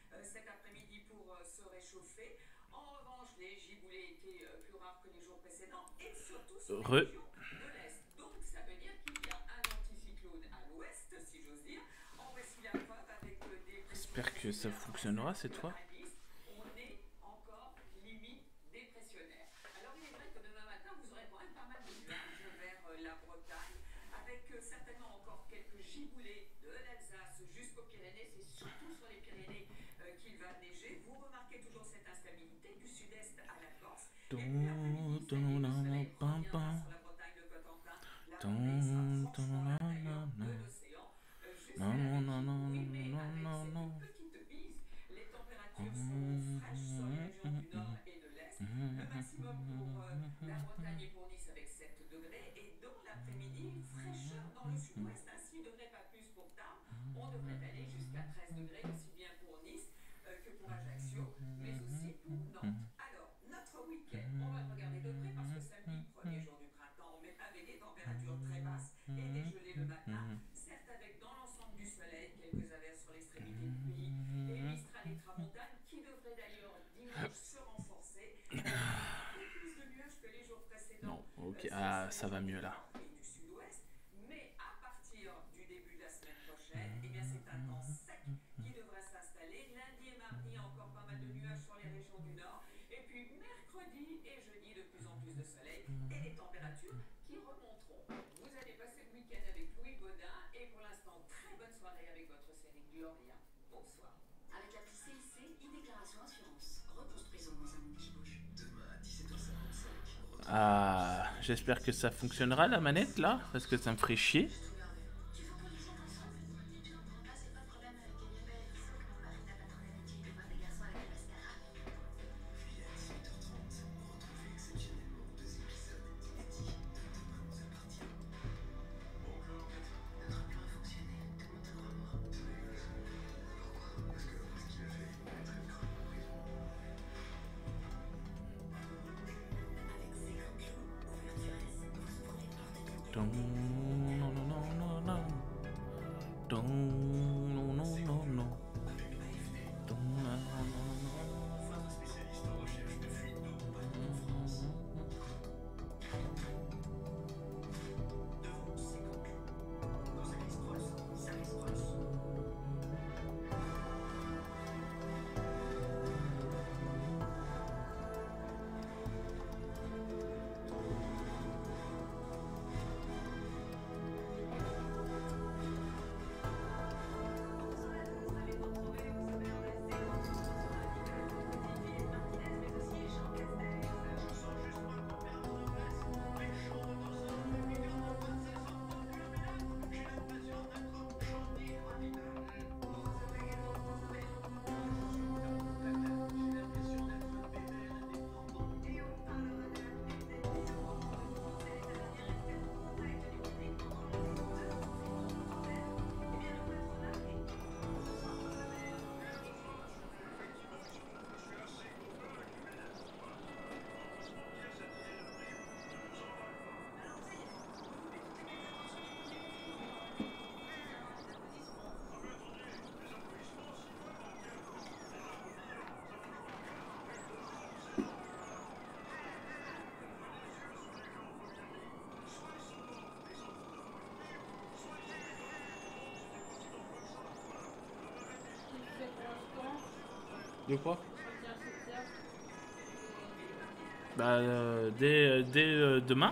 cet après-midi pour se réchauffer. En revanche, les giboulées étaient plus rares que les jours précédents et surtout sur les Re. régions de l'Est. Donc ça veut dire qu'il y a un anticyclone à l'Ouest, si j'ose dire. En voici la preuve avec des pressions J'espère que ça décisionnelles en Est. fonctionnera cette fois. À Nice, on est encore limite dépressionnaire. Alors il est vrai que demain matin, vous aurez quand même pas mal de nuages vers la Bretagne, avec certainement encore quelques giboulées de l'Alsace jusqu'aux Pyrénées. C'est surtout sur les Pyrénées qu'il va neiger. Vous remarquez toujours cette instabilité du sud-est à la Corse. Et puis l'après-midi, ça y est, le soleil reviendra sur la Bretagne de Cotentin. La journée sera franchement là d'ailleurs de l'océan jusqu'à la Belgique. Oui, mais avec cette petite bise, les températures seront fraîches sur les régions du nord et de l'est. Le maximum pour la Bretagne et pour Nice avec 7 degrés. Et dans l'après-midi, une fraîcheur dans le sud-ouest, à 6 degrés, pas plus pour Tarbes. On devrait aller jusqu'à 13 degrés, aussi bien pour Nice que pour Ajaccio, mais aussi pour Nantes. Alors, notre week-end, on va le regarder de près parce que samedi, premier jour du printemps, mais avec des températures très basses et des gelées le matin, certes avec dans l'ensemble du soleil, quelques averses sur l'extrémité du pays et Mistral et Tramontane, qui devrait d'ailleurs dimanche se renforcer avec un peu plus de nuages que les jours Non, précédents. ok. C'est Ah, sur les ça va mieux là. territoires et du sud-ouest, mais à partir du début de la semaine prochaine, eh bien c'est un temps sec qui devrait s'installer. Lundi et mardi, encore pas mal de nuages sur les régions du nord. Et puis mercredi et jeudi, de plus en plus de soleil et des températures qui remonteront. Vous allez passer le week-end avec Louis Baudin et pour l'instant, très bonne soirée avec votre série Gloria. Bonsoir. Avec l'appli CIC, e-déclaration assurance. Reconstruisons dans un monde qui bouge. Demain à 17h55. Ah, j'espère que ça fonctionnera la manette là, parce que ça me ferait chier. Don't, no, no, no, no, no. Don't, no, no, no, no. Don't, no, no, no, De quoi? Bah, dès demain.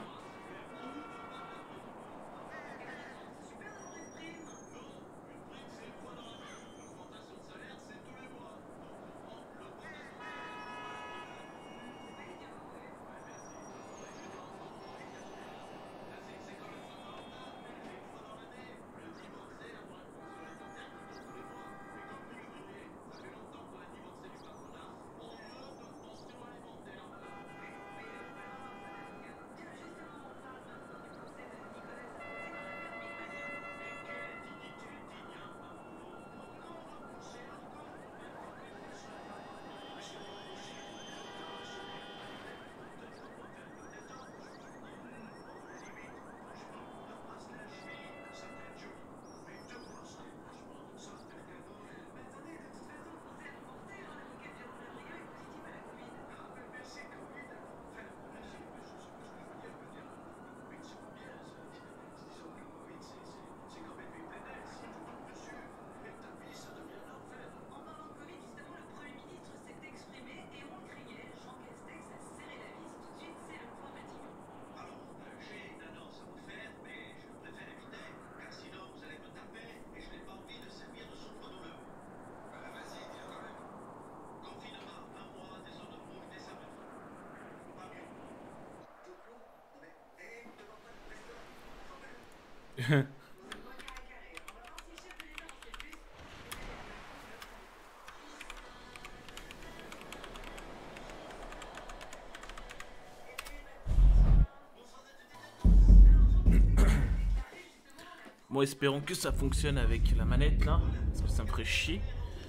Bon, espérons que ça fonctionne avec la manette là, parce que ça me ferait chier.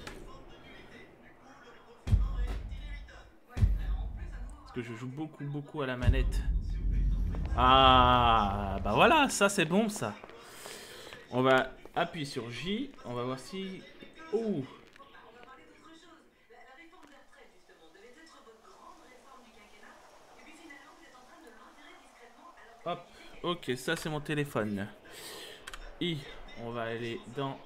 Parce que je joue beaucoup à la manette. Ah, bah voilà, ça c'est bon ça. On va appuyer sur J, on va voir si... Oh. Hop, ok, ça c'est mon téléphone. I, on va aller dans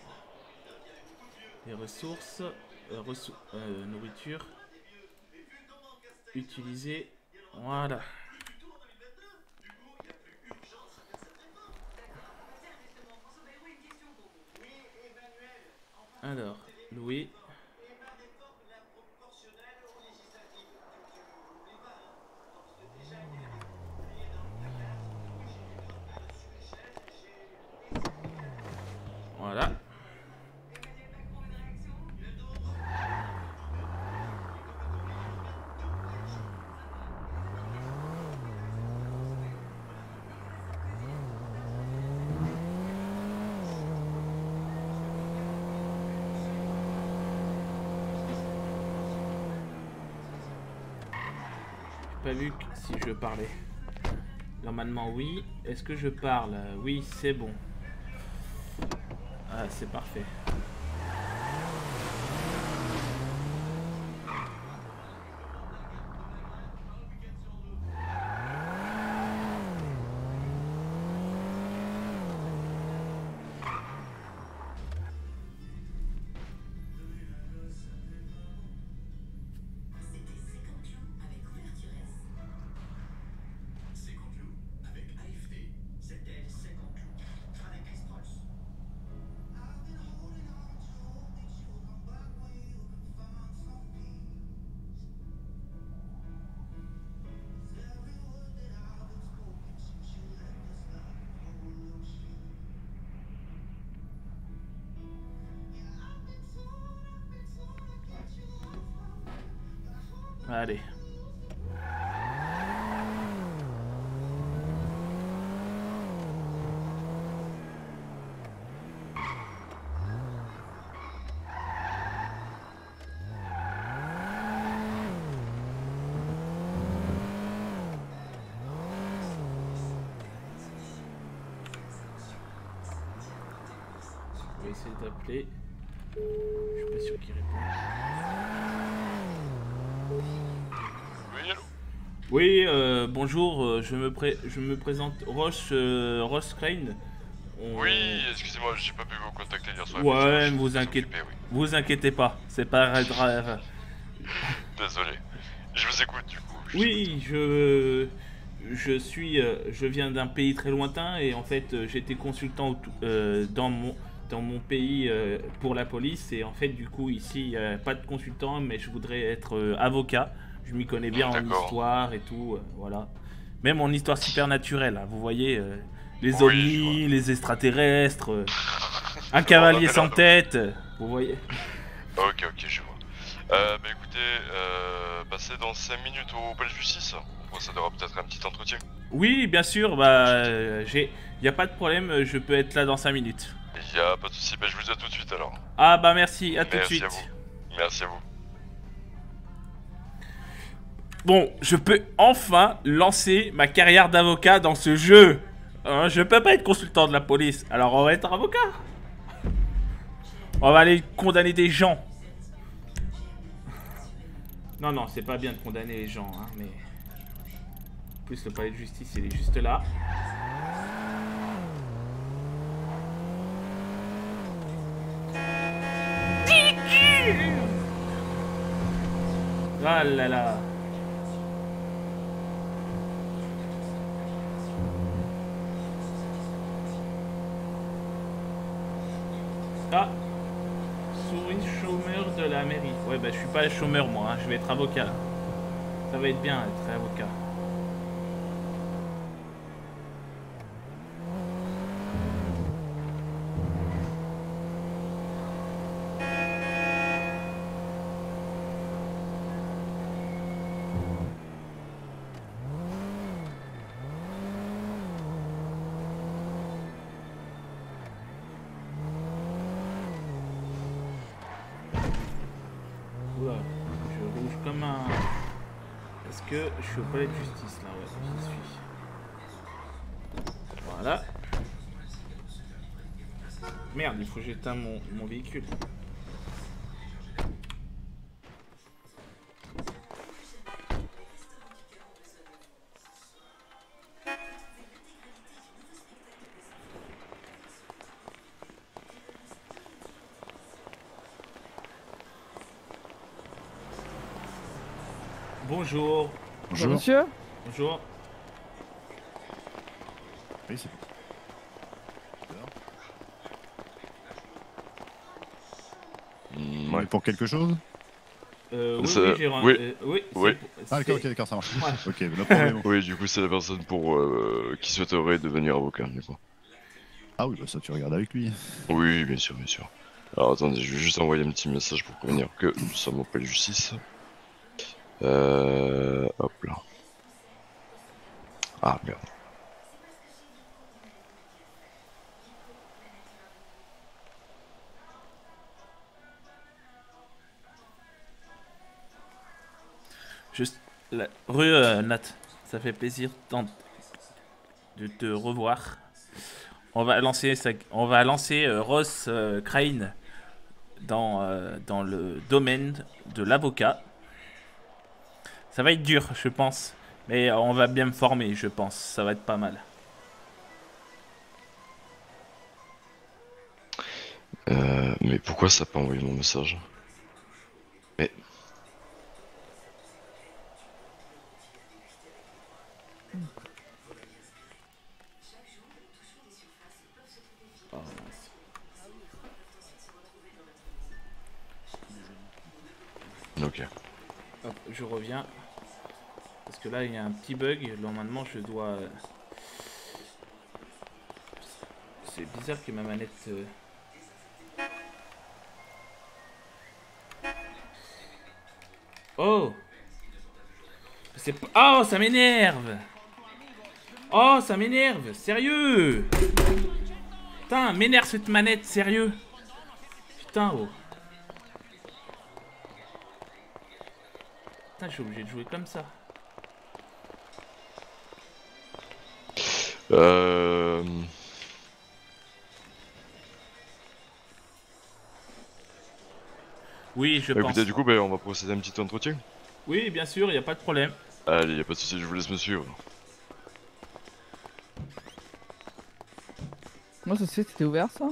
les ressources, nourriture, utiliser, voilà. Alors, Louis. Voilà. Pas vu si je parlais. Normalement oui. Est-ce que je parle? Oui, c'est bon. Ah, c'est parfait. Allez. Je vais essayer d'appeler. Je suis pas sûr qu'il répond. Oui, allô? Oui, bonjour, je me présente Ross Crane. Oui, excusez-moi, j'ai pas pu vous contacter hier soir. Ouais, Occupé, oui. vous inquiétez pas, c'est pas grave. Désolé. Je vous écoute du coup. Oui, je viens d'un pays très lointain et en fait j'étais consultant dans mon pays pour la police et en fait du coup ici pas de consultant mais je voudrais être avocat. Je m'y connais bien en histoire et tout, voilà. Même en histoire supernaturelle, hein, vous voyez, les ovnis, les extraterrestres, un cavalier sans tête, vous voyez. Ok, je vois. Bah écoutez, passez dans 5 minutes au palais de justice. On procédera peut-être à un petit entretien. Oui, bien sûr, bah, y a pas de problème, je peux être là dans 5 minutes. Y a pas de soucis, bah je vous dis à tout de suite alors. Ah bah merci, à tout de suite. Merci à vous. Merci à vous. Bon, je peux enfin lancer ma carrière d'avocat dans ce jeu. Je peux pas être consultant de la police, alors on va être avocat. On va aller condamner des gens. Non, c'est pas bien de condamner les gens, hein, mais... En plus, le palais de justice, il est juste là. Ah là là. Ah, souris chômeur de la mairie. Ouais, bah je suis pas chômeur moi, hein. Je vais être avocat là. Ça va être bien être avocat. que je suis au palais de justice là? Ouais, j'y suis. Voilà. Merde, il faut que j'éteins mon véhicule. Bonjour. Bonjour monsieur. Bonjour. Oui, c'est Ouais. pour quelque chose? Oui, Ça- oui, j'ai oui. oui, Oui. Ah d'accord, ok, c'est- d'accord, ça marche. Ouais. Ok, no problème. Oui, du coup, c'est la personne pour qui souhaiterait devenir avocat, du coup. Ah oui, bah ça tu regardes avec lui. Oui, bien sûr, bien sûr. Alors attendez, je vais juste envoyer un petit message pour prévenir que nous sommes au palais de justice. Hop là. Ah merde. Juste, rue Nat, ça fait plaisir de te revoir. On va lancer Ross Crane dans le domaine de l'avocat. Ça va être dur, je pense. Mais on va bien me former, je pense. Ça va être pas mal. Mais pourquoi ça n'a pas envoyé mon message? Mais... Oh, mince. Ok. Hop, je reviens. Parce que là, il y a un petit bug. Normalement, je dois... C'est bizarre que ma manette... Oh! Oh, ça m'énerve! Oh, ça m'énerve! Sérieux! Putain, m'énerve cette manette, sérieux! Putain, oh! Putain, je suis obligé de jouer comme ça. Oui, je pense. Écoutez, du coup, ben, on va procéder à un petit entretien. Oui, bien sûr, il n'y a pas de problème. Allez, y a pas de souci, je vous laisse me suivre. Moi, ça c'était ouvert ça?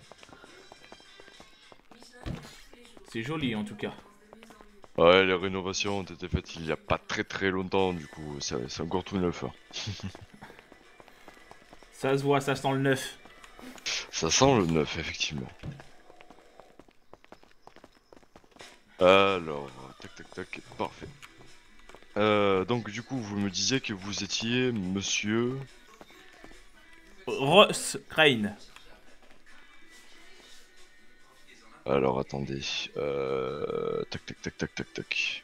C'est joli en tout cas. Ouais, les rénovations ont été faites il y a pas très longtemps, du coup, c'est encore tout neuf. Hein. Ça se voit, ça sent le neuf. Ça sent le neuf, effectivement. Alors, tac, parfait. Donc, du coup, vous me disiez que vous étiez monsieur... Ross Crane. Alors, attendez. Tac.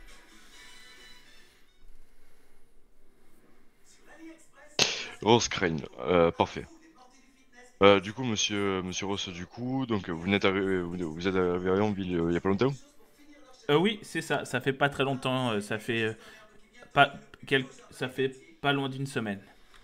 Rose Crane, parfait. Du coup, monsieur Ross, du coup, donc vous êtes arrivé en ville il y a pas longtemps? Oui, c'est ça. Ça fait pas très longtemps. Ça fait ça fait pas loin d'une semaine.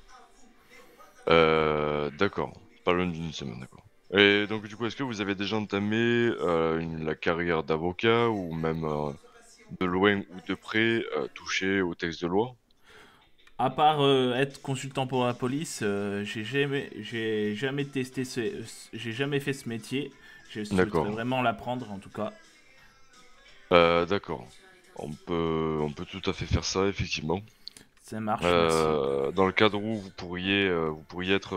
D'accord. Pas loin d'une semaine, d'accord. Et donc, du coup, est-ce que vous avez déjà entamé la carrière d'avocat ou même de loin ou de près touché au texte de loi? À part être consultant pour la police, j'ai jamais testé j'ai jamais fait ce métier. Je D'accord. souhaiterais vraiment l'apprendre en tout cas. D'accord. On peut tout à fait faire ça, effectivement. Ça marche, merci. Dans le cadre où vous pourriez être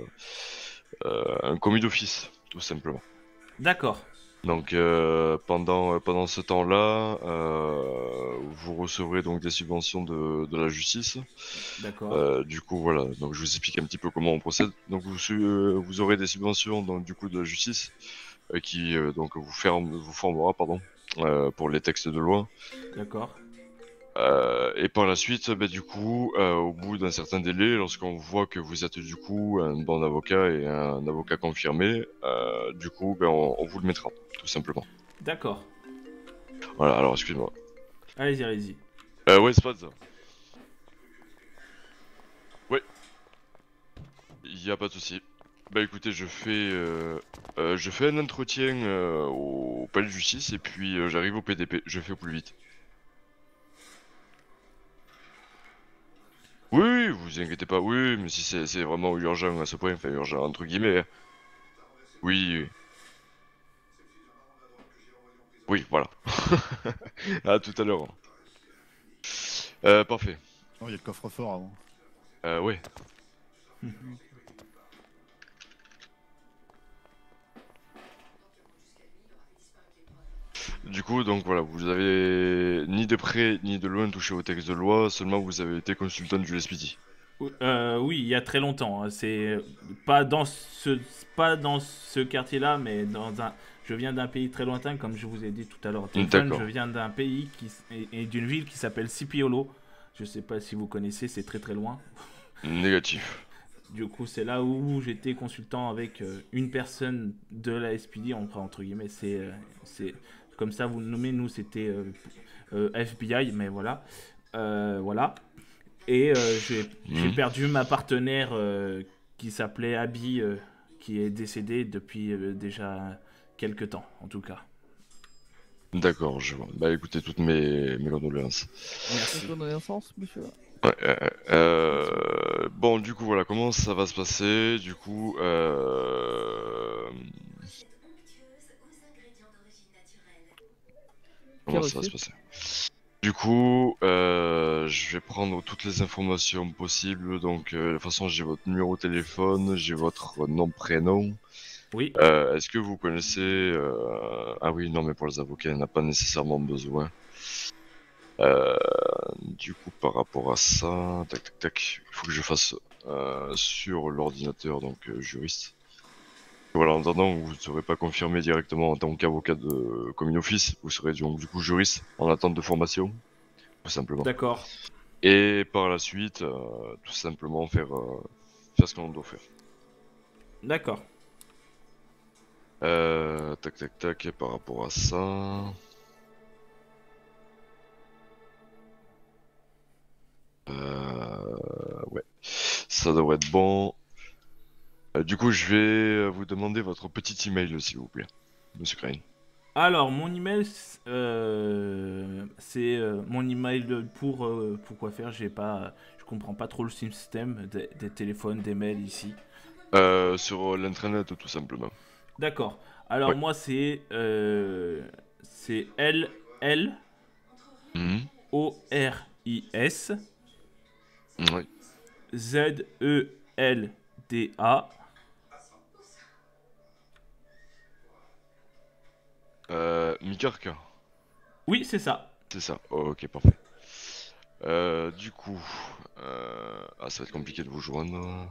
un commis d'office, tout simplement. D'accord. Donc pendant ce temps-là, vous recevrez donc des subventions de la justice. D'accord. Du coup voilà, donc je vous explique un petit peu comment on procède. Donc vous aurez des subventions donc du coup de la justice qui donc vous formera pour les textes de loi. D'accord. Et par la suite, du coup, au bout d'un certain délai, lorsqu'on voit que vous êtes du coup un bon avocat et un avocat confirmé, du coup, on vous le mettra, tout simplement. D'accord. Voilà, alors excuse-moi. Allez-y, allez-y. Ouais, c'est pas ça. Ouais, y a pas de souci. Bah écoutez, je fais un entretien au palais de justice et puis j'arrive au PDP. Je fais au plus vite. Oui, oui, vous inquiétez pas. Oui, mais si c'est vraiment urgent à ce point, enfin urgent entre guillemets. Hein. Oui, oui, oui, voilà. À tout à l'heure. Parfait. Non, il y a le coffre-fort avant. Ouais. Du coup, donc voilà, vous avez ni de près ni de loin touché au texte de loi, seulement vous avez été consultant du LSPD. Oui, il y a très longtemps. Hein. C'est pas dans ce quartier-là, mais dans un. Je viens d'un pays très lointain, comme je vous ai dit tout à l'heure au téléphone. D'accord. Je viens d'un pays et d'une ville qui s'appelle Sipiolo. Je sais pas si vous connaissez, c'est très très loin. Négatif. Du coup, c'est là où j'étais consultant avec une personne de la SPD, entre guillemets. C'est comme ça vous le nommez. Nous, c'était FBI, mais voilà. Voilà. Et j'ai Mhm. perdu ma partenaire qui s'appelait Abby, qui est décédée depuis déjà quelques temps, en tout cas. D'accord, je vois. Bah écoutez, toutes mes condoléances. Merci. Connaissance, monsieur. Ouais, bon, du coup, voilà, comment ça va se passer? Du coup, Onctueuse aux ingrédients d'origine naturelle. comment ça va se passer? Du coup, je vais prendre toutes les informations possibles. Donc, de toute façon, j'ai votre numéro de téléphone, j'ai votre nom, prénom. Oui. Est-ce que vous connaissez... Ah oui, non, mais pour les avocats, il n'y en a pas nécessairement besoin. Du coup, par rapport à ça, tac tac tac, il faut que je fasse sur l'ordinateur, donc juriste. Voilà, en attendant, vous ne serez pas confirmé directement en tant qu'avocat de commun office, vous serez donc du coup juriste en attente de formation, tout simplement. D'accord. Et par la suite, tout simplement faire ce qu'on doit faire. D'accord. Tac tac tac, et par rapport à ça... Ouais, ça devrait être bon. Du coup, je vais vous demander votre petit email, s'il vous plaît, Monsieur Crane. Alors, mon email, c'est mon email pour quoi faire. Je comprends pas trop le système des téléphones, des mails ici. Sur l'intranet, tout simplement. D'accord. Alors Ouais. moi, c'est LL Mhm. ORIS Ouais. ZELDA Mikarka, Oui, c'est ça. c'est ça. Oh, ok, parfait. Du coup, ah, ça va être compliqué de vous joindre.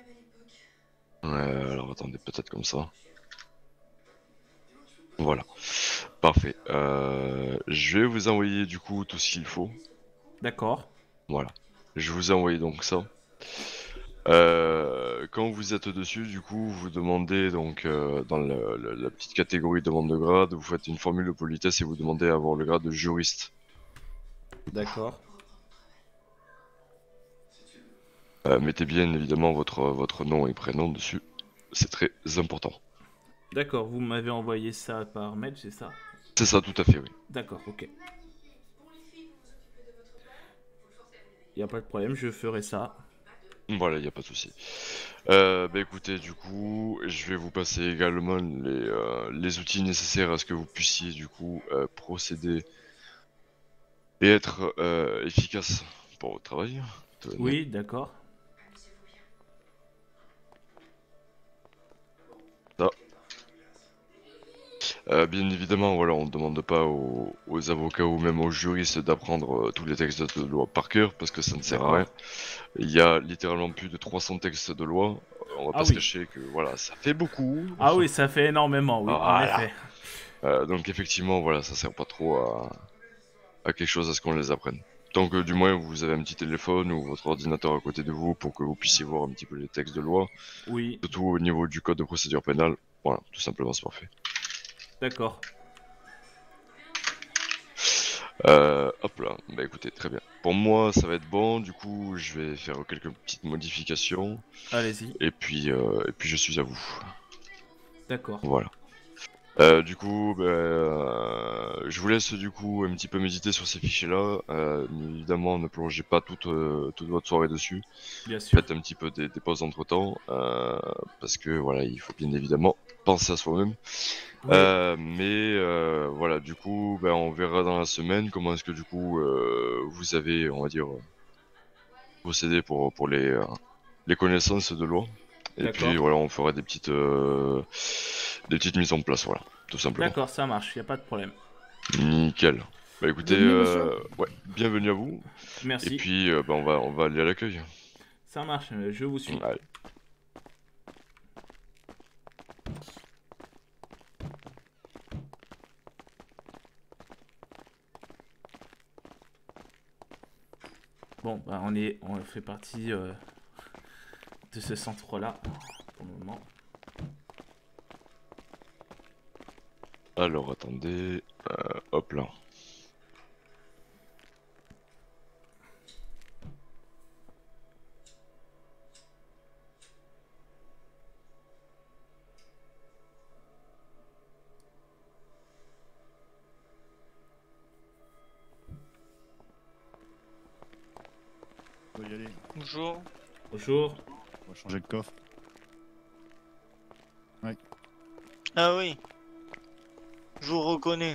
Alors attendez, peut-être comme ça. Voilà, parfait. Je vais vous envoyer du coup tout ce qu'il faut. D'accord. Voilà, je vous ai envoyé donc ça. Quand vous êtes dessus, du coup, vous demandez donc dans la petite catégorie demande de grade, vous faites une formule de politesse et vous demandez à avoir le grade de juriste. D'accord. Mettez bien évidemment votre nom et prénom dessus, c'est très important. D'accord, vous m'avez envoyé ça par mail, c'est ça? C'est ça, tout à fait, oui. D'accord, ok. Y a pas de problème, je ferai ça. Voilà, il n'y a pas de souci. Bah écoutez, du coup, je vais vous passer également les outils nécessaires à ce que vous puissiez du coup procéder et être efficace pour votre travail. Oui, d'accord. Bien évidemment, voilà, on ne demande pas aux avocats ou même aux juristes d'apprendre tous les textes de loi par cœur parce que ça ne sert à rien. Il y a littéralement plus de 300 textes de loi. On va pas se oui. cacher que voilà, ça fait beaucoup. Ah oui, ça fait énormément, oui, Voilà. en effet. Donc effectivement, voilà, ça sert pas trop à quelque chose à ce qu'on les apprenne. Tant que du moins vous avez un petit téléphone ou votre ordinateur à côté de vous pour que vous puissiez voir un petit peu les textes de loi, Oui, surtout au niveau du code de procédure pénale, voilà, tout simplement c'est parfait. d'accord. Hop là, bah écoutez, très bien. Pour moi, ça va être bon, du coup, je vais faire quelques petites modifications, Allez-y. et puis je suis à vous. D'accord. Voilà. Du coup, je vous laisse du coup un petit peu méditer sur ces fichiers-là. Évidemment, ne plongez pas toute votre soirée dessus. Bien sûr. Faites un petit peu des pauses entre temps, parce que voilà, il faut bien évidemment penser à soi-même. Oui. Voilà, du coup, on verra dans la semaine comment est-ce que du coup vous avez, on va dire, procédé pour les connaissances de loi. Et D'accord. puis voilà, on fera des petites mises en place, voilà, tout simplement. D'accord, ça marche, y a pas de problème. Nickel. Bah écoutez, Bienvenue, monsieur. ouais, bienvenue à vous. Merci. Et puis on va aller à l'accueil. Ça marche, je vous suis. Allez. Bon, bah on fait partie de ce centre-là pour le moment. Alors attendez, hop là. On va y aller. Bonjour. Bonjour. On va changer de coffre. Ah oui. Je vous reconnais.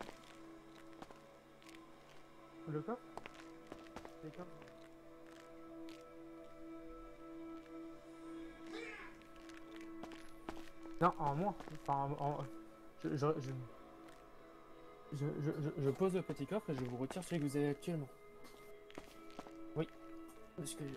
Le coffre? Les coffres. Non, en moi. Enfin, je pose le petit coffre et je vous retire celui que vous avez actuellement. Oui. Parce que...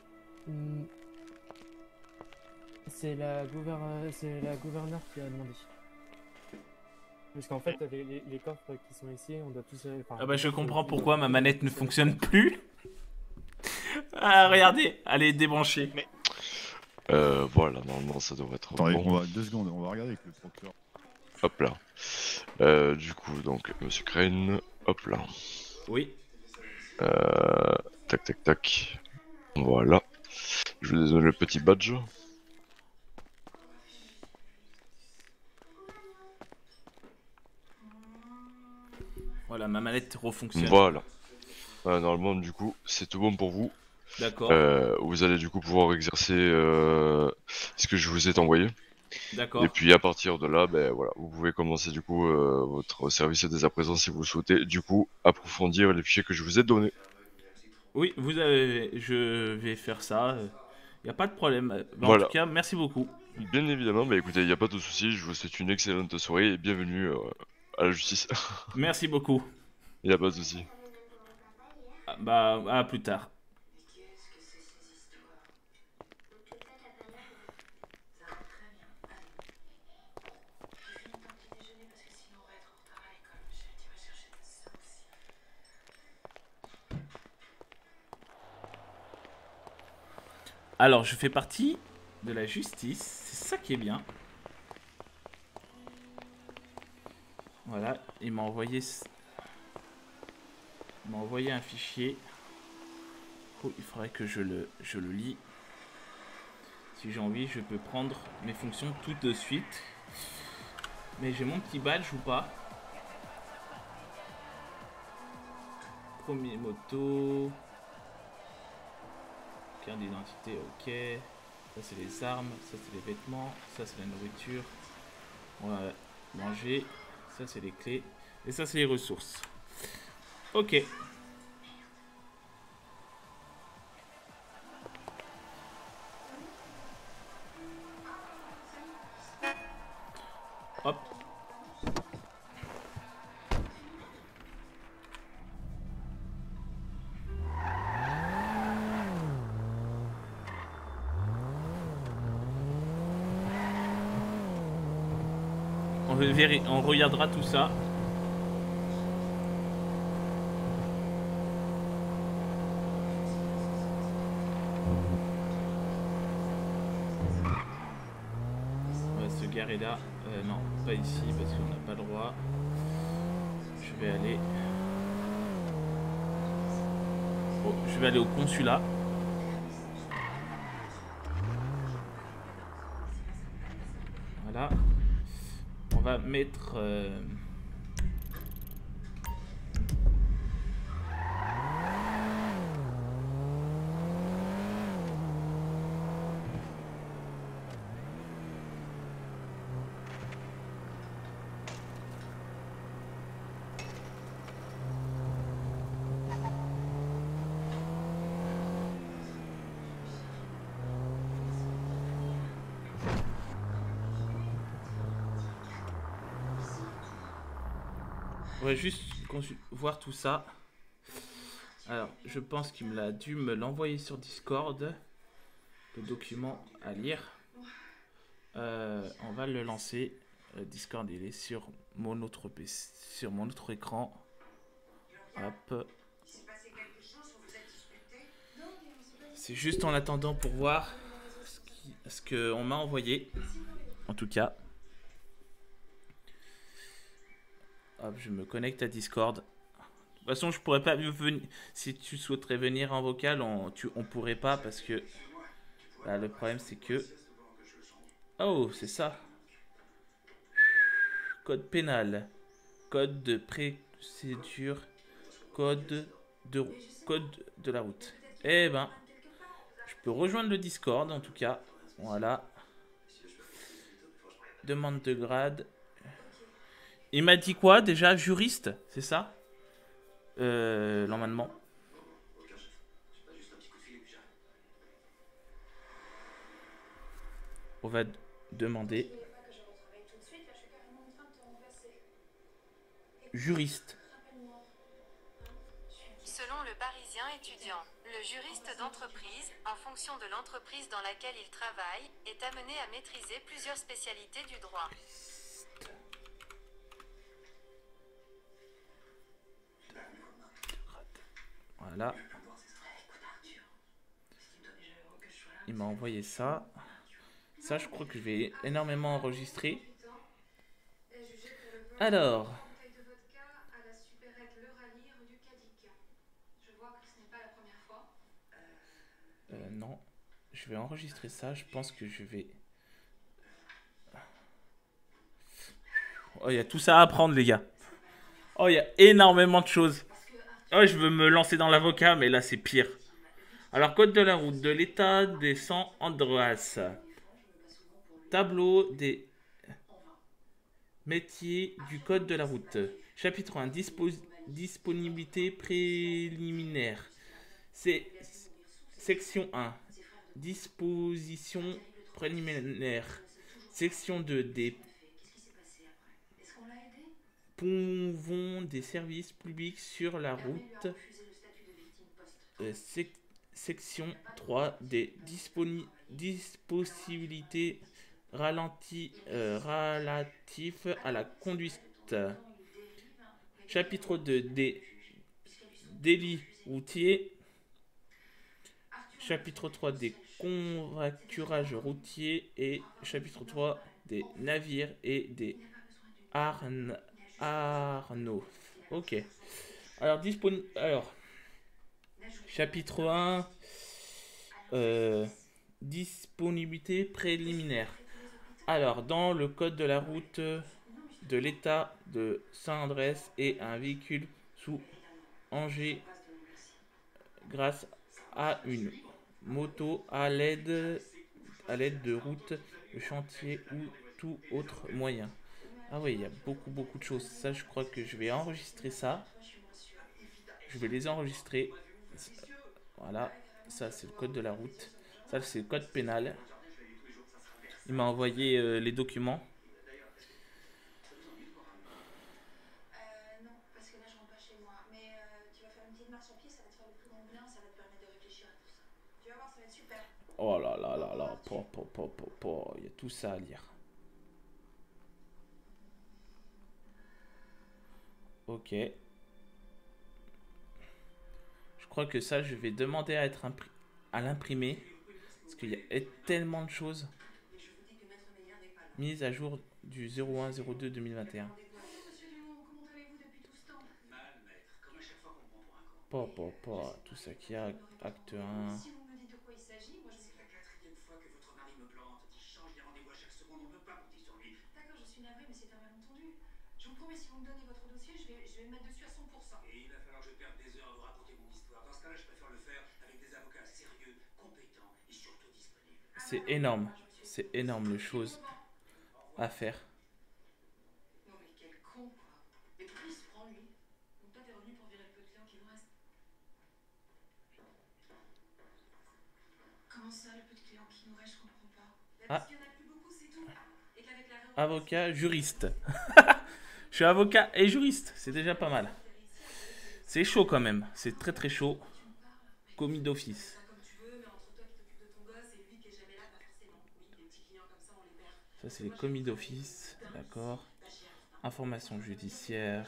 c'est la gouverneure qui a demandé. Parce qu'en fait, les coffres qui sont ici, on doit tous... Enfin, Ah bah je comprends pourquoi ma manette ne fonctionne plus. Ah regardez, elle est débranchée. Voilà, normalement ça devrait être Attendez, bon. on va 2 secondes, on va regarder avec le procureur. Hop là. Du coup, donc, Monsieur Crane, hop là. Oui. Tac, tac, tac. Voilà. Je vous donne le petit badge. Voilà, ma manette refonctionne. Voilà. Normalement, du coup, c'est tout bon pour vous. D'accord. Vous allez du coup pouvoir exercer ce que je vous ai envoyé. D'accord. Et puis à partir de là, voilà, vous pouvez commencer du coup votre service dès à présent si vous le souhaitez. Du coup, approfondir les fichiers que je vous ai donnés. Oui, je vais faire ça. Il n'y a pas de problème. Voilà. En tout cas, merci beaucoup. Bien évidemment, écoutez, il n'y a pas de souci. Je vous souhaite une excellente soirée et bienvenue à la justice. Merci beaucoup. Il n'y a pas de souci. Ah, bah, à plus tard. Alors, je fais partie de la justice. C'est ça qui est bien. Voilà, il m'a envoyé un fichier. Oh, il faudrait que je le lis. Si j'ai envie, je peux prendre mes fonctions tout de suite. Mais j'ai mon petit badge ou pas? Premier moto. Carte d'identité, ok. Ça c'est les armes, ça c'est les vêtements, ça c'est la nourriture. On va manger. Ça c'est les clés. Et ça c'est les ressources. Ok. Hop. On regardera tout ça. On va se garer là. Non, pas ici parce qu'on n'a pas le droit. Je vais aller Bon, je vais aller au consulat. Voilà. On va mettre... On va juste voir tout ça. Alors, je pense qu'il a dû me l'envoyer sur Discord. Le document à lire. On va le lancer. Discord, il est sur mon autre PC, sur mon autre écran. Hop. C'est juste en attendant pour voir ce qu'on m'a envoyé. En tout cas. Hop, je me connecte à Discord. De toute façon, je pourrais pas venir. Si tu souhaiterais venir en vocal, on pourrait pas parce que là, le problème c'est que. Oh, c'est ça. Code pénal, code de procédure, code de la route. Eh ben, je peux rejoindre le Discord en tout cas. Voilà. Demande de grade. Il m'a dit quoi déjà? Juriste, c'est ça? Normalement. On va demander. Juriste. Selon le Parisien étudiant, le juriste d'entreprise, en fonction de l'entreprise dans laquelle il travaille, est amené à maîtriser plusieurs spécialités du droit. Voilà. Il m'a envoyé ça. Ça, je crois que je vais énormément enregistrer. Alors. Non. Je vais enregistrer ça. Je pense que je vais... Oh, il y a tout ça à apprendre, les gars. Oh, il y a énormément de choses. Oh, je veux me lancer dans l'avocat, mais là, c'est pire. Alors, code de la route de l'État des San Andreas. Tableau des métiers du code de la route. Chapitre 1. Disponibilité préliminaire. Section 1. Disposition préliminaire. Section 2. Des pouvons des services publics sur la route. Section 3. Des possibilités relatifs à la conduite. Chapitre 2. Des délits routiers. Chapitre 3. Des covoiturages routiers. Et chapitre 3. Des navires et des Arnaud. Ok. Alors, chapitre 1. Disponibilité préliminaire. Alors, dans le code de la route de l'État de Saint-Andrés et un véhicule sous Angers grâce à une moto à l'aide de route, de chantier ou tout autre moyen. Ah oui, il y a beaucoup de choses. Ça, je crois que je vais enregistrer ça. Je vais les enregistrer. Voilà. Ça, c'est le code de la route. Ça, c'est le code pénal. Il m'a envoyé les documents. Non, parce que là, je rentre pas chez moi. Mais tu vas faire une petite marche à pied, ça va te faire le plus grand bien, ça va te permettre de réfléchir à tout ça. Tu vas voir, ça va être super. Oh là là là là. Il y a tout ça à lire. Ok. Je crois que ça, je vais demander à être à l'imprimer. Parce qu'il y a tellement de choses. Mise à jour du 01-02-2021. Monsieur Dumont, comment allez-vous depuis tout ce temps? Mal, maître, comme à chaque fois qu'on prend pour un con. Tout ça qui a acte 1. Si vous me dites de quoi il s'agit, moi je sais. C'est la quatrième fois que votre mari me plante, qui change les rendez-vous à chaque seconde, on ne peut pas compter sur lui. D'accord, je suis navrée, mais c'est un malentendu. Je vous promets, si vous me donnez votre dossier, je vais me mettre dessus à 100%. Et il va falloir que je perde des heures à vous raconter mon histoire. Dans ce cas-là, je préfère le faire avec des avocats sérieux, compétents et surtout disponibles. C'est énorme. C'est énorme les choses à faire. Non mais quel con quoi. Mais pourquoi il se prend lui? Donc toi t'es revenu pour virer le peu de clients qui nous reste. Comment ça le peu de clients qui nous reste, je comprends pas. Parce qu'il y en a plus beaucoup, c'est tout. Et qu'avec la réorientation- Avocat, juriste. Je suis avocat et juriste. C'est déjà pas mal. C'est chaud quand même. C'est très très chaud. Commis d'office. Comme tu veux, mais entre toi qui t'occupe de ton gosse et lui qui est jamais là, pas forcément. Oui, les petits clients comme ça, on les perd. Ça c'est les commis d'office. D'accord. Information judiciaire.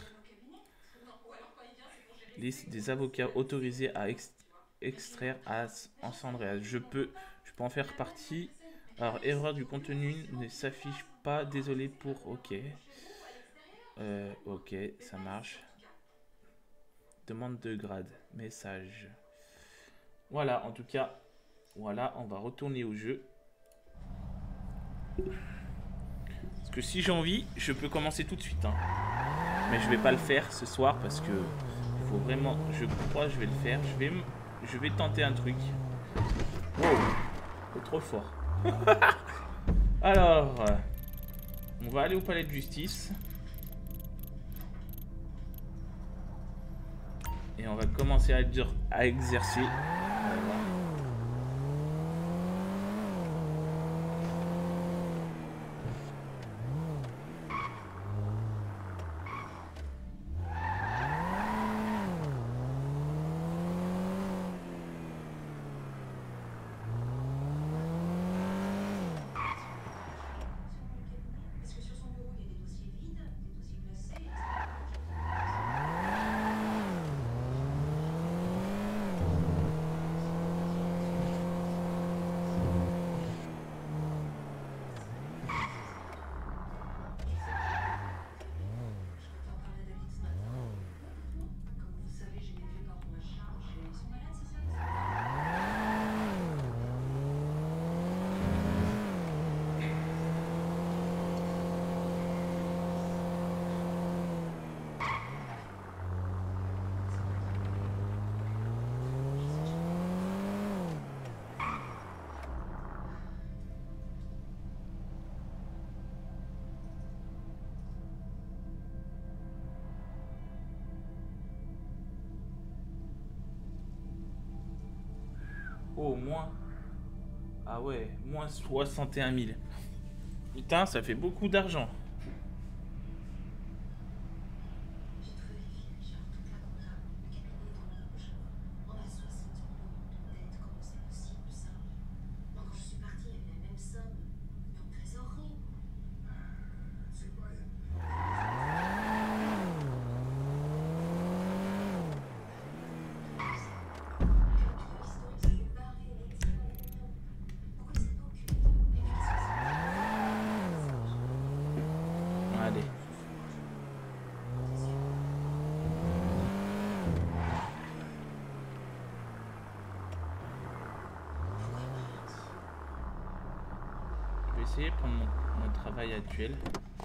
Liste des avocats autorisés à extraire en Sandreas. Je peux en faire partie. Alors, erreur du contenu ne s'affiche pas. Désolé pour. Ok. Ok, ça marche. Demande de grade. Message. Voilà, en tout cas. Voilà, on va retourner au jeu. Parce que si j'ai envie, je peux commencer tout de suite. Hein. Mais je vais pas le faire ce soir parce que il faut vraiment. Je crois que je vais le faire. Je vais tenter un truc. Wow, c'est trop fort. Alors, on va aller au palais de justice. Et on va commencer à exercer. Voilà. Est-ce que sur son bureau il y a des dossiers vides, des dossiers classés, Oh, moins. Ah ouais, moins 61 000. Putain, ça fait beaucoup d'argent. j'ai trouvé les filles, genre toute la compta, le cabinet est dans le rouge. On a 60 millions de dettes, comment c'est possible ça? Moi quand je suis partie, il y avait la même somme, mais en trésorerie. C'est pas. Allez. Je vais essayer de prendre mon travail actuel.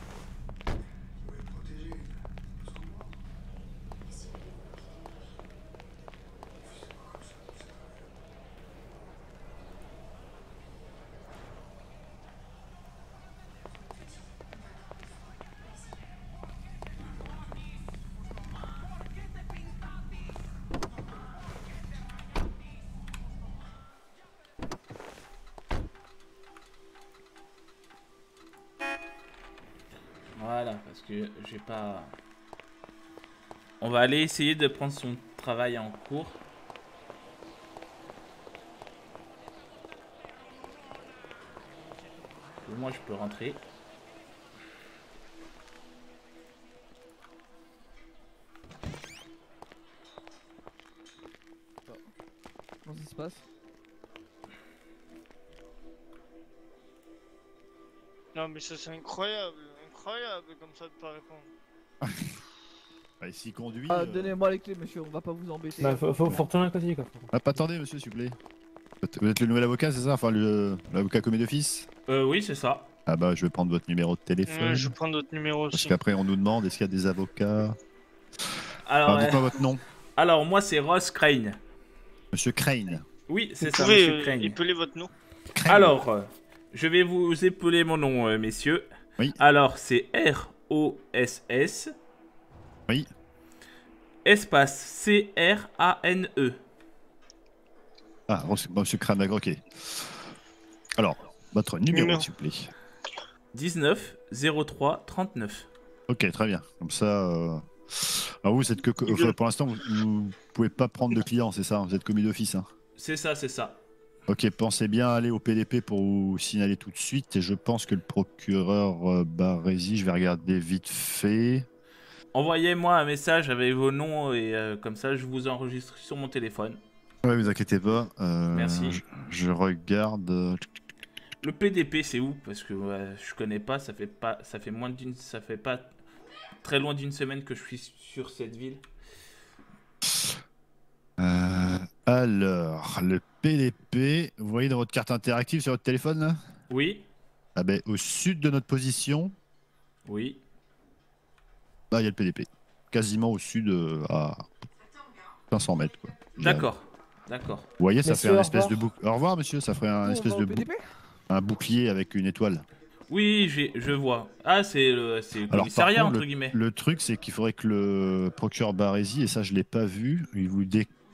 Voilà, parce que j'ai pas... On va aller essayer de prendre son travail en cours. Et moi, je peux rentrer. Comment ça se passe? Non mais ça c'est incroyable, incroyable comme ça de pas répondre. Ah, Bah, s'il conduit. Donnez-moi les clés, monsieur, on va pas vous embêter. Bah, faut retourner à côté du coffre. Hop, attendez, monsieur, s'il vous plaît. Vous êtes le nouvel avocat, c'est ça? Enfin, l'avocat commis d'office? Oui, c'est ça. Ah bah, je vais prendre votre numéro de téléphone. Ouais, je vais prendre votre numéro Parce aussi. qu'après, on nous demande est-ce qu'il y a des avocats. Alors, Dites-moi votre nom. alors moi, c'est Ross Crane. Monsieur Crane. Oui, c'est Vous ça, pouvez monsieur Crane. épeler votre nom? Crane. Alors, je vais vous épeler mon nom, messieurs. Oui. Alors, c'est R-O-S-S. Oui. Espace C-R-A-N-E. Ah, monsieur Crane, d'accord, ok. Alors, votre numéro, s'il vous plaît. 19 03 39. Ok, très bien. Comme ça. Alors vous êtes que. Pour l'instant, vous pouvez pas prendre de clients, c'est ça? Vous êtes commis d'office, hein? C'est ça, c'est ça. Ok, pensez bien à aller au PDP pour vous signaler tout de suite. Et je pense que le procureur Barési, je vais regarder vite fait. Envoyez-moi un message avec vos noms et comme ça, je vous enregistre sur mon téléphone. Ouais, vous inquiétez pas. Merci. Je regarde. Le PDP, c'est où? Parce que je connais pas, ça fait pas très loin d'une semaine que je suis sur cette ville. Alors, le PDP, vous voyez dans votre carte interactive sur votre téléphone là? Oui. Ah ben, au sud de notre position, Oui. là il y a le PDP. Quasiment au sud à 500 mètres quoi. D'accord. D'accord. Vous voyez, ça Monsieur, fait un au espèce de revoir. bouclier. Au revoir monsieur, ça ferait un espèce de un bouclier avec une étoile. Oui, je vois. Ah, c'est le Alors, commissariat, par contre, entre guillemets. le truc, c'est qu'il faudrait que le procureur Barési, et ça je l'ai pas vu, il vous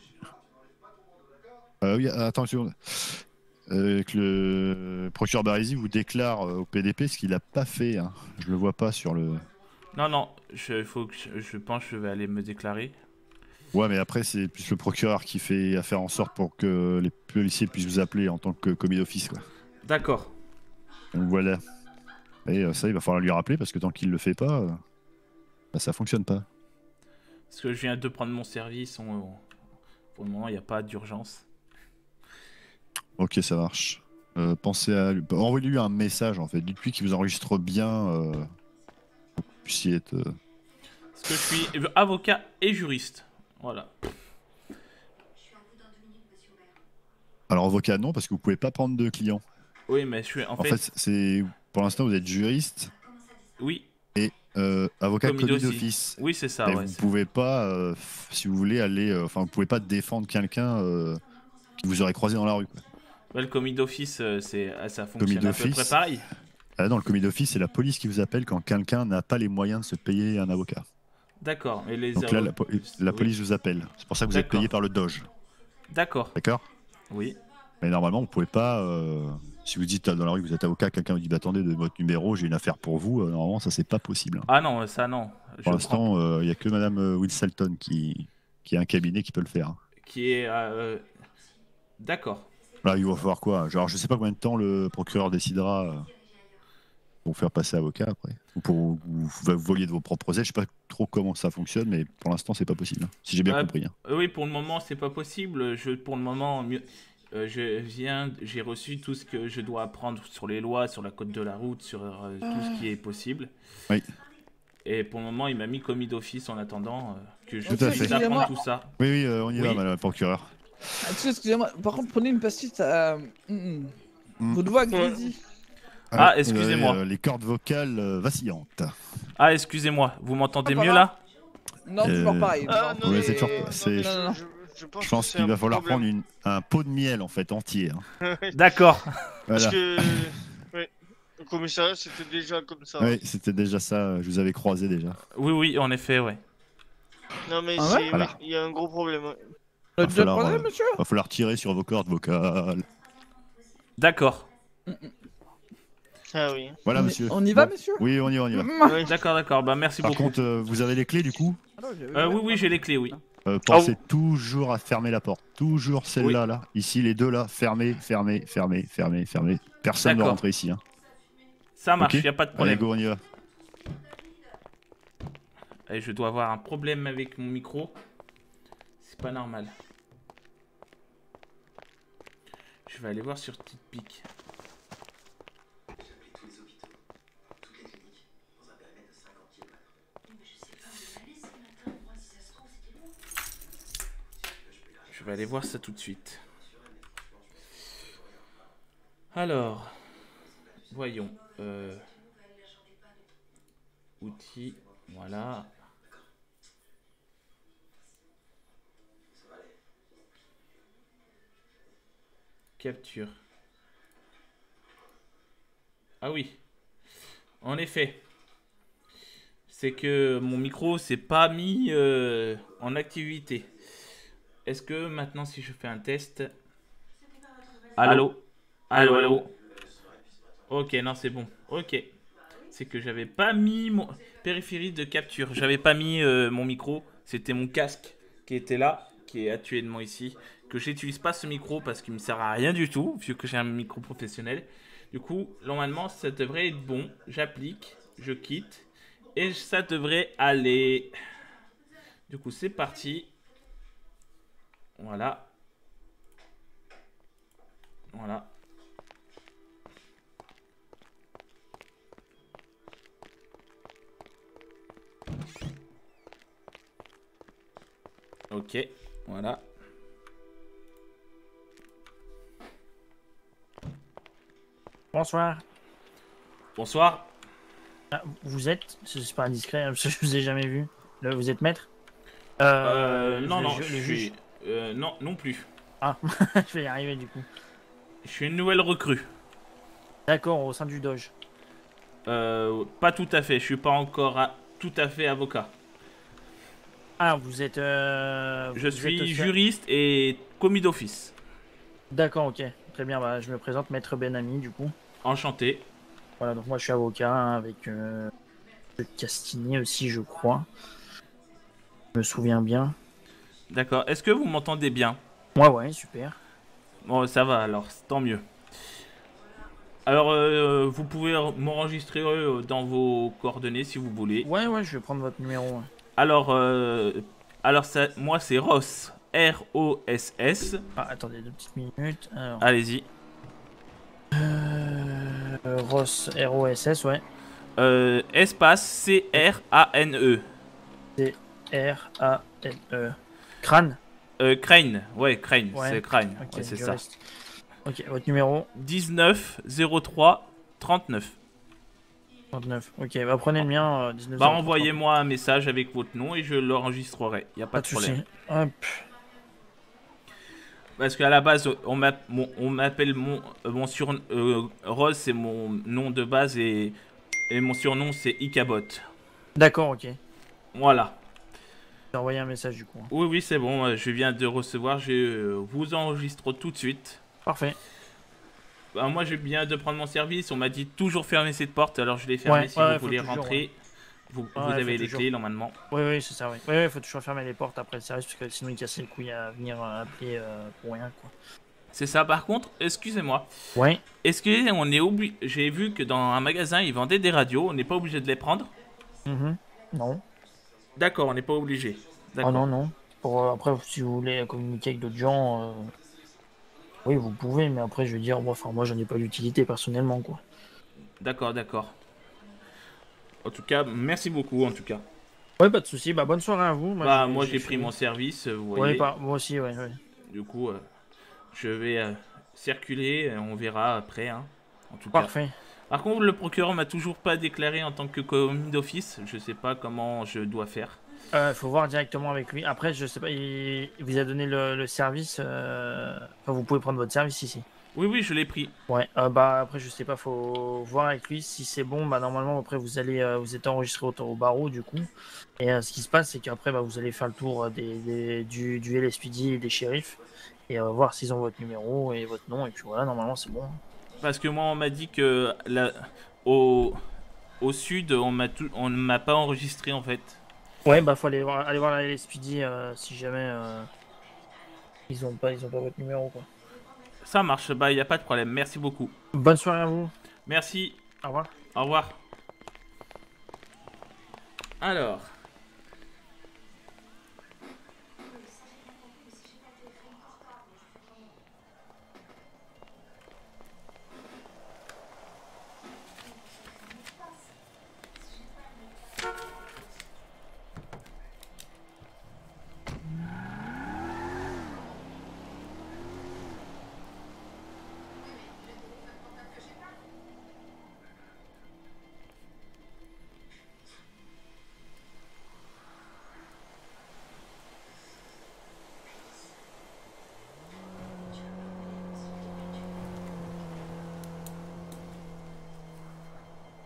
oui, attends une seconde. Que le procureur Barési vous déclare au PDP ce qu'il a pas fait. Hein. Je le vois pas sur le. Non, non, je pense que je vais aller me déclarer. Ouais, mais après, c'est plus le procureur qui fait à faire en sorte pour que les policiers puissent vous appeler en tant que commis d'office. Quoi. D'accord. Donc voilà. Et ça, il va falloir lui rappeler parce que tant qu'il le fait pas, bah, ça fonctionne pas. Parce que je viens de prendre mon service, pour le moment, il n'y a pas d'urgence. Ok, ça marche. Pensez à envoyez-lui un message en fait. Dites-lui qu'il vous enregistre bien. Pour que vous puissiez être. Parce que je suis avocat et juriste. Voilà. Alors avocat non parce que vous pouvez pas prendre de clients. Oui, mais je suis En fait, c'est pour l'instant vous êtes juriste Oui. et avocat Commis commis d'office. d'office. Oui, c'est ça. Et Ouais, vous pouvez pas, si vous voulez aller, vous pouvez pas défendre quelqu'un qui vous aurait croisé dans la rue. Quoi. ouais, le commis d'office, ça Commis fonctionne à peu près d'office. pareil. Ah non, le commis d'office, c'est la police qui vous appelle quand quelqu'un n'a pas les moyens de se payer un avocat. D'accord. Et les Donc là, la oui. police vous appelle. C'est pour ça que vous êtes D'accord. payé par le Doge. D'accord. D'accord? Oui. Mais normalement, vous pouvez pas. Si vous dites dans la rue que vous êtes avocat, quelqu'un vous dit bah, attendez, de votre numéro, j'ai une affaire pour vous. Normalement, ça, c'est pas possible. Ah non, ça non. Pour l'instant, il n'y a que madame Wilselton qui a un cabinet qui peut le faire. Qui est. D'accord. Là, il va falloir quoi? Genre, je sais pas combien de temps le procureur décidera pour vous faire passer avocat après. Ou pour vous voliez de vos propres aides. Je sais pas trop comment ça fonctionne, mais pour l'instant, c'est pas possible. Si j'ai bien compris. Hein. Oui, pour le moment, c'est pas possible. Pour le moment, j'ai reçu tout ce que je dois apprendre sur les lois, sur la code de la route, sur tout ce qui est possible. Oui. Et pour le moment, il m'a mis commis d'office en attendant que je Tout à puisse fait. apprendre tout ça. Oui, on y va, madame la procureure. Excusez-moi, par contre, prenez une pastille à. Votre voix grésille. Ah, excusez-moi. Les cordes vocales vacillantes. Ah, excusez-moi. Vous m'entendez mieux va. là? Non, toujours pareil. Ah, non, Ouais, mais... c'est toujours- c'est- Non. Je Je pense qu'il va falloir prendre un pot de miel en fait entier. Hein. D'accord. Parce Voilà. que ouais, le commissariat c'était déjà comme ça. Oui, c'était déjà ça. Je vous avais croisé déjà. Oui, en effet, ouais. Non mais Ah ouais Voilà. il y a un gros problème. Ouais. Le Va falloir, problème, monsieur? va falloir tirer sur vos cordes vocales. D'accord. Ah oui. Voilà, monsieur. On y va, Bon. monsieur? Oui, on y va. Ouais. D'accord. Bah, merci Par beaucoup. contre, vous avez les clés du coup? Oui, j'ai les clés, oui. Pensez toujours à fermer la porte. Toujours celle-là, là. Ici, les deux là. Fermez. Personne ne D'accord. doit rentrer ici. Hein. Ça marche, Ok. y a pas de Allez, problème. go, on y va. Et je dois avoir un problème avec mon micro. C'est pas normal. Je vais aller voir sur TickPick. Je vais aller voir ça tout de suite. Alors, voyons. Outils, voilà. Capture. Ah oui. En effet. C'est que mon micro s'est pas mis en activité. Est-ce que maintenant si je fais un test... Allô? Allô, allô? Ok, non c'est bon. Ok. C'est que j'avais pas mis mon périphérique de capture. J'avais pas mis mon micro. C'était mon casque qui était là, qui est actuellement ici. Que j'utilise pas ce micro parce qu'il me sert à rien du tout, vu que j'ai un micro professionnel. Du coup, normalement, ça devrait être bon. J'applique, je quitte. Et ça devrait aller. Du coup, c'est parti. Voilà. Voilà. Ok, voilà. Bonsoir. Bonsoir. Ah, vous êtes, c'est pas indiscret, hein, parce que je vous ai jamais vu. Là, vous êtes maître Non, non, le je juge. suis... non, non plus. Ah, je vais y arriver du coup. Je suis une nouvelle recrue. D'accord, au sein du Doge. Pas tout à fait, je suis pas encore tout à fait avocat. Ah, vous êtes... Je suis juriste et commis d'office. D'accord, ok. Très bien, bah, je me présente, maître Benami, du coup. Enchanté. Voilà, donc moi je suis avocat hein, avec Castinier aussi, je crois. Je me souviens bien. D'accord, est-ce que vous m'entendez bien? Ouais, super. Bon, ça va alors, tant mieux. Alors, vous pouvez m'enregistrer dans vos coordonnées si vous voulez. Ouais, je vais prendre votre numéro. Alors, ça, moi c'est Ross, R-O-S-S. Ah, attendez 2 petites minutes. Allez-y. Ross, R-O-S-S, ouais. Espace C-R-A-N-E. C-R-A-N-E. Crâne. Crane, ouais, Crane, ouais. C'est Crane, okay, ouais, c'est ça. Ok, votre numéro 19 03 39. 39, ok, bah prenez le mien, 19 Bah envoyez-moi un message avec votre nom et je l'enregistrerai, y a pas de problème. Souci. Hop. Parce qu'à la base, on m'appelle mon surnom, Rose c'est mon nom de base et mon surnom c'est Ikabot. D'accord, ok. Voilà. J'ai envoyé un message du coup. Oui, c'est bon, je viens de recevoir, je vous enregistre tout de suite. Parfait. Bah, moi je viens de prendre mon service, on m'a dit toujours fermer cette porte, alors je l'ai fermée si vous voulez rentrer. Vous avez les clés normalement. Oui, c'est ça, oui. Oui, faut toujours fermer les portes après le service parce que sinon ils cassent les couilles à venir appeler pour rien quoi. C'est ça, par contre, excusez-moi. Ouais. Est-ce que on est obligé... J'ai vu que dans un magasin ils vendaient des radios, on n'est pas obligé de les prendre? Non. D'accord, on n'est pas obligé. Oh non. Pour, après, si vous voulez communiquer avec d'autres gens, oui, vous pouvez, mais après, je veux dire, moi j'en ai pas d'utilité personnellement, quoi. D'accord. En tout cas, merci beaucoup, en tout cas. Ouais, pas de souci. Bah, bonne soirée à vous. Moi, j'ai pris mon service, vous voyez. Ouais, moi aussi, ouais. Du coup, je vais circuler, on verra après, hein. En tout Parfait. Cas. Par contre, le procureur m'a toujours pas déclaré en tant que commis d'office. Je sais pas comment je dois faire. Faut voir directement avec lui. Après, je sais pas, il vous a donné le service. Enfin, vous pouvez prendre votre service ici. Oui, je l'ai pris. Ouais, bah après, je sais pas, faut voir avec lui si c'est bon. Bah, normalement, après, vous êtes enregistré au barreau du coup. Et ce qui se passe, c'est qu'après, bah, vous allez faire le tour du LSPD et des shérifs. Et voir s'ils ont votre numéro et votre nom. Et puis voilà, normalement, c'est bon. Parce que moi, on m'a dit que au sud, on ne m'a pas enregistré en fait. Ouais, bah faut aller voir la LSPD si jamais ils ont pas votre numéro quoi. Ça marche, bah y a pas de problème. Merci beaucoup. Bonne soirée à vous. Merci. Au revoir. Au revoir. Alors.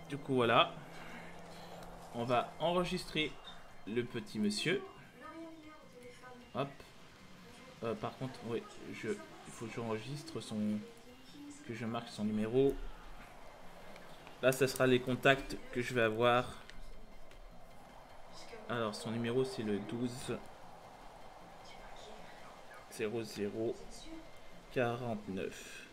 Du coup, voilà. On va enregistrer le petit monsieur. Hop. Par contre, oui, il faut que j'enregistre que je marque son numéro. Là, ça sera les contacts que je vais avoir. Alors, son numéro, c'est le 12 00 49.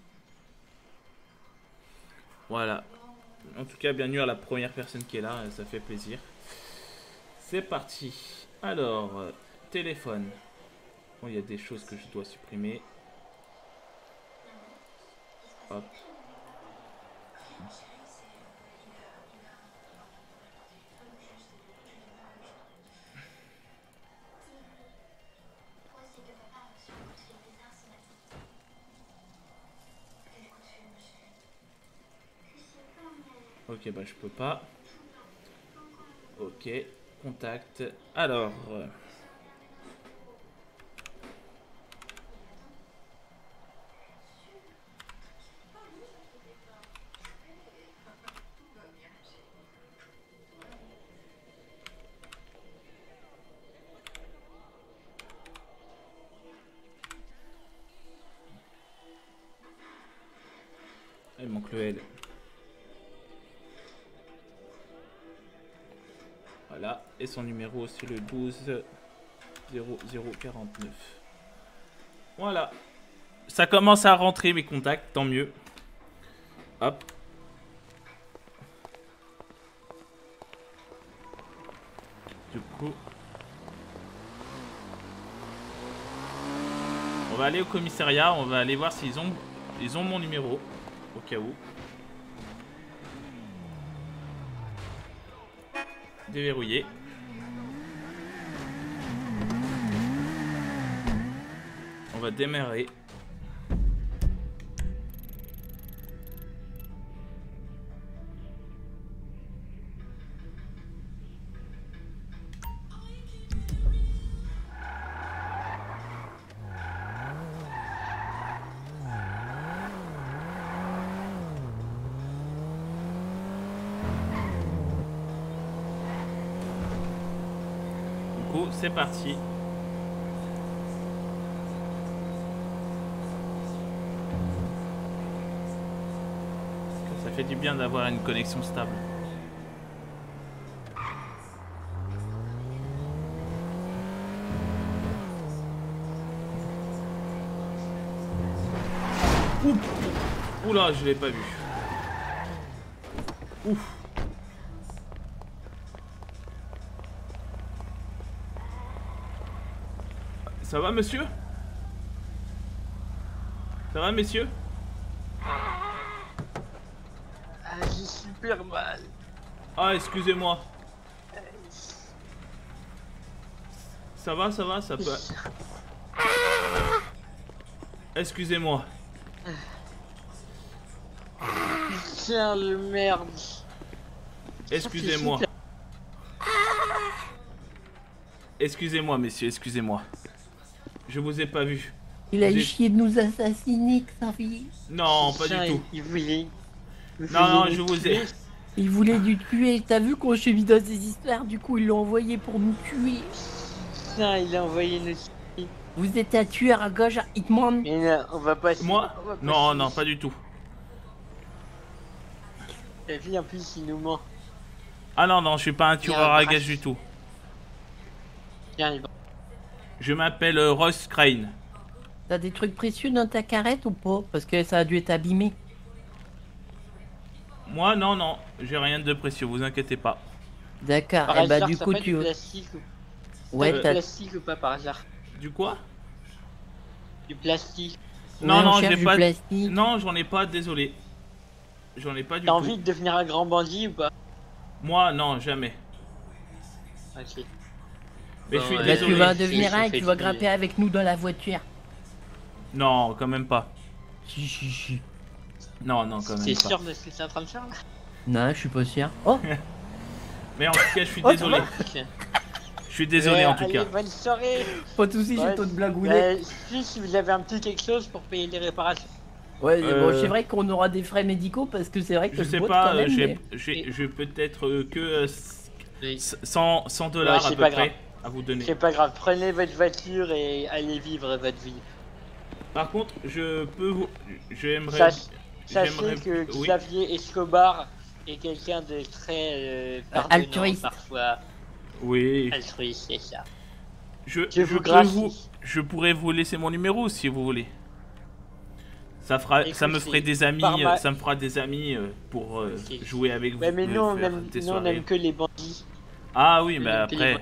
Voilà. En tout cas, bienvenue à la première personne qui est là, ça fait plaisir. C'est parti. Alors, téléphone. Bon, il y a des choses que je dois supprimer. Hop. Ok, bah je peux pas. Ok, contact. Alors... il manque le L. Voilà, et son numéro c'est le 12 0049. Voilà. Ça commence à rentrer mes contacts, tant mieux. Hop. Du coup, on va aller au commissariat, on va aller voir s'ils ont mon numéro, au cas où. Déverrouiller. On va démarrer. C'est parti. Ça fait du bien d'avoir une connexion stable. Oula, je l'ai pas vu. Ouf. Ça va, monsieur? Ça va, messieurs? J'ai super mal. Ah, excusez-moi. Ça va, ça peut... Excusez-moi. Tiens, le merde. Excusez-moi. Excusez-moi, messieurs, excusez-moi. Je vous ai pas vu. Il a essayé de nous assassiner, Xavier. Non, pas du tout. Il voulait... Non, je vous ai... Il voulait nous tuer. T'as vu qu'on s'est mis dans ces histoires, du coup il l'a envoyé pour nous tuer. Putain, il a envoyé nous tuer. Vous êtes un tueur à gauche, Hitman. Mais non, on va pas... Moi? Non, non, pas du tout. La vie en plus, il nous ment. Ah non, non, je suis pas un tueur à gage du tout. Tiens, il va... Je m'appelle Ross Crane. T'as des trucs précieux dans ta carrette ou pas? Parce que ça a dû être abîmé. Moi, non, non, j'ai rien de précieux, vous inquiétez pas. D'accord, et bah du coup tu... Du plastique ou... Ouais, du plastique ou pas par hasard? Du quoi? Du plastique. Non, ouais, non, j'ai pas... plastique. Non, j'en ai pas, désolé. J'en ai pas du tout. T'as envie de devenir un grand bandit ou pas? Moi, non, jamais. Ok. Mais je suis Là désolé. tu vas devenir un et tu vas grimper avec nous dans la voiture. Non, quand même pas. Si. Non, non, quand même pas. T'es sûr de ce que t'es en train de faire là? Non, je suis pas sûr. Oh. Mais en tout cas, je suis désolé. Je suis désolé en tout allez, cas. Bonne soirée. Pas de soucis, j'ai toi de blagouiller. Si vous avez un petit quelque chose pour payer les réparations. Ouais, bon, c'est vrai qu'on aura des frais médicaux parce que c'est vrai que Je sais boite pas, quand même, j'ai peut-être que 100 $, Ouais, à c'est peu pas près grave. à vous donner. C'est pas grave, prenez votre voiture et allez vivre votre vie. Par contre, je peux vous... J'aimerais... Sachez que Oui. Xavier Escobar est quelqu'un de très pardonnant, altruiste. parfois. Oui. Altruiste, c'est ça. Je vous peux gracie. je pourrais vous laisser mon numéro si vous voulez. Ça me Écoutez, ferait des amis, par ma- ça me fera des amis pour jouer avec vous. Ouais, mais nous, on faire aime, des nous, on soirées. aime que les bandits. Ah oui, on mais aime que les après... bandits.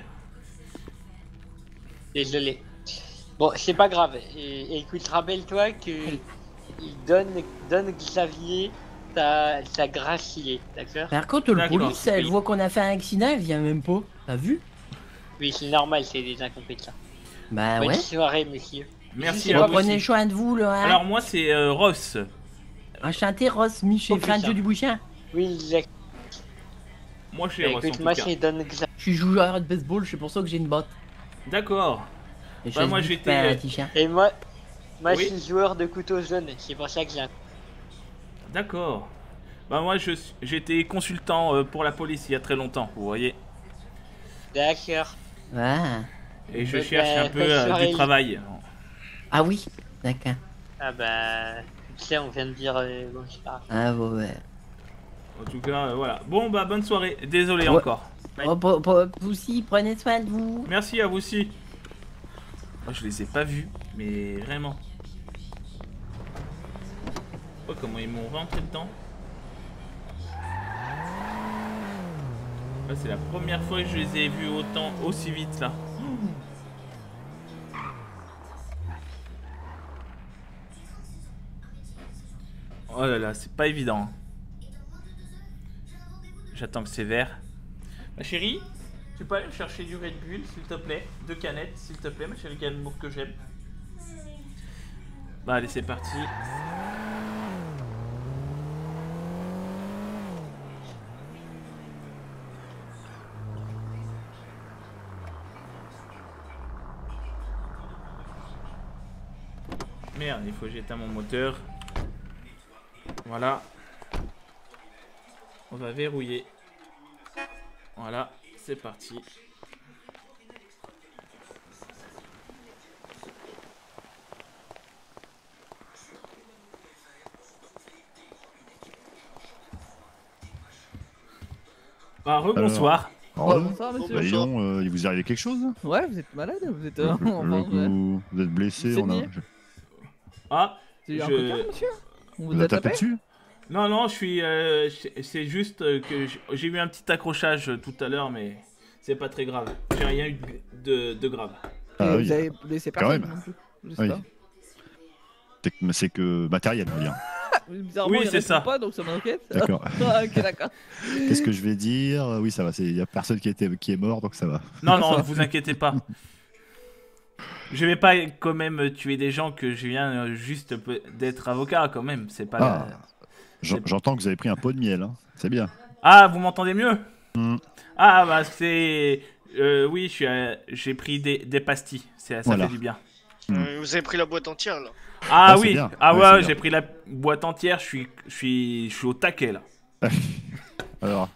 Désolé. Bon, c'est pas grave. Et écoute, rappelle-toi que il donne Xavier sa gracier, d'accord? Par contre, le D'accord. police, elle Oui. voit qu'on a fait un accident, elle vient même pas. T'as vu? Oui, c'est normal, c'est des incompétents. Bah Bonne ouais. soirée, monsieur. Merci Et à vous prenez aussi. soin de vous, là. Hein. Alors moi c'est Ross. Enchanté, Ross, Michel, Oh, putain. Franjo du Bouchin. Oui, exact. Moi je suis Ross en Écoute, tout moi, cas. c'est Don Xavier. Je suis joueur de baseball, c'est pour ça que j'ai une botte. D'accord. Et Bah, moi, j'étais, un t-shirt. Et moi, Oui. je suis joueur de couteau jaune, c'est pour ça que j'ai un... D'accord. Bah moi j'étais consultant pour la police il y a très longtemps, vous voyez. D'accord. Ah. Et je Eh cherche ben, un peu bonne soirée. du travail. Ah oui, d'accord. Ah bah... Tu sais, on vient de dire... bon, c'est pas grave. Ah bon, ouais. En tout cas, voilà. Bon bah bonne soirée. Désolé Ouais. encore. Oh, vous aussi, prenez soin de vous. Merci à vous aussi. Moi je les ai pas vus, mais vraiment. Oh comment ils m'ont rentré dedans. Là, c'est la première fois que je les ai vus aussi vite là. Oh là là, c'est pas évident. J'attends que c'est vert. Ma chérie, tu peux aller me chercher du Red Bull, s'il te plaît? 2 canettes, s'il te plaît, ma chérie Galmour que j'aime. Bah allez, c'est parti. Merde, il faut que j'éteins mon moteur. Voilà. On va verrouiller. Voilà, c'est parti. Bah, rebonsoir. Alors, bonsoir, monsieur. bah, dis donc, il vous est arrivé quelque chose là Ouais, vous êtes malade, vous êtes Vous êtes blessé, on a... saigné. Ah, C'est eu un coquin, monsieur? On Vous a tapé dessus? Non, non, je suis. C'est juste que j'ai eu un petit accrochage tout à l'heure, mais c'est pas très grave. J'ai rien eu de grave. Ah Vous oui, avez blessé quand personne même. non plus, Oui. j'espère. C'est que matériel, on va dire. Bizarrement, Oui, il c'est répond ça. pas, donc ça m'inquiète. D'accord. Ah, ok, d'accord. Qu'est-ce que je vais dire? Oui, ça va, il y a personne qui est mort, donc ça va. Non, non, ne vous inquiétez pas. Je vais pas quand même tuer des gens que je viens juste d'être avocat quand même. C'est pas. Ah, j'entends que vous avez pris un pot de miel, hein. C'est bien. Ah, vous m'entendez mieux? Mm. Ah, bah c'est. Oui, j'ai pris des pastilles. Ça Voilà. fait du bien. Vous avez pris la boîte entière là. Ah c'est oui, bien. ah Ouais, ouais, c'est j'ai bien. pris la boîte entière. Je suis au taquet là. Alors,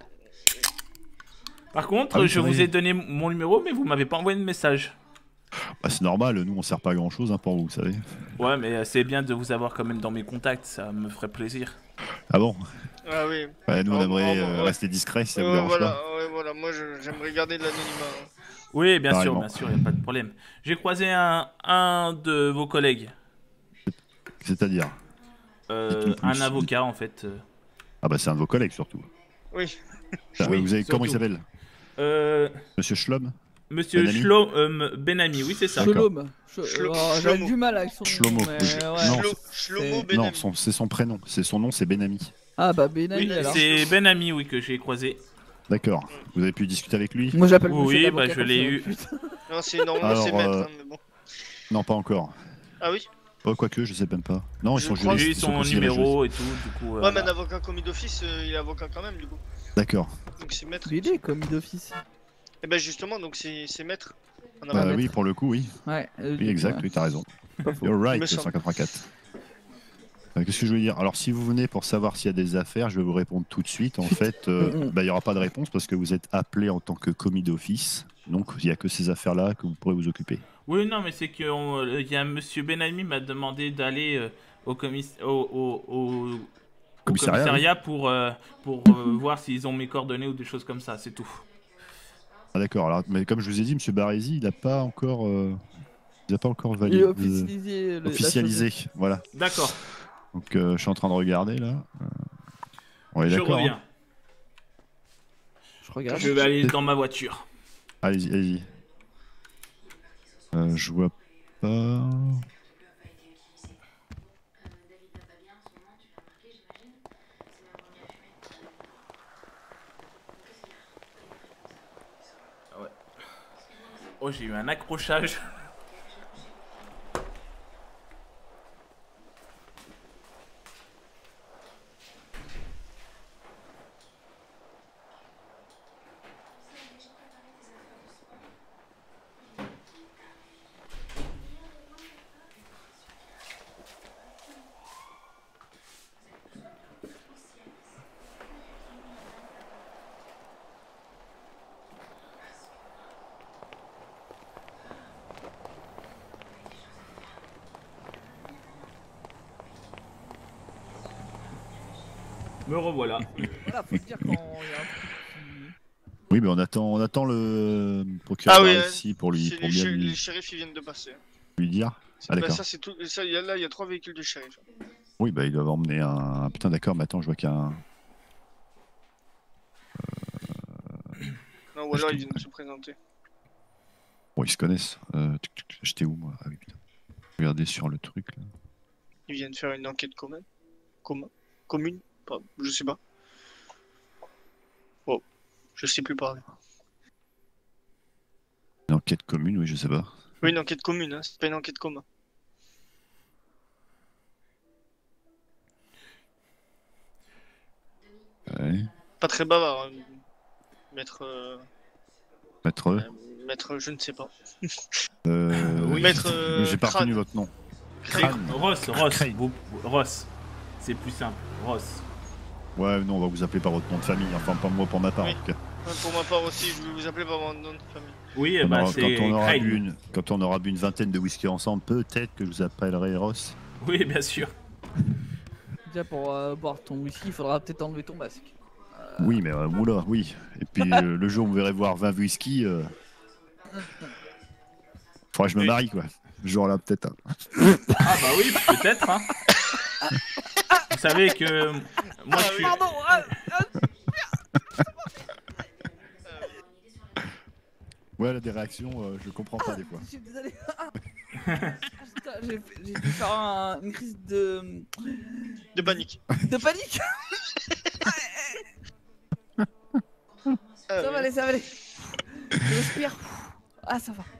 Par contre, Ah oui, je c'est vous vrai. ai donné mon numéro, mais vous m'avez pas envoyé de message. bah, c'est normal, nous on sert pas à grand chose pour vous, vous savez. Ouais, mais c'est bien de vous avoir quand même dans mes contacts, ça me ferait plaisir. Ah bon? Ah oui. Ouais, nous on Ah, aimerait ouais. rester discret si ça vous Ouais, dérange voilà, pas. ouais, voilà, moi j'aimerais garder de l'anonymat. Oui, bien Pareillement. sûr, y a pas de problème. J'ai croisé un de vos collègues, C'est-à-dire? Dites-nous plus. un avocat en fait. Ah bah c'est un de vos collègues surtout. Oui. Ah, Oui, vous avez... Comment il surtout. s'appelle? Euh, Monsieur Schlom? Monsieur Benami Benami, oui c'est ça. D'accord. Sholom. Shlomo. J'ai du mal avec son Shlomo, nom, mais oui. ouais. Non, Shlomo c'est- Benami. Non, c'est son prénom. Son nom, c'est Benami. Ah bah Benami Oui, alors. c'est Benami, oui, que j'ai croisé. D'accord. Vous avez pu discuter avec lui? Moi j'appelle monsieur Oui, l'avocat bah je comme l'ai ça, eu. putain. Non, c'est normalement c'est Alors, maître, hein, mais bon. Non, pas encore. Ah oui. Oh, quoique, je sais même pas. Non, ils Je sont crois juristes. J'ai eu ils sont son considérés numéro et tout, du coup. Ouais, mais un avocat commis d'office, il est avocat quand même, du coup. juristes. D'accord. Donc c'est maître. Il est commis d'office. Et ben justement, donc c'est maître. Un Bah avocat. oui, pour le coup, oui. Ouais. Oui, exact, oui, t'as raison. Pas faux. You're Il right, me semble. 184. Qu'est-ce que je veux dire? Alors, si vous venez pour savoir s'il y a des affaires, je vais vous répondre tout de suite. En fait, il n'y aura pas de réponse parce que vous êtes appelé en tant que commis d'office. Donc, il n'y a que ces affaires-là que vous pourrez vous occuper. Oui, non, mais c'est que il y a Monsieur Benami m'a demandé d'aller au commissariat pour voir s'ils ont mes coordonnées ou des choses comme ça, c'est tout. Ah, d'accord. Alors, mais comme je vous ai dit, Monsieur Barési, il n'a pas encore, Il validé, est officialisé. officialisé. Voilà. D'accord. Donc, je suis en train de regarder là. On est Je d'accord. reviens. Hein. Je regarde. Je vais aller dans ma voiture. Allez-y, allez-y. Je vois pas. Ouais. Oh, j'ai eu un accrochage. Me revoilà. Voilà, faut se dire quand il y a un truc Oui, mais on attend le procureur Ah oui, ici pour lui, c'est pour les, bien les lui, shérifs ils viennent de passer. lui dire. Ah, Bah, d'accord. ça c'est tout. Ça, là il y a 3 véhicules de shérif. Oui, bah ils doivent emmener un. Putain, d'accord, mais attends, je vois qu'il y a un. Non, ou alors ils viennent se présenter. Bon, ils se connaissent. J'étais où moi? Ah oui, putain. Regardez sur le truc là. Ils viennent faire une enquête commune. Commune? Je sais pas. Oh, je sais plus parler. Une enquête commune, oui, je sais pas. Oui, une enquête commune, hein, c'est pas une enquête commun. Ouais. Pas très bavard, hein. Maître. Maître, je ne sais pas. Oui. Maître. J'ai pas retenu votre nom. Crâne. Ross. Ross. C'est plus simple. Ross. Ouais, non, on va vous appeler par votre nom de famille. Enfin, pas moi pour ma part Oui. en tout cas. Ouais, pour ma part aussi, je vais vous appeler par mon nom de famille. Oui, bah c'est Craig. Quand on aura bu une vingtaine de whisky ensemble, peut-être que je vous appellerai Ross. Oui, bien sûr. Déjà pour boire ton whisky, il faudra peut-être enlever ton masque. Oui, mais oula, oui. Et puis le jour où vous verrez voir 20 whisky, faudra que je me marie quoi. Ce jour-là, peut-être. Hein. Ah bah oui, peut-être. Hein. Vous savez que moi je suis. Pardon. Ouais, elle a des réactions, je comprends pas des fois. Je suis désolé. Putain, j'ai dû faire une crise de panique. De panique. Ça va aller, ça va aller. Je respire. Ah, ça va.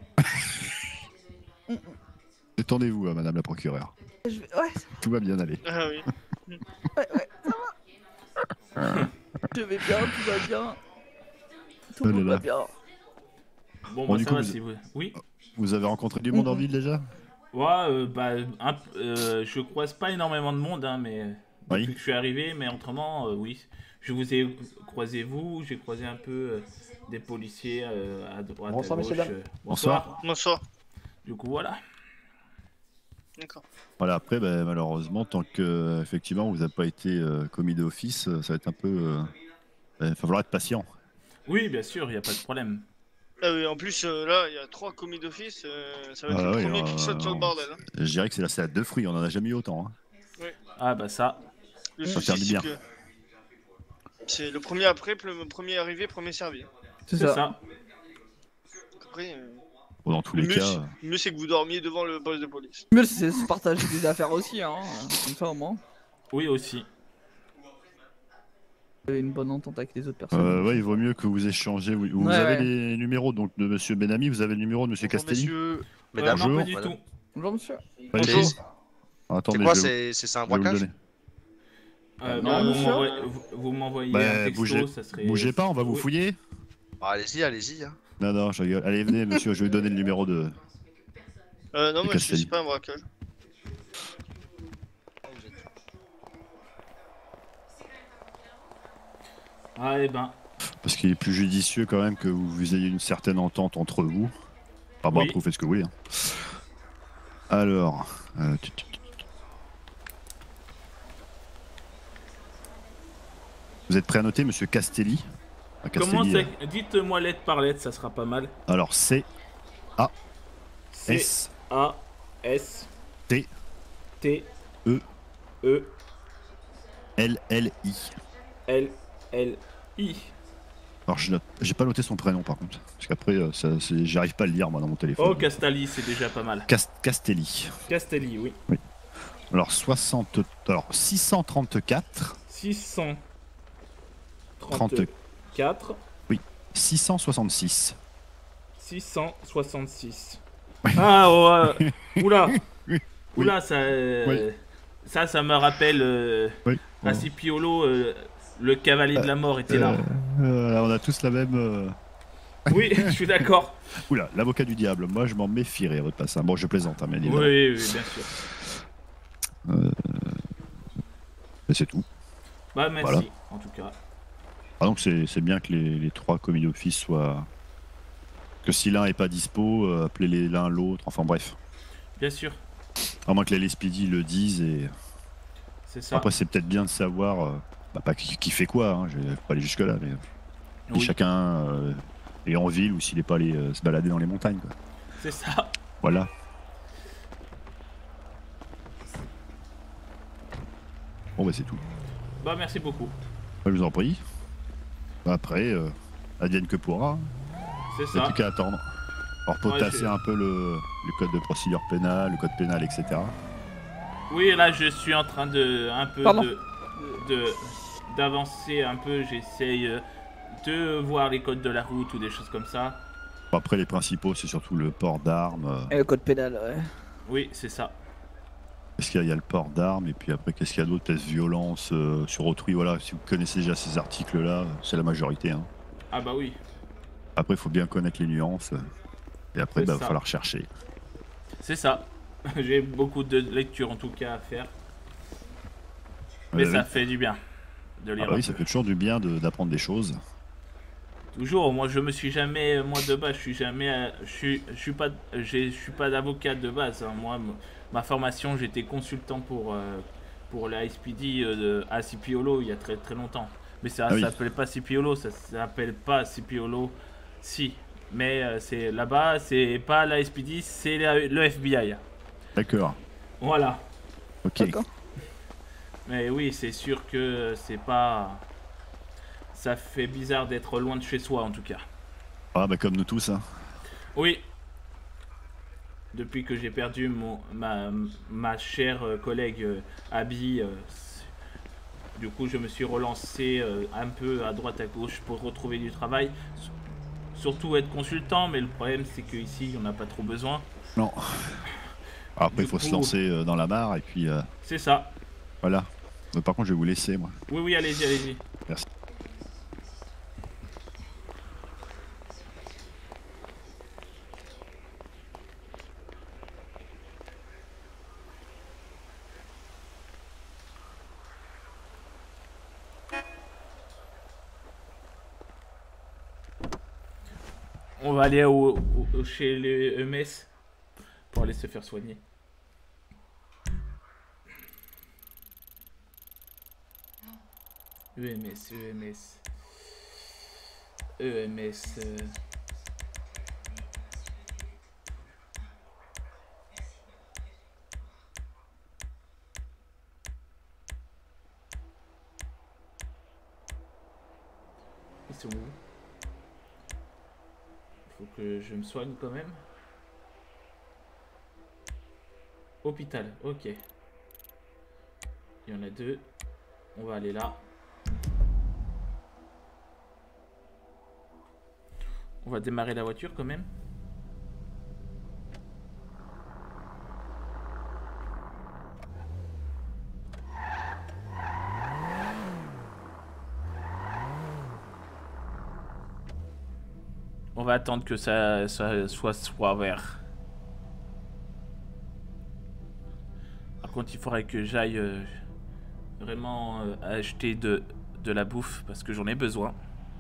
Détendez-vous, madame la procureure. Ouais, ça va. Tout va bien aller. Ah oui. Ouais, ça va. Je vais bien, tout va bien. Tout le monde va bien. Bon, Bon, bah du ça coup, va vous- si vous. Oui. Vous avez rencontré du monde en ville déjà? Ouais, je croise pas énormément de monde, hein, mais depuis que je suis arrivé, mais autrement, oui. Je vous ai croisé vous, j'ai croisé un peu des policiers à droite, Bonsoir, à gauche. messieurs, dames. Bonsoir. Bonsoir. Du coup, voilà. D'accord. Voilà, après, ben, malheureusement, tant que effectivement vous n'avez pas été commis d'office, ça va être un peu. Il va falloir être patient. Oui, bien sûr, il n'y a pas de problème. Ah oui, en plus, là, il y a 3 commis d'office, ça va être Ah le ouais, premier qui saute sur le bordel. Hein. Je dirais que c'est la salade de fruits, on en a jamais eu autant. Hein. Oui. Ah bah ça. Le Ça souci, fait du bien. c'est que c'est le premier après, le premier arrivé, premier servi. C'est ça. Après, Bon, dans tous le les mieux, cas. le mieux, c'est que vous dormiez devant le poste de police. Mais c'est se partager des affaires aussi, hein. Comme ça au moins. Oui, aussi. Vous avez une bonne entente avec les autres personnes. Ouais, il vaut mieux que vous échangez. Vous Ouais, avez ouais. les numéros donc de Monsieur Benami, vous avez le numéro de Monsieur Castelli. Mesdames, bonjour. pas du tout. Bonjour monsieur. Allez-y. Attendez, C'est quoi, je vais c'est un vous- je vais vous braquage? donner. Bah, monsieur. vous m'envoyez Bah, un texto, bougez, ça serait. bougez pas, on va vous Oui. fouiller. Bah, allez-y, allez-y. Hein. Non, je rigole. Allez, venez, monsieur, je vais vous donner le numéro de. Non, Le mais Castelli. c'est pas un braquage. Ah, eh ben. Parce qu'il est plus judicieux quand même que vous ayez une certaine entente entre vous. Enfin bon, Oui. après, vous faites ce que vous voulez. Hein. Alors... Vous êtes prêt à noter, monsieur Castelli? Comment c'est? Dites-moi lettre par lettre, ça sera pas mal. Alors, C, A, C, S, A, S, T, T, E, E, L, L, I. L, L, I. Alors, j'ai pas noté son prénom par contre. Parce qu'après, j'arrive pas à le lire moi dans mon téléphone. Oh, Castelli, c'est déjà pas mal. Castelli. Castelli, oui. Oui. Alors, 634. 634. Oui. 666. 666. Ah, oh, oula. Oui. Oula, ça, ça me rappelle oui. Acipiolo, le cavalier de la mort était là. On a tous la même. Oui, je suis d'accord. Oula, l'avocat du diable. Moi, je m'en méfierais à votre passage. Bon, je plaisante, hein, mais oui, bien sûr. Et c'est tout. Bah, merci, voilà. en tout cas. Ah, donc, c'est bien que les trois commis d'office soient. Que si l'un n'est pas dispo, appelez-les l'un l'autre. Enfin, bref. Bien sûr. À moins que les LSPD le disent et. C'est ça. Après, c'est peut-être bien de savoir. Pas qui fait quoi, hein, je vais pas aller jusque-là, mais. Oui. Si chacun est en ville ou s'il n'est pas allé se balader dans les montagnes. C'est ça. Voilà. Bon, bah, c'est tout. Bah, merci beaucoup. Je vous en prie. Après, advienne que pourra. C'est ça. Il n'y a plus qu'à attendre. Alors, potasser un peu le code de procédure pénale, le code pénal, etc. Oui, là, je suis en train de d'avancer un peu. J'essaye de voir les codes de la route ou des choses comme ça. Bon, après, les principaux, c'est surtout le port d'armes. Et le code pénal, ouais. Oui, c'est ça. Est-ce qu'il y a le port d'armes et puis après, qu'est-ce qu'il y a d'autre? Peut-être violence sur autrui. Voilà, si vous connaissez déjà ces articles-là, c'est la majorité. Hein. Ah bah oui. Après, il faut bien connaître les nuances. Et après, il va falloir chercher. C'est ça. J'ai beaucoup de lectures en tout cas à faire. Mais ça fait du bien de lire. Ah bah oui, ça fait toujours du bien d'apprendre des choses. Toujours. Moi, je me suis jamais, moi de base, je suis jamais, je suis pas d'avocat de base. Hein. Moi, ma formation, j'étais consultant pour la SPD de Acipiolo il y a très très longtemps. Mais ça s'appelle pas Acipiolo, ça s'appelle pas Acipiolo. Si. Mais c'est là-bas, c'est pas la SPD, c'est le FBI. D'accord. Voilà. Ok. Mais oui, c'est sûr que c'est pas... Ça fait bizarre d'être loin de chez soi, en tout cas. Ah bah comme nous tous, hein. Oui. Depuis que j'ai perdu ma chère collègue Abby, du coup je me suis relancé un peu à droite à gauche pour retrouver du travail. Surtout être consultant, mais le problème c'est qu'ici on n'a pas trop besoin. Non. Après il faut se lancer dans la mare et puis... C'est ça. Voilà. Mais par contre je vais vous laisser moi. Oui, allez-y, allez-y. Merci. On va aller chez les EMS pour aller se faire soigner. EMS. Ils sont où? Faut que je me soigne quand même. Hôpital, ok. Il y en a deux. On va aller là. On va démarrer la voiture quand même. On va attendre que ça soit vert. Par contre, il faudrait que j'aille vraiment acheter de de la bouffe parce que j'en ai besoin.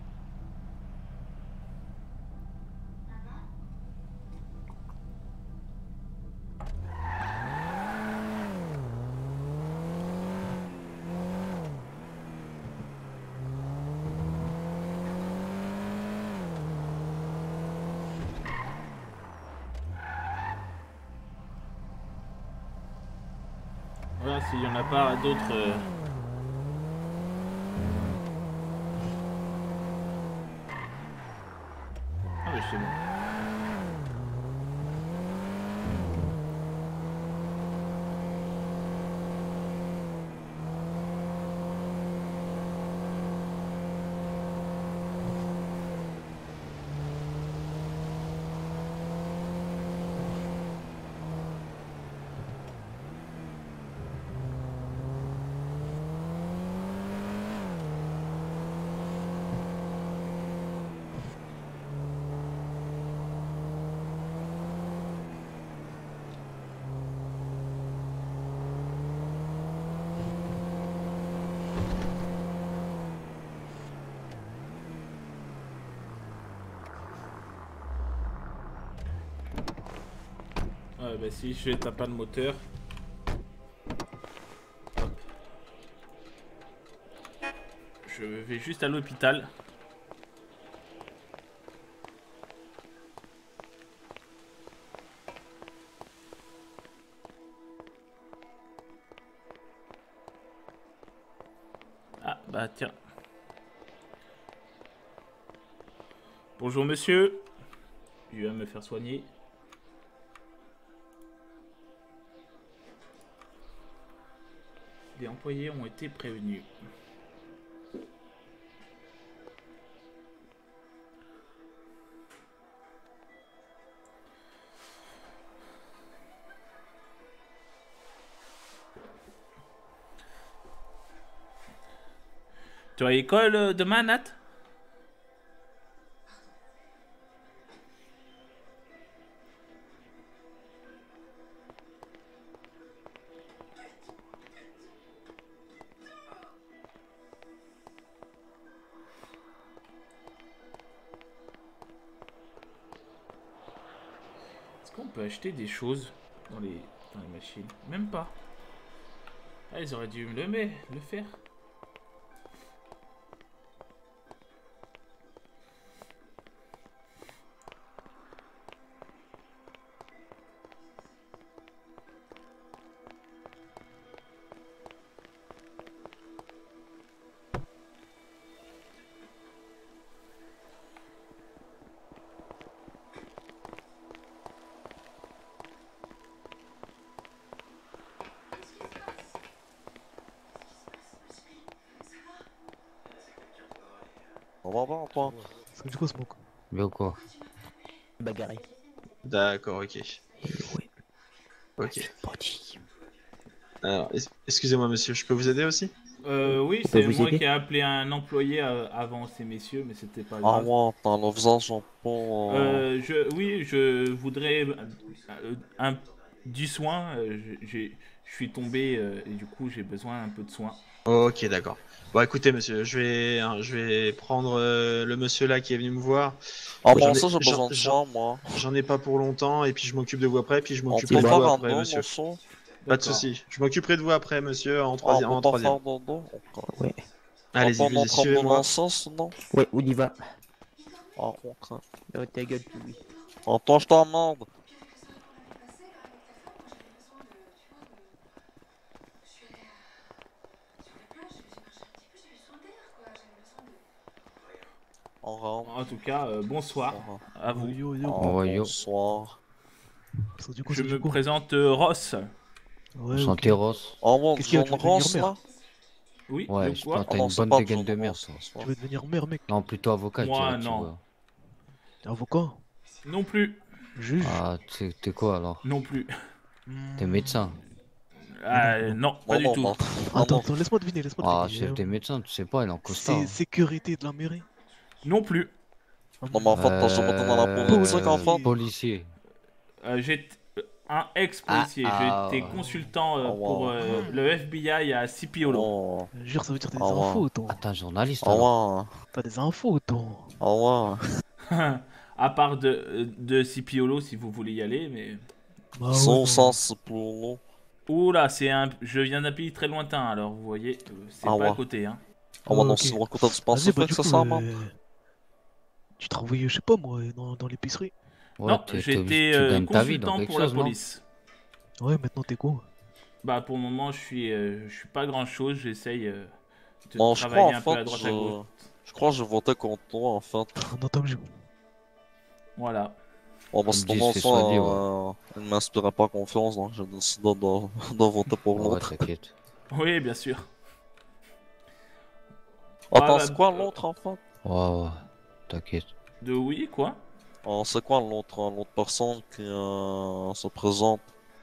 Voilà, s'il n'y en a pas d'autres... Ah mais c'est bon. Ouais, bah si je tape pas le moteur. Hop. Je vais juste à l'hôpital. Ah bah tiens. Bonjour monsieur. Il va me faire soigner. Les employés ont été prévenus. Tu as école demain, Nat? Est-ce qu'on peut acheter des choses dans les machines? Même pas. Ah, ils auraient dû le faire. Au revoir, Antoine. C'est du coup, Smoke. Mais quoi? Bagarré. D'accord, ok. Ok. Alors, excusez-moi monsieur, je peux vous aider aussi? Oui, c'est moi qui ai appelé un employé avant ces messieurs, mais c'était pas grave. Ah ouais, t'as le visage un peu... Oui, je voudrais du soin. Je suis tombé et du coup j'ai besoin un peu de soin. Ok, d'accord. Bon, écoutez monsieur, je vais prendre le monsieur là qui est venu me voir. Ah bon, ça j'ai besoin de soin, moi. J'en ai pas pour longtemps et puis je m'occupe de vous après, puis je On m'occuperai peut de faire vous un après don, monsieur. mon son. Pas de soucis, je m'occuperai de vous après monsieur en troisième. On peut faire un don. Ouais. Allez-y, on peut vous suivez-moi. en sens, non? Ouais, on y va. Ah, ok. Oh, ta gueule, lui. Antoine, je t'emmerde. En tout cas, bonsoir à vous. Bonsoir. Je me présente Ross. Santé Ross. Oh mon Qu'est-ce qu'il y a, tu veux devenir Ross maire? là? Oui, Ouais, donc quoi? t'as une bonne dégaine de merde. Tu veux devenir maire, mec? Non, plutôt avocat. Moi, tu non. vois. T'es avocat? Non plus. Juge? Ah, t'es quoi alors? Non plus. T'es médecin? Non, pas du tout. Attends, laisse-moi deviner, Ah, chef des médecins, tu sais pas, il est en costard. C'est sécurité de la mairie? Non plus. Non, mais en fait, t'as jamais été dans la police, enfant. Policier. Un ex-policier. Ah, J'étais ouais. consultant Oh, pour wow. le FBI à Sipiolo. Oh. Jure, ça veut dire des Oh, infos, ouais. toi. Attends, journaliste. Oh, alors. ouais. T'as des infos, toi. Oh, ouais. À part de Sipiolo, si vous voulez y aller, mais. Bah, Son ouais, sens pour nous. Oula, je viens d'un pays très lointain, alors vous voyez, c'est Ah pas à ouais. côté, hein. Oh, bah non, ok. c'est moi quand t'as dispensé, Vas-y, bah, fait du que ça, coup, ça, man. tu travaillais, je sais pas moi, dans l'épicerie. Ouais, Non, t'es- j'étais tu gagnes ta vie consultant dans quelque pour la chose, non? police. Ouais, maintenant t'es quoi? Bah pour le moment, je suis pas grand chose, j'essaye de Bon, je crois travailler en un peu à fait, droite à gauche. je crois que je votais contre toi en fait. Non, tant que je... Voilà. Bon, bah, c'est Comme pour disent, ça, fais soigner, ouais. il ne m'inspirait pas confiance, donc j'ai décidé de voter pour Ouais, l'autre. t'inquiète. Oui, bien sûr. Attends, Ah, c'est quoi l'autre en fait? Ouais, ouais. T'inquiète. De oui, quoi? C'est quoi l'autre personne qui se présente?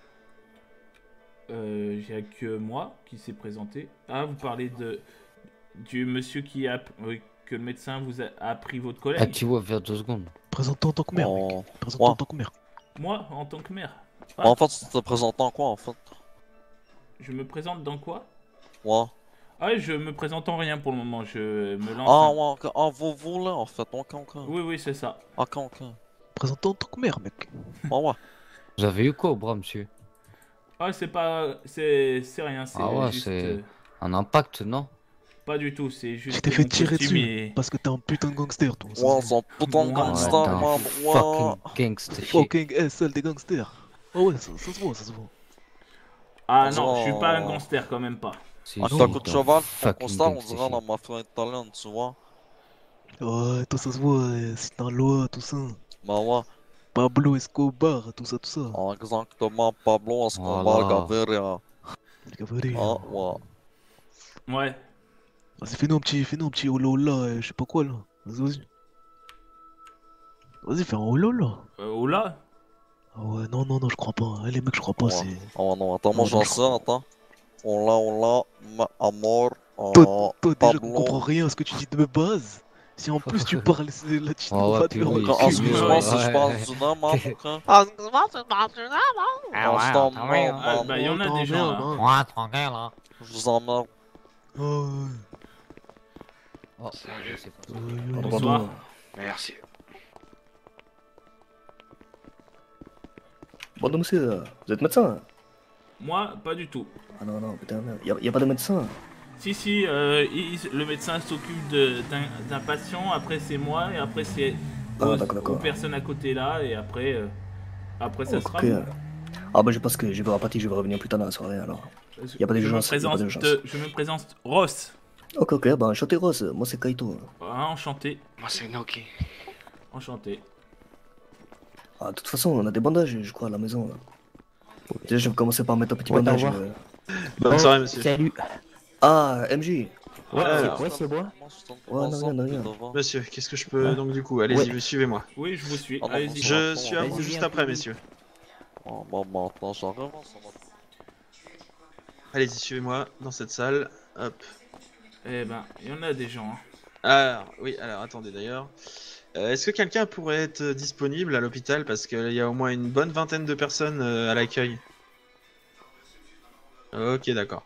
Il y a que moi qui s'est présenté. Ah, vous parlez du monsieur qui a que le médecin vous a appris votre Ah, collègue. tu vois, vers 2 secondes. Présente-toi en tant que mère, Oh. mec. Présente-toi Ouais. en tant que mère. Moi, en tant que maire. Bah, en fait, tu te présentes en quoi en fait? Je me présente dans quoi? Ouais. Ah, je me présente en rien pour le moment. Je me lance. Ah, un- ouais, ok. Ah, vous là en fait, ok. Oui, oui, c'est ça. Ok. Présente-toi en tant que mère, mec. Ouais. Vous avez eu quoi au bras, monsieur? Ah, c'est pas. C'est rien. C'est Ah ouais, juste. c'est un impact, non? Pas du tout. C'est Tu juste. t'es que fait mon tirer costume dessus est- parce que t'es un putain de gangster, toi. ça Ouais, se c'est un putain de Ouais, gangster, t'es un man. fucking gangster shit. Fucking SL des gangsters. Oh ouais, ça se voit, ça se voit. Ah non, je suis pas un gangster quand même pas. Si, Ah, si, t'as un coup de t'es un cheval, ton fucking constat, on gangster dirait shit. la mafia italienne, tu vois. Ouais, toi ça se voit, c'est un loi, tout ça. Bah ouais. Pablo Escobar, tout ça. Ah, exactement, Pablo Escobar, Voilà. Gaviria. Gaviria. Ah, ouais. Ouais. Vas-y, fais-nous un petit holola, je sais pas quoi là. Vas-y. Vas-y, fais un holola. Oula. Ah ouais, non, je crois pas. Les mecs, je crois pas, Ouais. c'est. Ah ouais, non, attends, moi Non, j'en je sais, attends. Hola, amor, Toi, déjà, Pablo. qu'on comprend rien à ce que tu dis de base. Si en plus tu parles latino, Ah ouais, va te puis faire lui, enculer. c'est Excuse-moi mieux, si je ouais. parle du nom, hein, ok? Excuse-moi, c'est pas du nom, hein? Ah ouais, t'as rien. Ah, bah, il y en a des gens là. Ouais, tranquille, là. Je vous emmerde. Oh, Oh, c'est pas ça. Bonsoir. Merci. Bon, donc, monsieur, vous êtes médecin? Moi, pas du tout. Ah non, putain, y a pas de médecin. Si, le médecin s'occupe d'un patient, après c'est moi, et après c'est Ah, aux d'accord. personnes à côté là, et après ça sera Ok. vous. Ah bah je pense que je vais repartir, je vais revenir plus tard dans la soirée alors. Y a pas d'urgence, y a pas d'urgence. Je me présente Ross. Ok, bah enchanté Ross, moi c'est Kaito. Ah, enchanté. Moi, c'est Naoki. Enchanté. Ah, de toute façon, on a des bandages, je crois, à la maison. Là. Déjà, je vais commencer par mettre un petit Ouais, bandage. au revoir. Bonne soirée, monsieur. Salut. Ah, MJ. Ouais, alors. Ouais, c'est moi. Ouais, non, rien. Monsieur, qu'est-ce que je peux donc du coup? Allez-y, Ouais. suivez-moi. Oui, je vous suis. Ah non, Allez-y. Je suis à vous Vas-y, juste viens, après, Pouille. messieurs. Oh, bah, attends, j'arrive, ça va. Allez-y, suivez-moi dans cette salle. Hop. Eh ben, il y en a des gens. Hein. Alors, oui, alors attendez d'ailleurs. Est-ce que quelqu'un pourrait être disponible à l'hôpital parce qu'il y a au moins une bonne vingtaine de personnes à l'accueil? Ok, d'accord.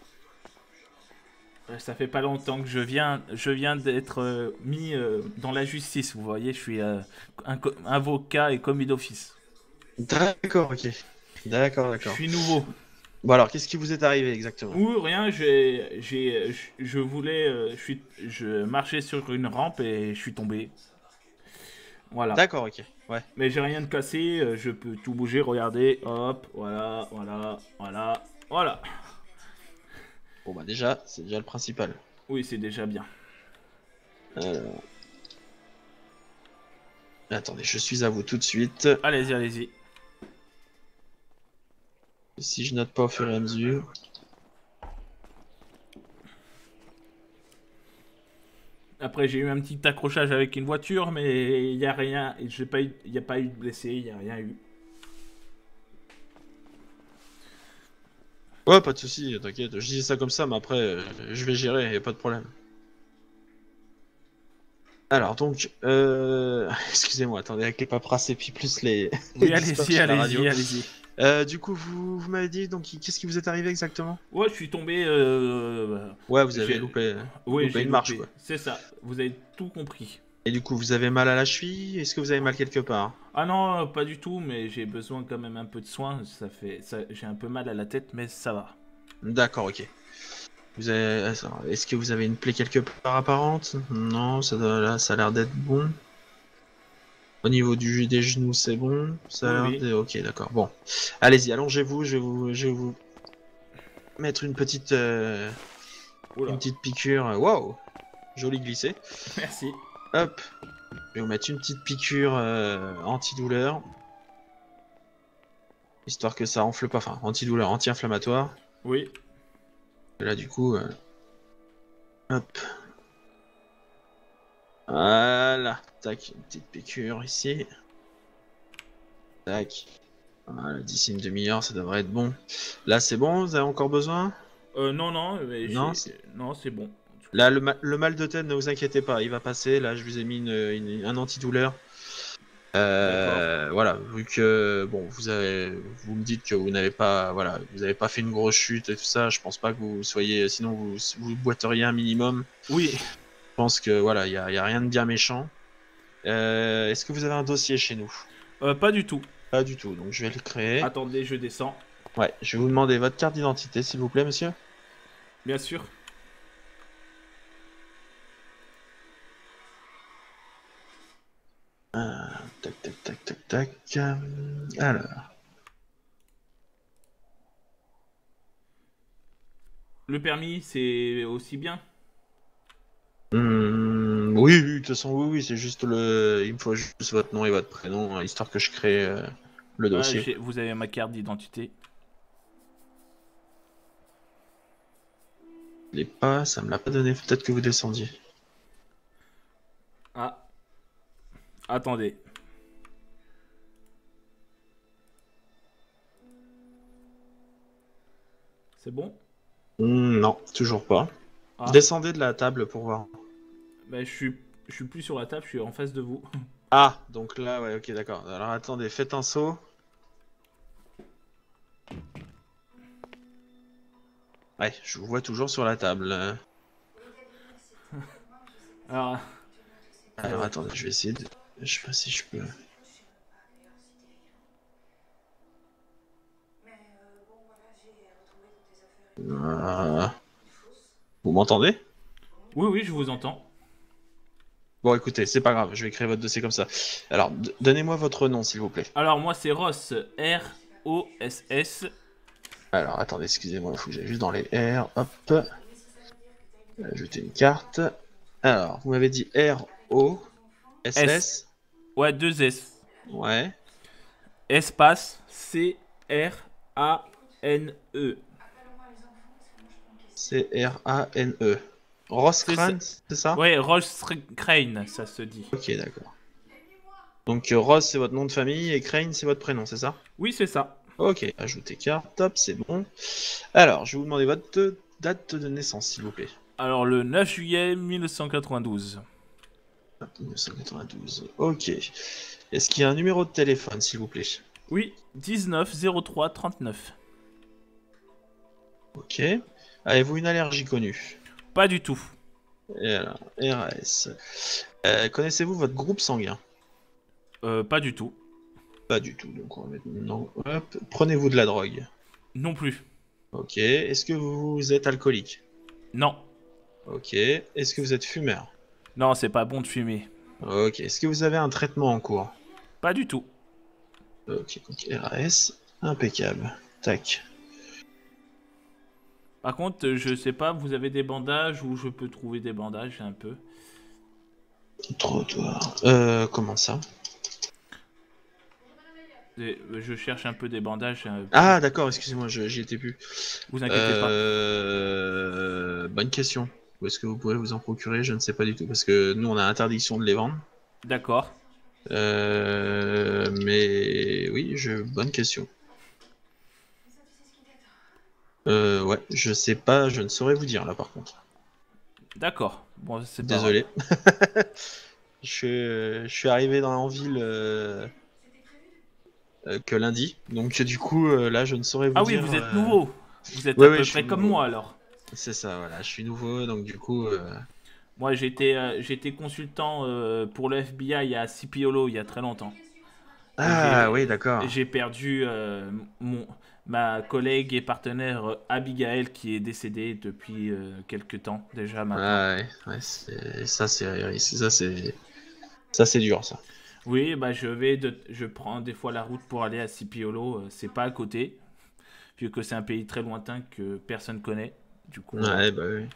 Ça fait pas longtemps que je viens d'être mis dans la justice, vous voyez, je suis avocat et commis d'office. D'accord, ok. D'accord. Je suis nouveau. Bon alors, qu'est-ce qui vous est arrivé exactement? Ou rien, je marchais sur une rampe et je suis tombé. Voilà. D'accord, ok. Ouais. Mais j'ai rien de cassé, je peux tout bouger, regardez, hop, voilà. Bon bah déjà, c'est déjà le principal. Oui, c'est déjà bien. Attendez, je suis à vous tout de suite. Allez-y. Si je note pas au fur et à mesure. Après, j'ai eu un petit accrochage avec une voiture, mais il n'y a rien, il n'y a pas eu de blessés, il n'y a rien eu. Ouais, pas de soucis, t'inquiète. Je dis ça comme ça, mais après, je vais gérer, y a pas de problème. Alors donc, excusez-moi, attendez, avec les paperasses et puis plus les. Oui, les dispatchs à la radio. allez-y. Du coup, vous m'avez dit, donc, qu'est-ce qui vous est arrivé exactement? Ouais, je suis tombé. Ouais, vous avez j'ai- loupé, Oui, loupé j'ai une marche, loupé. quoi. C'est ça, vous avez tout compris. Et du coup, vous avez mal à la cheville? Est-ce que vous avez mal quelque part? Ah non, pas du tout, mais j'ai besoin quand même un peu de soins. J'ai un peu mal à la tête, mais ça va. D'accord, ok. Est-ce que vous avez une plaie quelque part apparente? Non, là, ça a l'air d'être bon. Au niveau des genoux, c'est bon. Ça a l'air Oui. Ok, d'accord. Bon, allez-y, allongez-vous. Je vais vous mettre une petite piqûre. Waouh, joli glissé. Merci. Hop, je vais vous mettre une petite piqûre antidouleur. Histoire que ça enfle pas. Enfin, antidouleur, anti-inflammatoire. Oui. Et là, du coup, hop. Voilà. Tac, une petite piqûre ici. Tac. Voilà, d'ici une demi-heure, ça devrait être bon. Là, c'est bon? Vous avez encore besoin? Non, mais Non, non, c'est bon. Là, le mal de tête, ne vous inquiétez pas, il va passer. Là, je vous ai mis un antidouleur. Voilà, vu que bon, vous me dites que vous n'avez pas, voilà, vous n'avez pas fait une grosse chute et tout ça. Je pense pas que vous soyez, sinon vous boiteriez un minimum. Oui. Je pense que voilà, il y a rien de bien méchant. Est-ce que vous avez un dossier chez nous? Pas du tout. Pas du tout, donc je vais le créer. Attendez, je descends. Ouais, je vais vous demander votre carte d'identité, s'il vous plaît, monsieur. Bien sûr. Tac. Alors. Le permis, c'est aussi bien. Oui, de toute façon, oui, c'est juste il me faut juste votre nom et votre prénom, histoire que je crée le dossier. Vous avez ma carte d'identité. Je l'ai pas, ça me l'a pas donné, peut-être que vous descendiez. Ah. Attendez. C'est bon? Non, toujours pas. Ah. Descendez de la table pour voir. Bah, je suis plus sur la table, je suis en face de vous. Ah, donc là, ouais, ok, d'accord. Alors attendez, faites un saut. Ouais, je vous vois toujours sur la table. Alors attendez, je vais essayer de... Je sais pas si je peux... Vous m'entendez? Oui, je vous entends. Bon, écoutez, c'est pas grave, je vais créer votre dossier comme ça. Alors, donnez-moi votre nom, s'il vous plaît. Alors, moi, c'est Ross, R-O-S-S. Alors, attendez, excusez-moi, il faut que j'aille juste dans les R, hop. Ajouter une carte. Alors, vous m'avez dit R-O-S-S. Ouais, 2 S. Ouais. Espace C-R-A-N-E. C-R-A-N-E. Ross Crane, c'est ça? Ouais, Ross Crane, ça se dit. Ok, d'accord. Donc Ross, c'est votre nom de famille et Crane, c'est votre prénom, c'est ça? Oui, c'est ça. Ok, ajoutez carte, top, c'est bon. Alors, je vais vous demander votre date de naissance, s'il vous plaît. Alors, le 9 juillet 1992. 1992, ok. Est-ce qu'il y a un numéro de téléphone, s'il vous plaît? Oui, 19 03 39. Ok. Avez-vous une allergie connue? Pas du tout. Et alors, RAS. Connaissez-vous votre groupe sanguin? Pas du tout. Pas du tout, donc on va mettre non. Hop. Prenez-vous de la drogue? Non plus. Ok. Est-ce que vous êtes alcoolique? Non. Ok. Est-ce que vous êtes fumeur? Non, c'est pas bon de fumer. Ok. Est-ce que vous avez un traitement en cours? Pas du tout. Ok, donc RAS, impeccable. Tac. Par contre, je sais pas, vous avez des bandages ou je peux trouver des bandages un peu? Trottoir. Comment ça? Je cherche un peu des bandages. Ah, d'accord, excusez-moi, j'y étais plus. Vous inquiétez pas. Bonne question. Où est-ce que vous pouvez vous en procurer? Je ne sais pas du tout, parce que nous, on a interdiction de les vendre. D'accord. Mais oui, bonne question. Ouais, je sais pas, je ne saurais vous dire là par contre. D'accord. Bon, c'est désolé. Je suis arrivé en ville que lundi. Donc du coup, là, je ne saurais vous Ah oui, dire. vous êtes nouveau. Vous êtes Ouais, à ouais, peu je suis près comme nouveau. moi alors. C'est ça, voilà, je suis nouveau, donc du coup. Moi, j'étais consultant pour le FBI à Cipiolo il y a très longtemps. Et Ah oui, d'accord. j'ai perdu ma collègue et partenaire Abigail qui est décédée depuis quelques temps déjà maintenant. Ah ouais, ça c'est dur ça. Oui, bah je prends des fois la route pour aller à Cipiolo. C'est pas à côté, vu que c'est un pays très lointain que personne connaît. Du coup. Ouais, bah oui.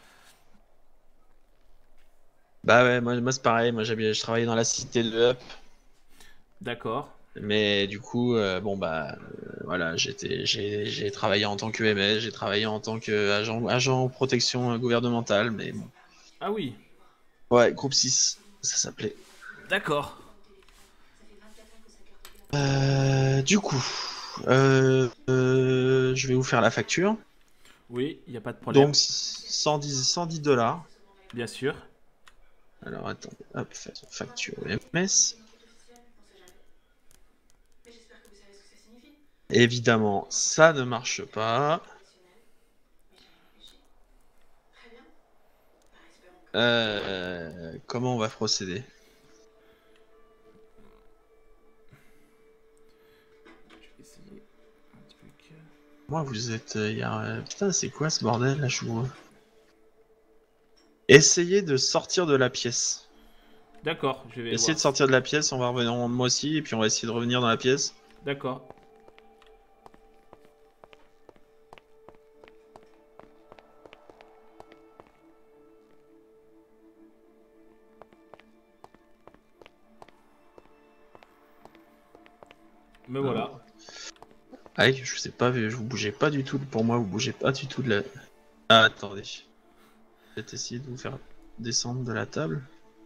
Bah ouais, moi c'est pareil. Moi je travaillais dans la cité de Up. D'accord. Mais du coup, bon bah voilà, j'ai travaillé en tant que MS, j'ai travaillé en tant qu'agent protection gouvernementale, mais bon. Ah oui. Ouais, groupe 6, ça s'appelait. D'accord. Du coup, je vais vous faire la facture. Oui, il n'y a pas de problème. Donc 110 $. Bien sûr. Alors attendez, hop, facture MS. Évidemment, ça ne marche pas. Comment on va procéder? Moi, vous êtes... Putain, c'est quoi ce bordel là, je vois. Essayez de sortir de la pièce. D'accord, je vais Essayez voir. de sortir de la pièce, on va revenir en moi aussi, et puis on va essayer de revenir dans la pièce. D'accord. Me voilà. Aïe, je sais pas, je vous bougez pas du tout, pour moi, vous bougez pas du tout de la... Ah, attendez. Je vais peut-être essayer de vous faire descendre de la table.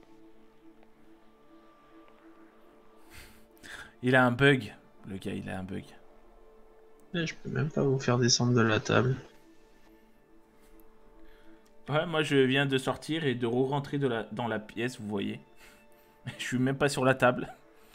Il a un bug. Le gars, il a un bug. Et je peux même pas vous faire descendre de la table. Ouais, moi je viens de sortir et de re-rentrer dans la pièce, vous voyez. Je suis même pas sur la table.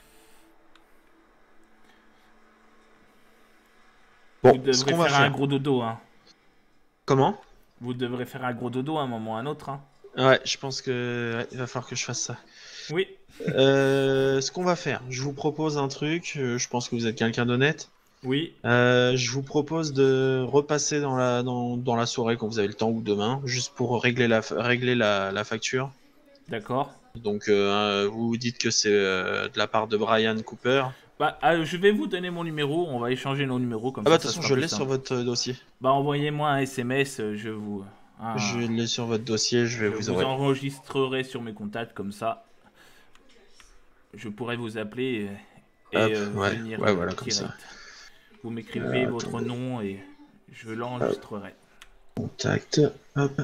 Bon, vous devrez faire un gros dodo, hein. Comment? Vous devrez faire un gros dodo à un moment ou à un autre, hein. Ouais, je pense que il va falloir que je fasse ça. Oui. Ce qu'on va faire, je vous propose un truc, je pense que vous êtes quelqu'un d'honnête. Oui. Je vous propose de repasser dans la soirée quand vous avez le temps ou demain, juste pour régler la facture. D'accord. Donc vous dites que c'est de la part de Brian Cooper. Bah, je vais vous donner mon numéro, on va échanger nos numéros comme Ah ça. bah de toute façon je l'ai sur votre dossier. Bah envoyez-moi un SMS, je vous... Je l'ai sur votre dossier, je vais vous envoyer. Enregistrerai sur mes contacts comme ça. Je pourrai vous appeler et ouais, venir voilà, comme ça. Vous m'écrivez votre nom et je l'enregistrerai. Contact, hop.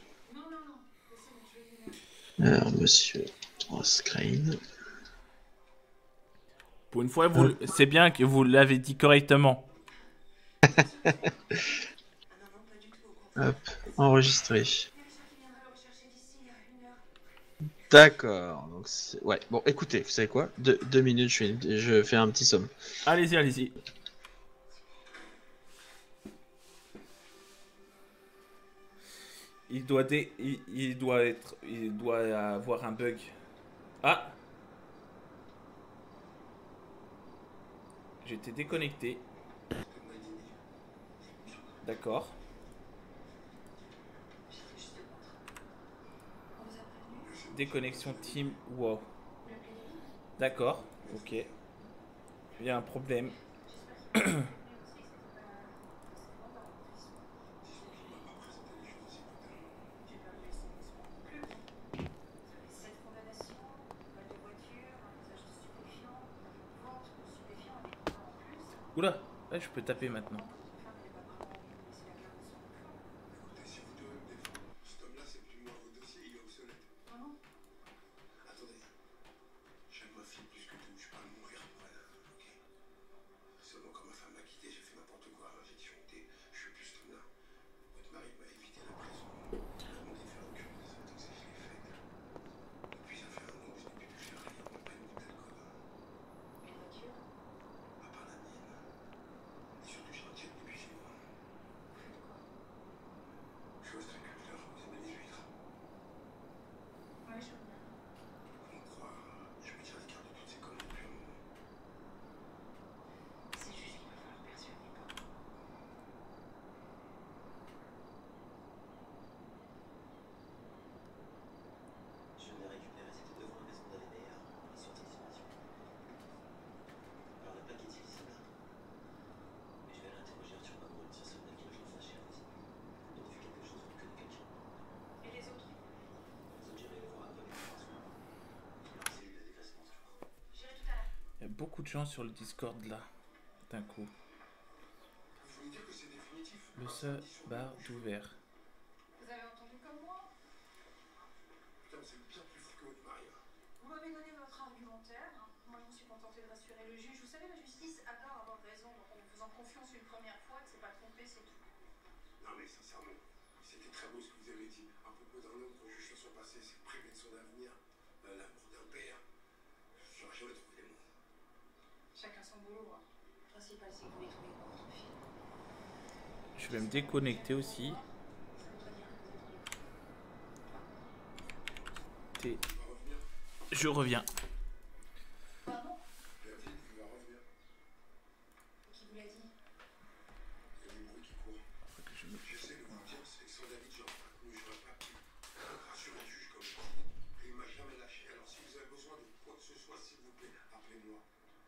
Alors, monsieur Troscrane. Pour une fois, c'est bien que vous l'avez dit correctement. Hop, enregistré. D'accord. Donc ouais. Bon, écoutez, vous savez quoi? 2 minutes, je fais un petit somme. Allez-y, allez-y. Il doit avoir un bug. Ah. J'étais déconnecté. D'accord. Déconnexion Team. Wow. D'accord. Ok. Il y a un problème. Oula, là je peux taper maintenant. beaucoup de gens sur le Discord là, d'un coup. Le seul bar d'ouvert. Vous avez entendu comme moi? Putain, c'est bien plus fou que votre Maria. Vous m'avez donné votre argumentaire. Moi, je me suis contentée de rassurer le juge. Vous savez, la justice adore avoir raison. Donc, en vous faisant confiance une première fois, elle ne s'est pas trompée, c'est tout. Non, mais sincèrement, c'était très beau ce que vous avez dit. À propos d'un homme qu'on juge sur son passé, c'est privé de son avenir, l'amour d'un père. J'aurais jamais trouvé les mots. Chacun son boulot. Le principal, c'est que vous les trouvez pour votre fille. Je vais me déconnecter aussi. Je reviens. Pardon? Il a dit qu'il va revenir. Qui vous l'a dit? Il y a des bruits qui courent. J'essaie de vous le dire, c'est que sans David, j'aurais pas pu rassurer le juge comme je dis. Et il m'a jamais lâché. Alors si vous avez besoin de quoi que ce soit, s'il vous plaît, appelez-moi.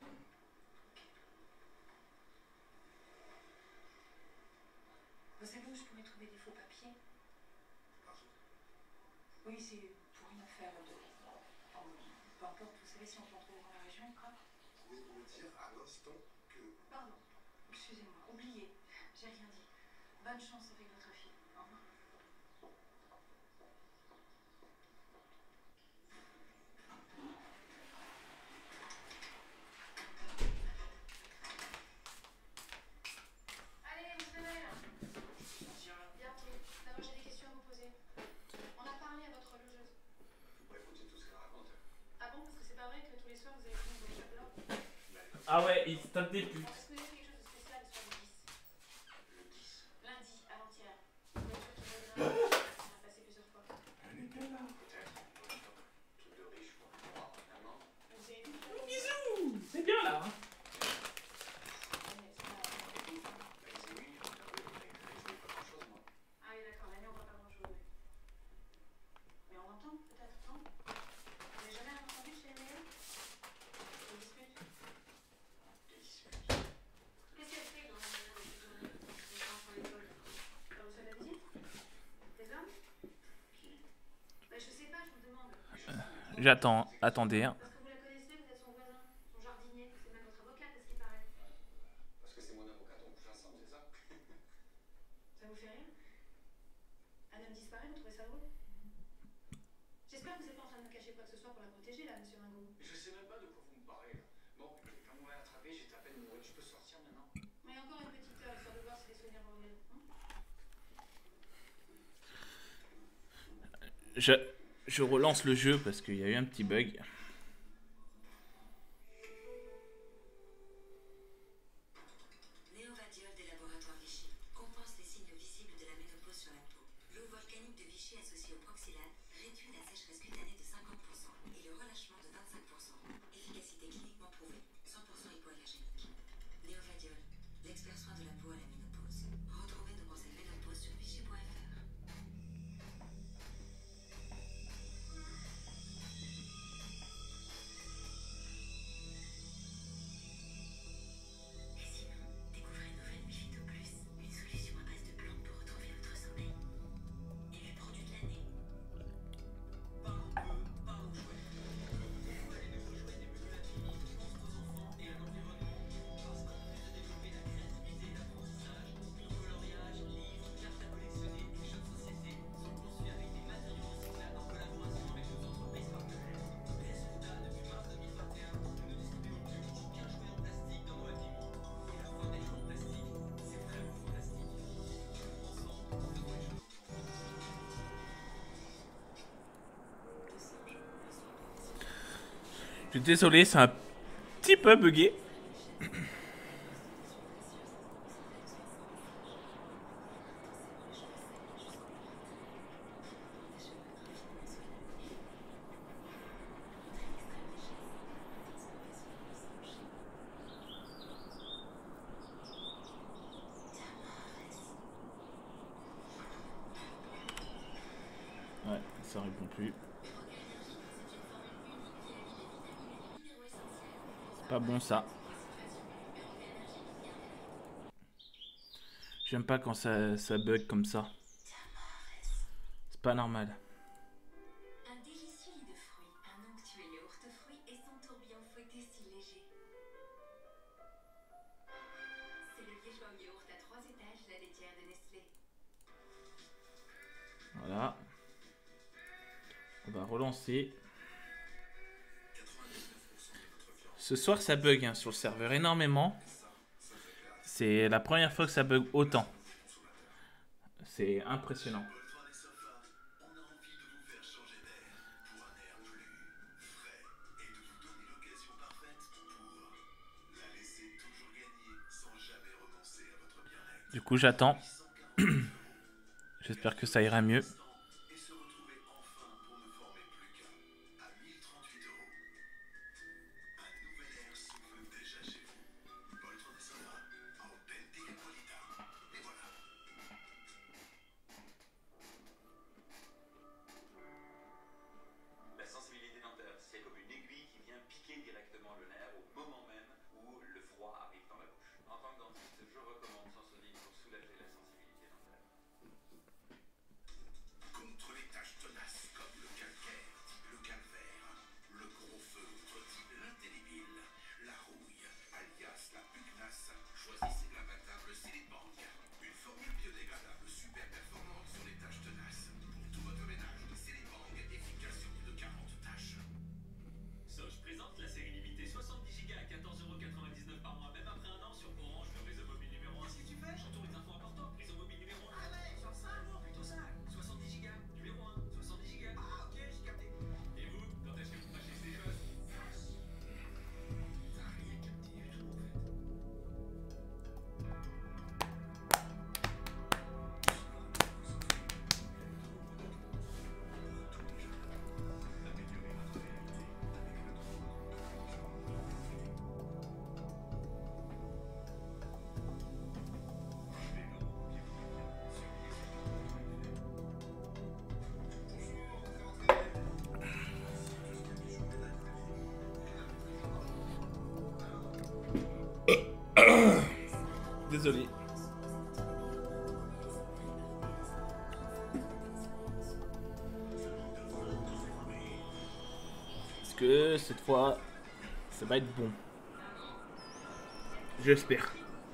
Vous savez où je pourrais trouver des faux papiers? Pardon? Oui, c'est pour une affaire de... Enfin, peu importe, vous savez si on peut en trouver dans la région, quoi. Vous pouvez me dire à l'instant que... Pardon, excusez-moi, oubliez, j'ai rien dit. Bonne chance avec votre fille. Au revoir. Allez, on se réveille. Bientôt. D'abord, j'ai des questions à vous poser. On a parlé à votre logeuse. Bah écoutez tout ce qu'elle raconte. Ah bon, parce que c'est pas vrai que tous les soirs vous avez fini vos chats blancs. Ah ouais, il se tape des putes. Est-ce que vous avez fait quelque chose de spécial le soir du 10? Le 10. Lundi, avant-hier. Une voiture qui va bien. On a passé plusieurs fois. Elle était là. Peut-être. Truc de riche, quoi. Moi, maman. Vous avez vu? Bisous. C'est bien là. Hein. Ah oui, d'accord, la nuit on voit pas grand chose. Mais on entend peut-être, non? Vous n'avez jamais rien entendu chez les meilleurs? Des disputes? Des disputes. Qu'est-ce qu'elle fait dans les gens sur l'école? Quand vous faites la visite? Des hommes? Qui? Bah je sais pas, je vous demande. J'attends, attendez. Hein. Parce que vous la connaissez, vous êtes son voisin, son jardinier, c'est même votre avocate, à ce qui paraît. Parce que c'est mon avocate, on couche ensemble, c'est ça? Ça vous fait rire? Un homme disparaît, vous trouvez ça drôle? J'espère que vous n'êtes pas en train de me cacher quoi que ce soit pour la protéger, là, monsieur Ringo. Je sais même pas de quoi vous me parlez, là. Bon, comme vous m'avez attrapé, j'étais à peine mouru. Je peux sortir maintenant? Mais encore une petite heure, histoire de voir si les souvenirs reviennent. Je relance le jeu parce qu'il y a eu un petit bug. Néovadiol des laboratoires Vichy compense les signes visibles de la ménopause sur la peau. L'eau volcanique de Vichy associée au proxylane réduit la sécheresse cutanée de 50% et le relâchement de 25%. Efficacité cliniquement prouvée, 100% hypoallergénique. Néovadiol, l'expert soin de la peau à la ménopause. Retrouvez nos conseils ménopause sur vichy.fr. Je suis désolé, c'est un petit peu bugué. Ouais, ça répond plus. Pas bon ça. J'aime pas quand ça bug comme ça. C'est pas normal. Un délicieux lit de fruits, un onctueux yaourt fruits et son tourbillon fouetté si léger. Voilà. On va relancer. Ce soir, ça bug hein, sur le serveur énormément. C'est la première fois que ça bug autant. C'est impressionnant. Du coup, j'attends. J'espère que ça ira mieux. La sensibilité dentaire, c'est comme une aiguille qui vient piquer directement le nerf au moment même où le froid arrive dans la bouche. En tant que dentiste, je recommande Sensodyne pour soulager la sensibilité dentaire. Contre les taches tenaces comme le calcaire, le calvaire, le gros feutre, l'indélébile, la rouille, alias la pugnace, choisissez l'imbattable Célibang. Une formule biodégradable super performante sur les taches tenaces. Pour tout votre ménage, Célibang, efficace sur plus de 40 taches. Soch présente la série limitée 70 Go à 14,99 € par mois, même après un an sur Orange, le réseau mobile numéro 1. Si tu fais, j'entends les infos importantes. Réseau mobile numéro 1. Ah ouais, genre 5 jours, plutôt 5. 70 Go, numéro 1. 70 Go. Ah ok, j'ai capté. Et vous, quand est-ce que vous fâchez ces choses? T'as rien capté du tout en fait. Désolé. Est-ce que cette fois, ça va être bon? J'espère.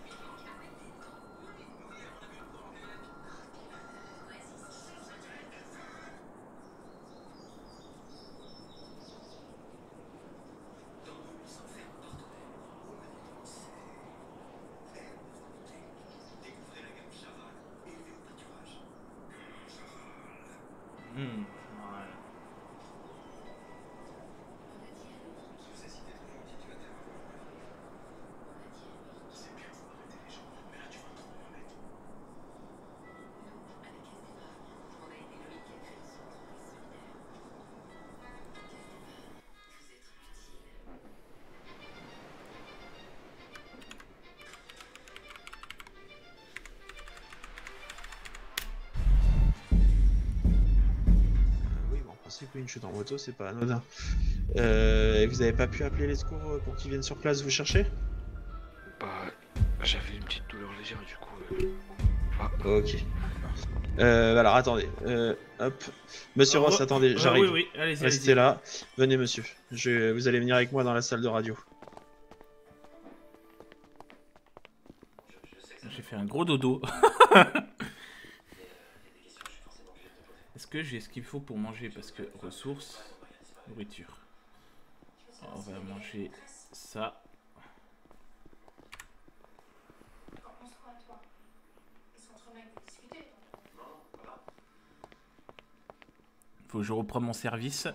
C'est une chute en moto, c'est pas anodin. Et vous avez pas pu appeler les secours pour qu'ils viennent sur place vous chercher? Bah, j'avais une petite douleur légère du coup. Ah, ok. Alors attendez, hop. Monsieur Ross, attendez, j'arrive. Oui, allez-y. Restez là. Venez monsieur, vous allez venir avec moi dans la salle de radio. J'ai fait un gros dodo. Est-ce que j'ai ce qu'il faut pour manger? Parce que ressources, nourriture. On va manger ça. Faut que je reprenne mon service.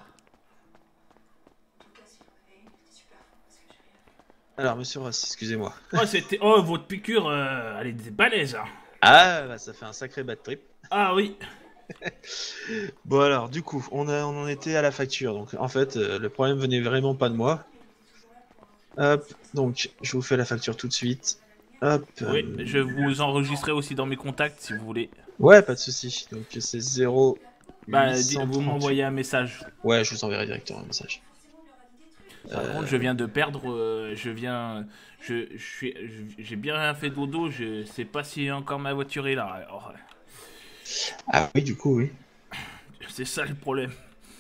Alors monsieur Ross, excusez-moi. Oh, votre piqûre, elle est balèze. Hein. Ah, bah ça fait un sacré bad trip. Ah oui. Bon alors, du coup, on en était à la facture. Donc en fait, le problème venait vraiment pas de moi. Hop, donc je vous fais la facture tout de suite. Hop. Oui, je vous enregistrerai aussi dans mes contacts si vous voulez. Ouais, pas de souci. Donc c'est 0. Bah, vous m'envoyez un message. Ouais, je vous enverrai directement un message. Par contre, je viens de perdre. J'ai bien fait dodo. Je sais pas si encore ma voiture est là. Alors, ah oui, du coup, oui. C'est ça le problème.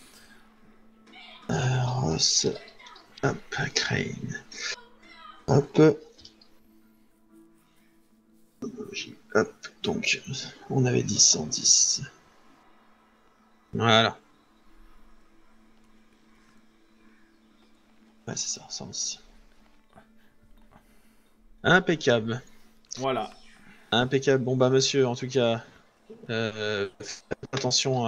Ross. Hop, Crane. Hop. Hop, donc, on avait dit 110. Voilà. Ouais, c'est ça, 110. Impeccable. Voilà. Impeccable. Bon bah monsieur, en tout cas, faites attention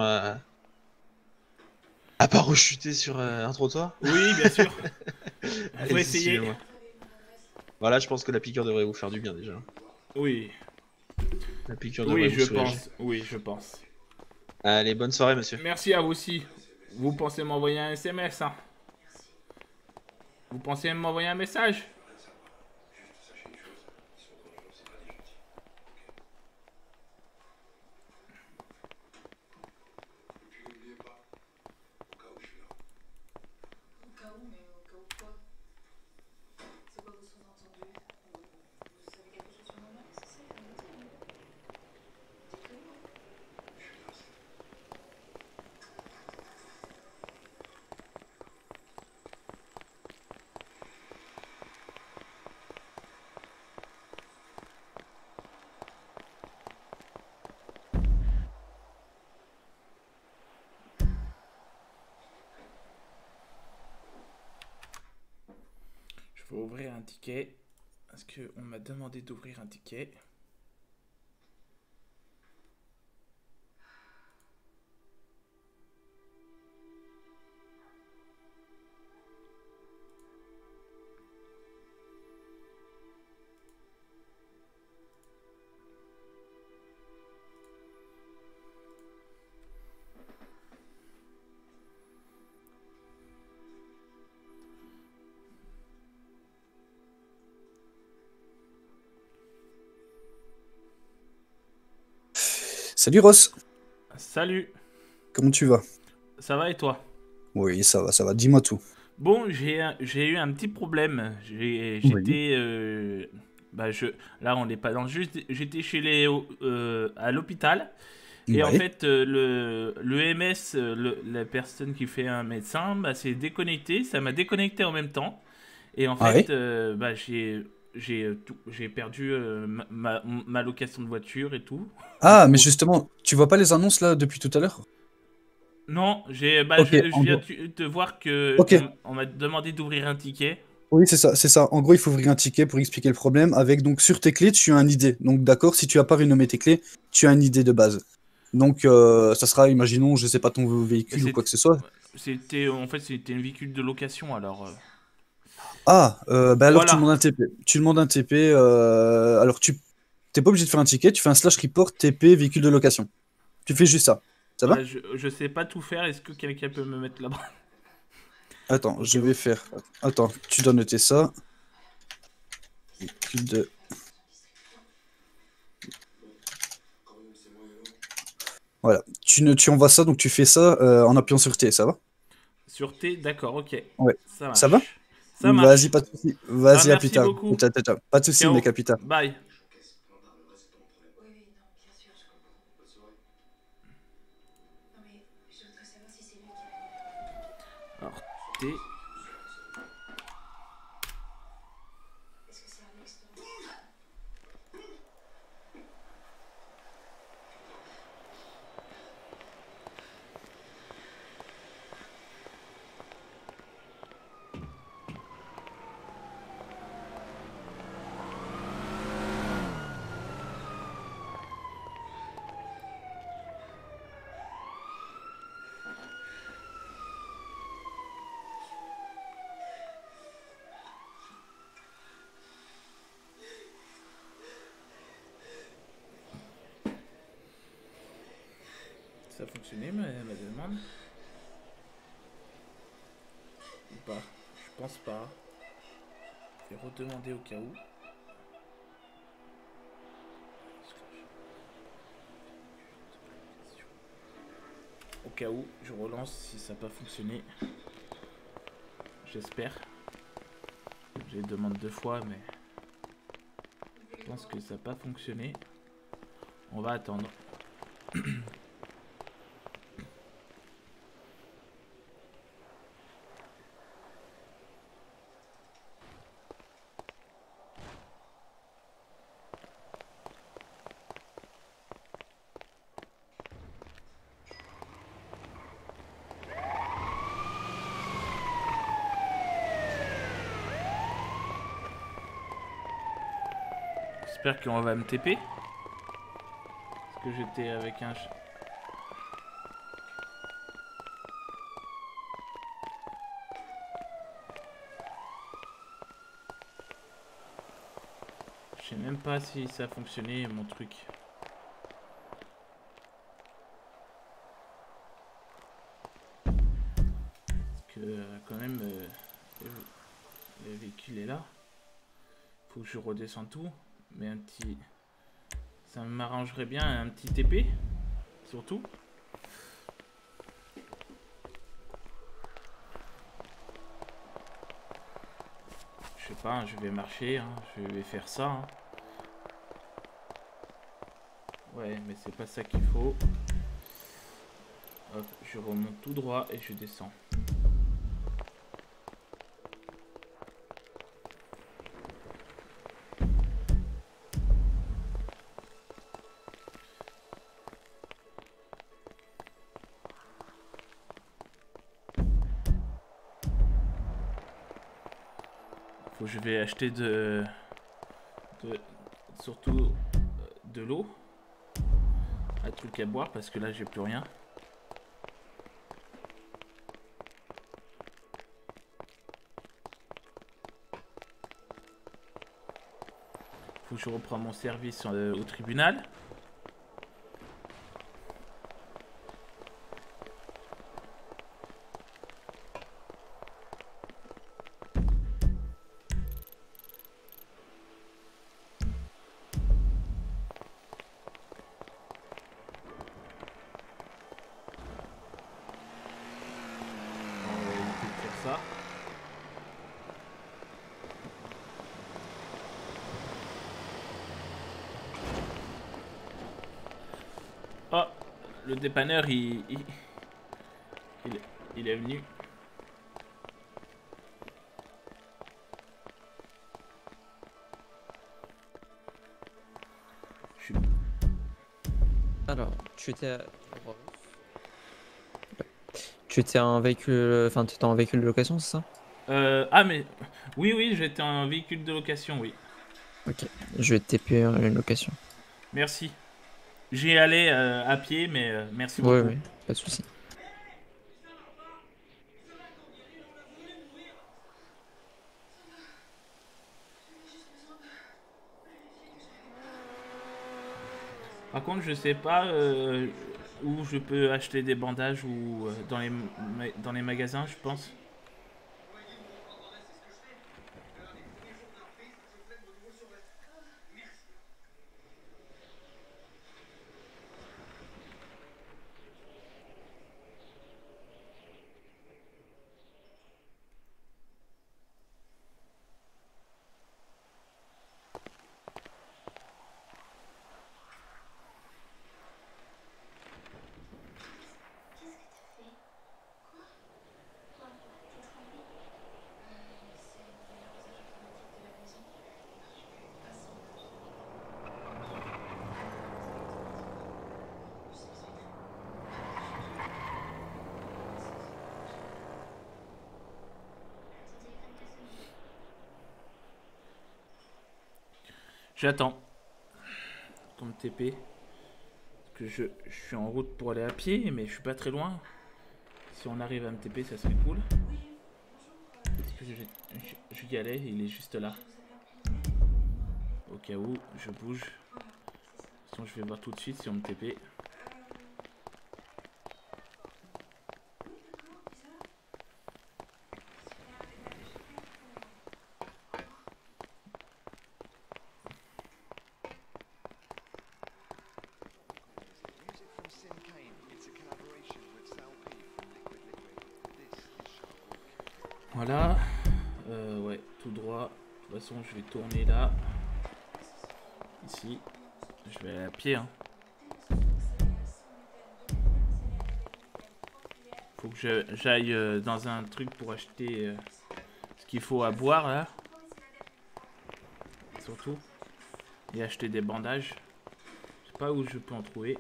à pas rechuter sur un trottoir. Oui, bien sûr. Allez, Faut essayer. suivez-moi. Voilà, je pense que la piqûre devrait vous faire du bien déjà. Oui. La piqûre devrait Oui, vous je soulager. pense. Oui, je pense. Allez, bonne soirée monsieur. Merci à vous aussi. Vous pensez m'envoyer un SMS, hein? Vous pensez m'envoyer un message? Au cas où, mais au cas où quoi? C'est quoi vos sous-entendus? Vous savez quelque chose sur mon mari, c'est ça? Dites-le-moi. Je vais ouvrir un ticket. Parce qu'on m'a demandé d'ouvrir un ticket. Salut Ross, Salut. comment tu vas? Ça va et toi? Oui, ça va, dis-moi tout. Bon, j'ai eu un petit problème. J'étais. Là, on n'est pas dans le juste. J'étais à l'hôpital. Et en Ouais. fait, le MS, la personne qui fait un médecin, s'est déconnecté. Ça m'a déconnecté en même temps. Et en Ah fait, ouais? j'ai perdu ma location de voiture et tout. Ah, mais justement, tu vois pas les annonces là depuis tout à l'heure? Non, Ok, je en viens gros. de voir que Ok. on m'a demandé d'ouvrir un ticket. Oui, c'est ça. En gros, il faut ouvrir un ticket pour expliquer le problème avec, donc, sur tes clés, tu as un ID. Donc, d'accord, si tu as pas renommé tes clés, tu as un ID de base. Donc, ça sera, imaginons, je sais pas, ton Mais véhicule ou quoi que ce soit. c'était un véhicule de location alors. Ah, bah alors tu Voilà. demandes un TP. Tu demandes un TP. Alors, t'es pas obligé de faire un ticket, tu fais un slash report TP véhicule de location. Tu fais juste ça. Ça va? Je sais pas tout faire. Est-ce que quelqu'un peut me mettre là-bas? Attends, je vais faire. Attends, tu dois noter ça. Véhicule de. Voilà. Tu envoies ça, donc tu fais ça en appuyant sur T, ça va? Sur T, d'accord, ok. Ouais. Ça marche. Ça va? Ça marche. Vas-y, pas de soucis. Vas-y, à plus Merci tard. beaucoup. Ciao, ciao, ciao. Pas de soucis, Ciao. mec, à plus tard. Bye. Oui, non, bien sûr, je comprends. Non, mais je voudrais savoir si c'est lui qui a. Alors, T. Est-ce que c'est Alex toi? Ça a fonctionné ma demande? Ou pas? Je pense pas. Je vais redemander au cas où. Au cas où, je relance si ça n'a pas fonctionné. J'espère. Je les demande 2 fois, mais je pense que ça n'a pas fonctionné. On va attendre. J'espère qu'on va me TP. Parce que j'étais avec un... Je sais même pas si ça a fonctionné mon truc. Parce que quand même le véhicule est là. Faut que je redescende tout. Mais un petit... Ça m'arrangerait bien un petit TP. Surtout. Je sais pas, je vais marcher. Hein, je vais faire ça. Hein. Ouais, mais c'est pas ça qu'il faut. Hop, je remonte tout droit et je descends. Faut que je vais acheter surtout de l'eau. Un truc à boire parce que là j'ai plus rien. Faut que je reprends mon service au tribunal. Oh, le dépanneur il est venu. Alors, tu étais un véhicule, enfin tu étais en véhicule de location, c'est ça? Ah mais oui j'étais en véhicule de location, oui. Ok, je vais te TP une location. Merci. J'y allais à pied, mais merci beaucoup. Oui, pas de souci. Par contre, je sais pas où je peux acheter des bandages ou dans les magasins, je pense. J'attends. Comme TP. Parce que je suis en route pour aller à pied, mais je suis pas très loin. Si on arrive à me TP, ça serait cool. Parce que je y allais, il est juste là. Au cas où, je bouge. De toute façon, je vais voir tout de suite si on me TP. Voilà, ouais, tout droit. De toute façon, je vais tourner là. Ici. Je vais aller à pied. Hein. Faut que j'aille dans un truc pour acheter ce qu'il faut à boire là. Surtout. Et acheter des bandages. Je sais pas où je peux en trouver.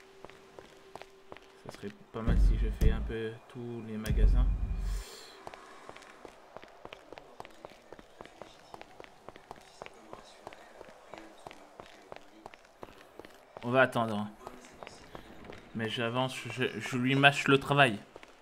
Ça serait pas mal si je fais un peu tous les magasins. On va attendre. Mais j'avance, je lui mâche le travail.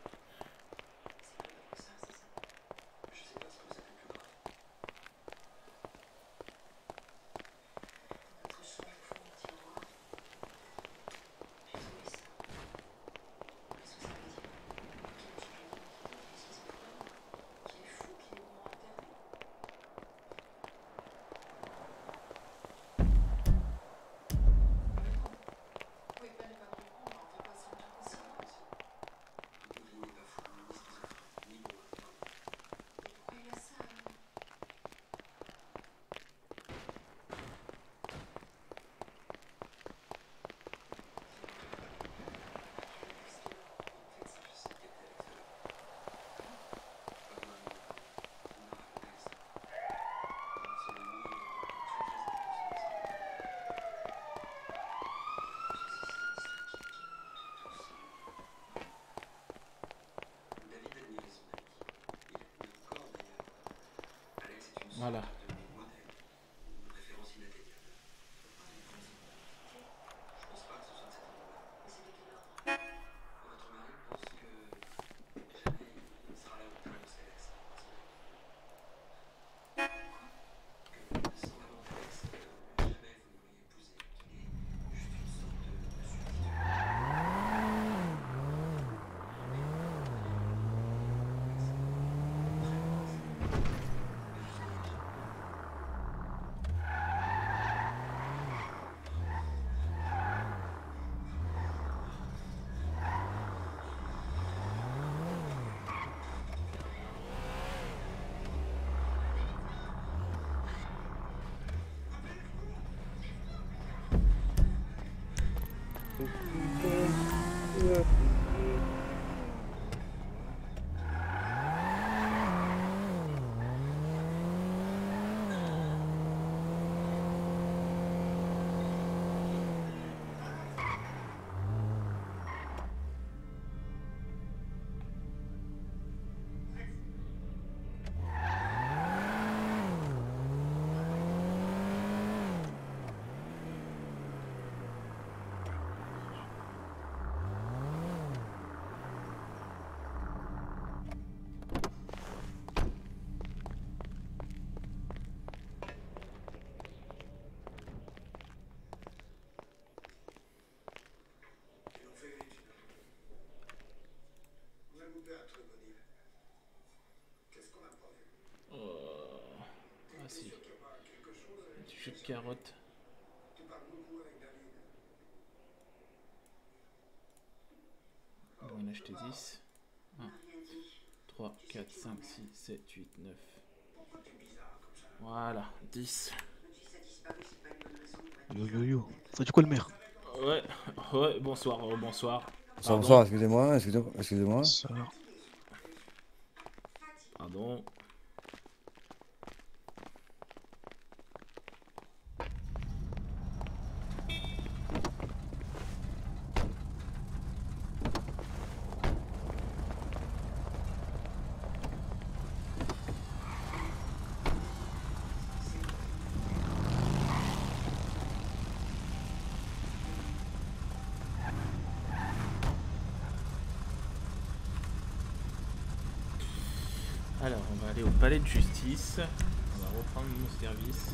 Voilà. Ah si. Du jus de carotte. On va en acheter 10. 1, 3, 4, 5, 6, 7, 8, 9. Voilà, 10. Yo yo yo. Ça dit quoi le maire? Ouais, ouais, bonsoir, bonsoir. Bonsoir, excusez-moi, excusez-moi. Pardon. Alors, on va aller au palais de justice. On va reprendre mon service.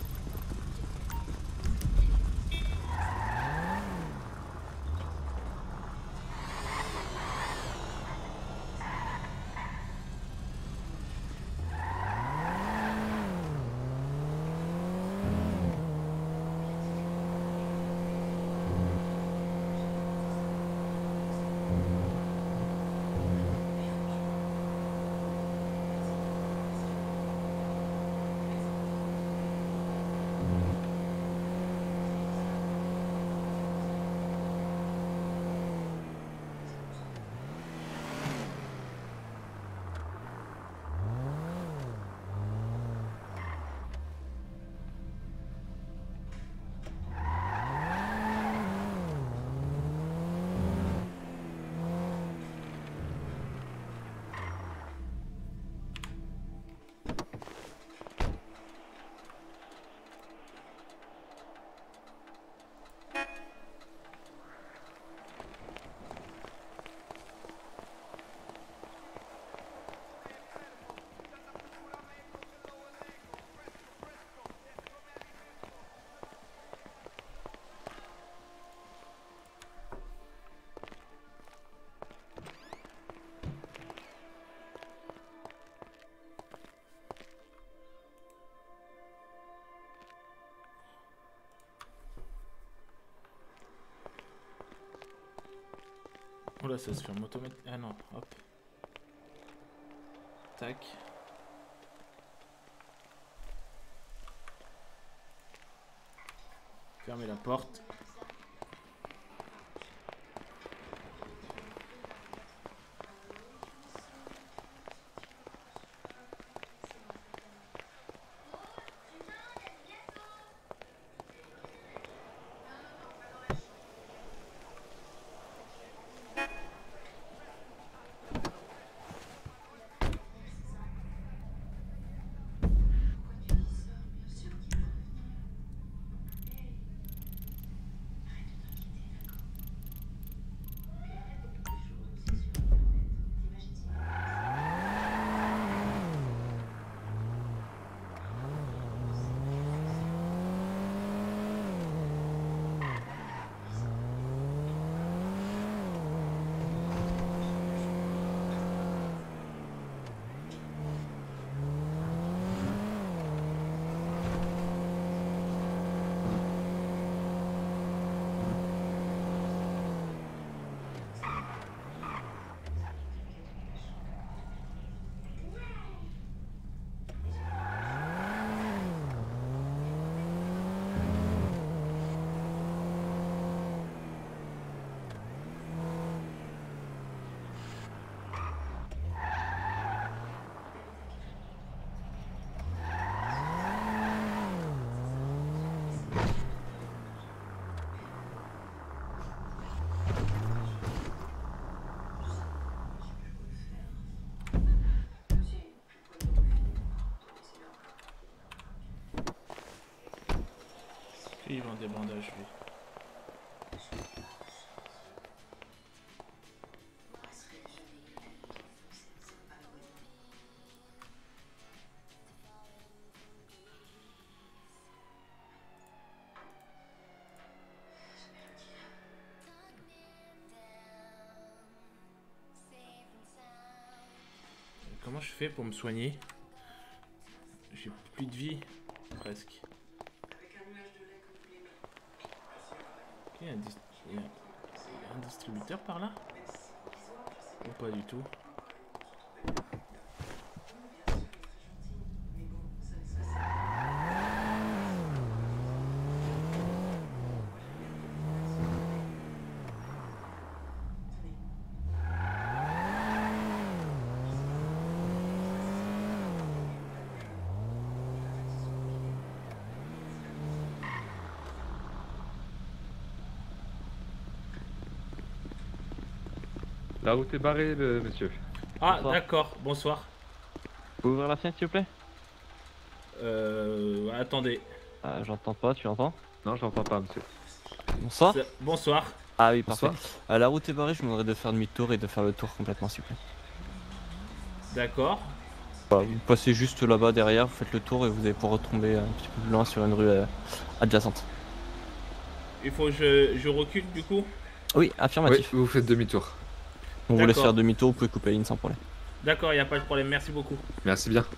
là, ça se ferme automatiquement. Ah non, hop. Tac. Fermez la porte. Il vend des bandages, lui. Comment je fais pour me soigner? J'ai plus de vie, presque. Il y a un distributeur par là? Ou pas du tout? La route est barrée, monsieur. Ah, Bonsoir. d'accord, bonsoir. Vous pouvez ouvrir la fenêtre, s'il vous plaît? Attendez. Ah, j'entends pas, tu entends? Non, j'entends pas, monsieur. Bonsoir. Bonsoir. Ah oui, parfait. Bonsoir. La route est barrée, je vous demanderais de faire demi-tour et de faire le tour complètement, s'il vous plaît. D'accord. Voilà, vous passez juste là-bas derrière, vous faites le tour et vous allez pouvoir retomber un petit peu plus loin sur une rue adjacente. Il faut que je recule du coup? Oui, affirmatif. Oui, vous faites demi-tour. On vous laisse D'accord. faire demi-tour, vous pouvez couper la ligne sans problème. D'accord, il n'y a pas de problème, merci beaucoup. Merci bien.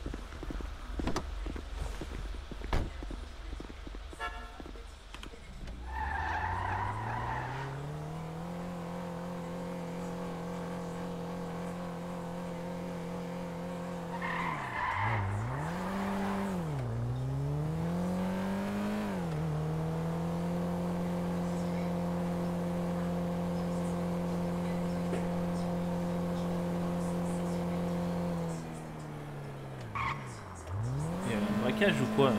Il y a un braquage ou quoi?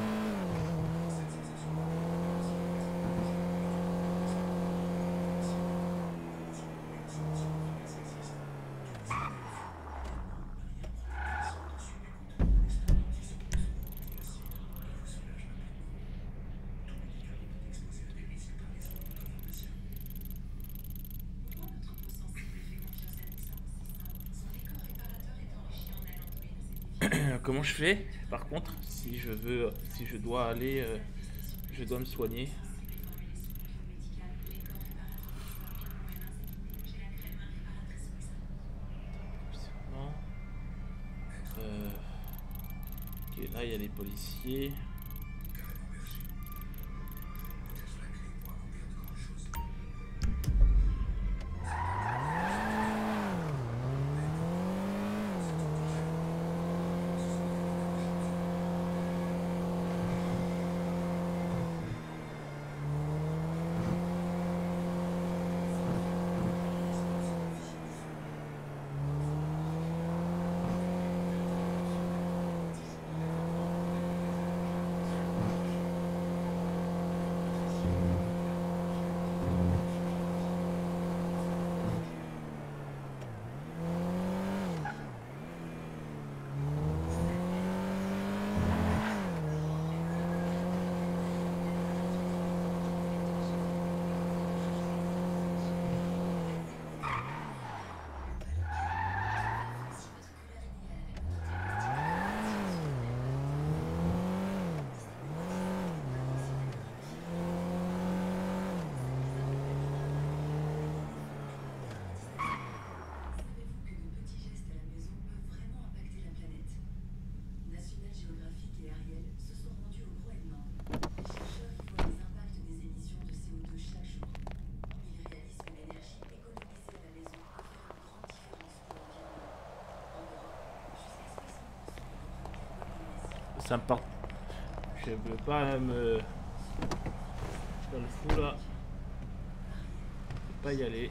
Comment je fais par contre si je dois aller, je dois me soigner? Non. Ok, là il y a les policiers. Ça me part. Je veux pas me. Dans le fou là. Je peux pas y aller.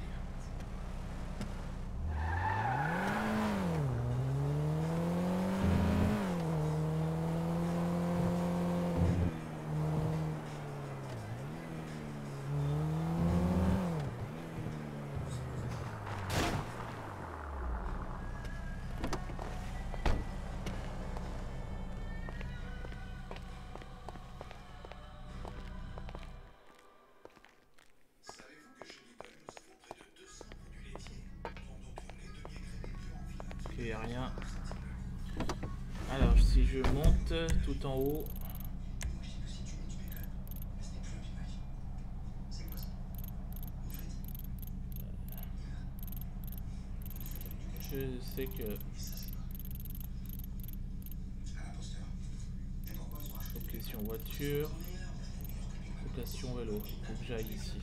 Ok, y a rien. Alors, si je monte tout en haut. Je sais que. Location voiture. Location vélo. Faut que j'aille ici.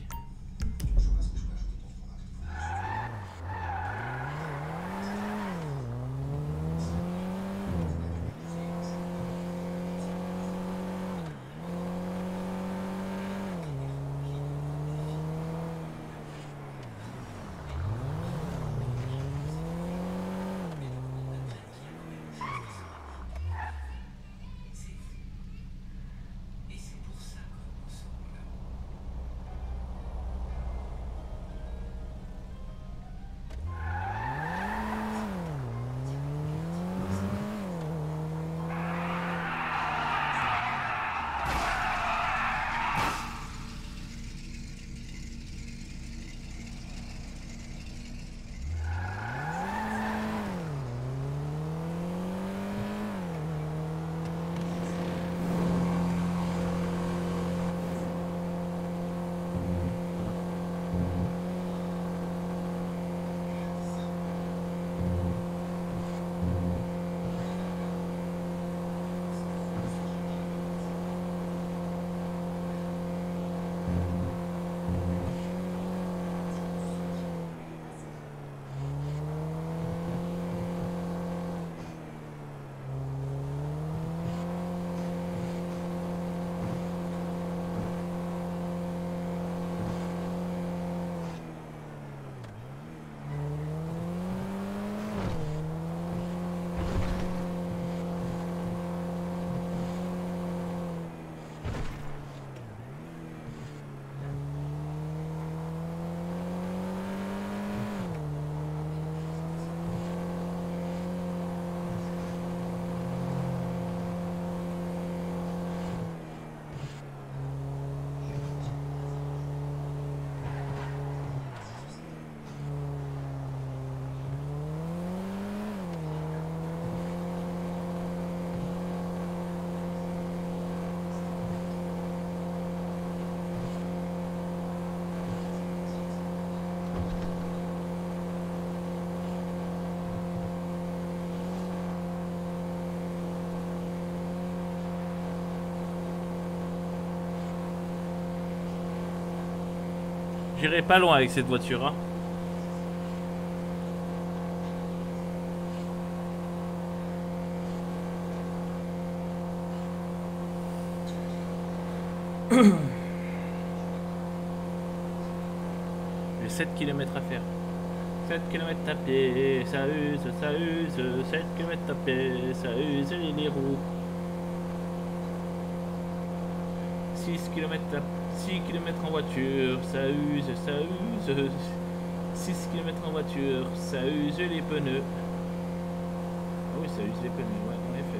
J'irai pas loin avec cette voiture, hein. J'ai 7 km à faire. 7 km à pied, ça use, 7 km à pied, ça use les roues. 6 km en voiture, ça use, 6 km en voiture, ça use les pneus. Ah oui, ça use les pneus, ouais, en effet.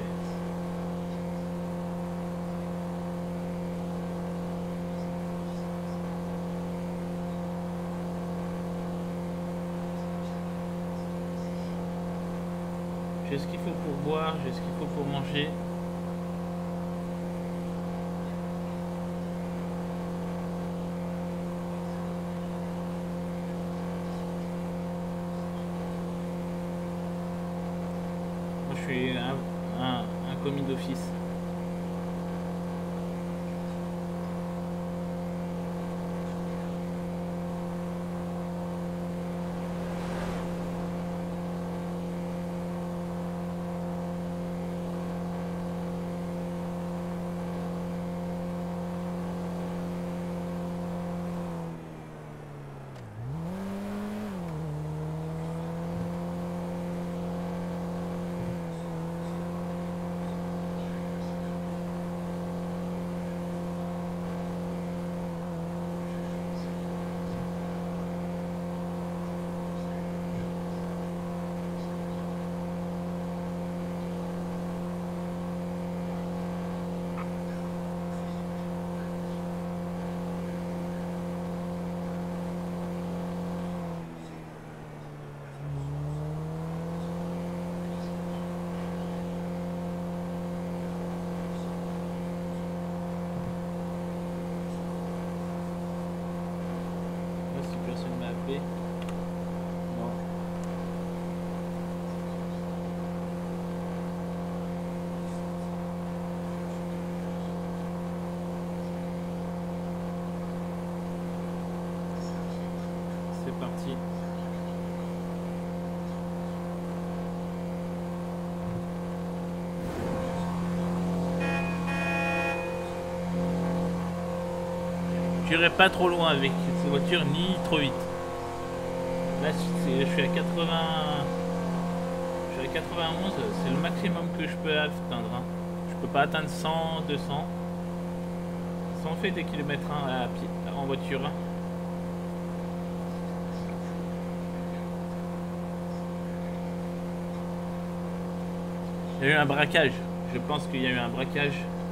J'ai ce qu'il faut pour boire, j'ai ce qu'il faut pour manger. Moi je suis un commis d'office. coupé. Non. C'est parti. J'irai pas trop loin avec cette voiture ni trop vite. Là je suis à 80. Je suis à 91, c'est le maximum que je peux atteindre. Hein. Je peux pas atteindre 100, 200. Ça en fait des kilomètres hein, à pied, en voiture. Hein. Il y a eu un braquage. Je pense qu'il y a eu un braquage.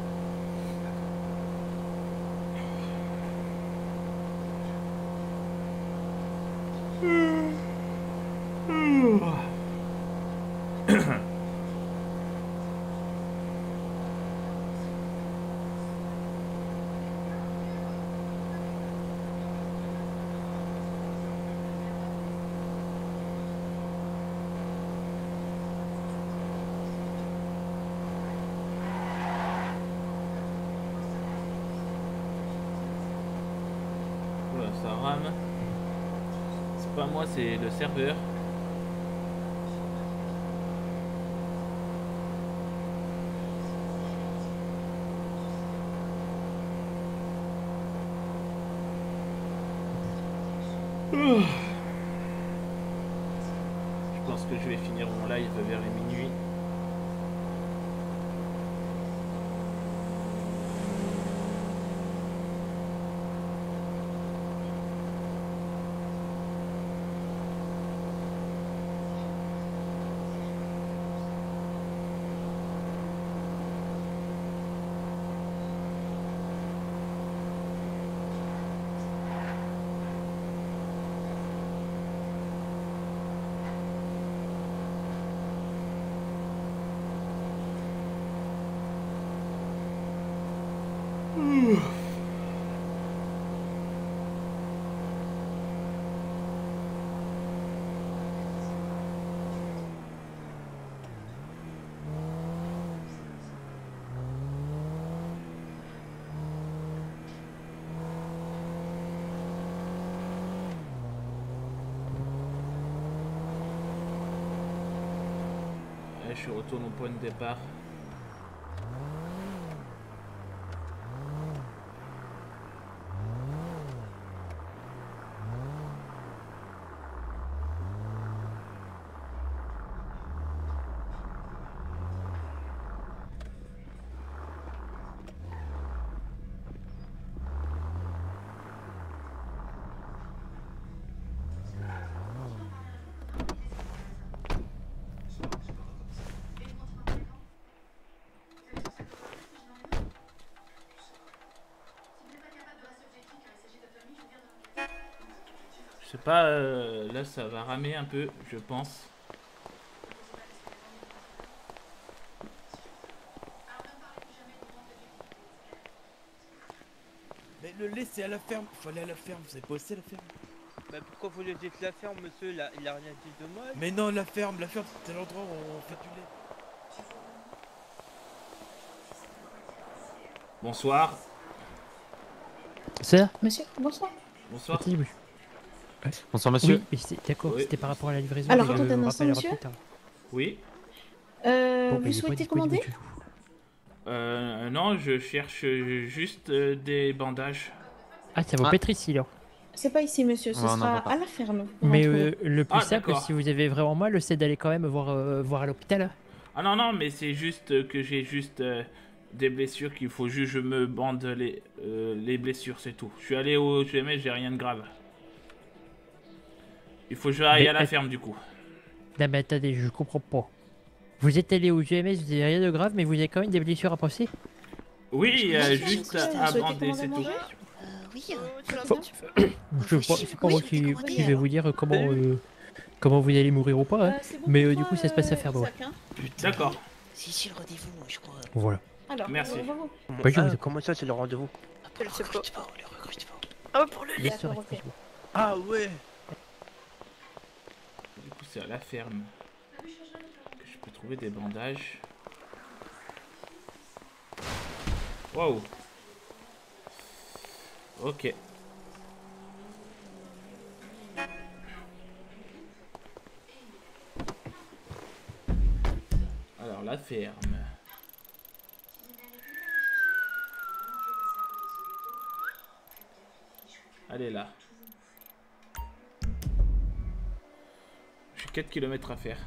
Oula, ça rame. C'est pas moi, c'est le serveur. Je pense que je vais finir mon live vers les minuit. Je retourne au point de départ. Je sais pas, là ça va ramer un peu, je pense. Mais le laisser à la ferme, faut aller à la ferme, vous avez pas aussi la ferme. Bah pourquoi faut laisser la ferme, monsieur? Il a rien dit de moi. Mais non, la ferme c'est l'endroit où on fait du lait. Bonsoir. Ça, monsieur, bonsoir. Bonsoir. Bonsoir monsieur. Oui, d'accord, Oui. c'était par rapport à la livraison. Alors, mais je attendez un vous instant, rappellerai monsieur. plus tard. Oui. Bon, Vous il est pas souhaitez disponible commander? du tout. Non, je cherche juste des bandages. Ah, ça vaut peut-être ici là. C'est pas ici, monsieur, ce Ouais, on en sera voit pas. à la ferme. Mais le plus Ah, simple, d'accord. si vous avez vraiment mal, c'est d'aller quand même voir à l'hôpital. Ah non, non, mais c'est juste que j'ai juste des blessures qu'il faut juste je me bande les blessures, c'est tout. Je suis allé au GMS, j'ai rien de grave. Il faut que j'aille Mais à la att- ferme du coup. Non mais attendez, je comprends pas. Vous êtes allé au GMS, vous avez rien de grave, mais vous avez quand même des blessures à penser? Oui, juste à bander, c'est tout. Oui, Je sais pas moi qui vais vous dire comment vous allez mourir ou pas, hein. Mais du coup ça se passe à faire ouais. D'accord. C'est ici le rendez-vous, je crois. Voilà. Alors, Merci. Bah, je vous en- Comment ça, c'est le rendez-vous? Je sais pas. Ah, pour le lait. D'accord, ok. Ah ouais. c'est à la ferme que je peux trouver des bandages. Wow. Ok. Alors la ferme. Elle est là. J'ai 4 km à faire.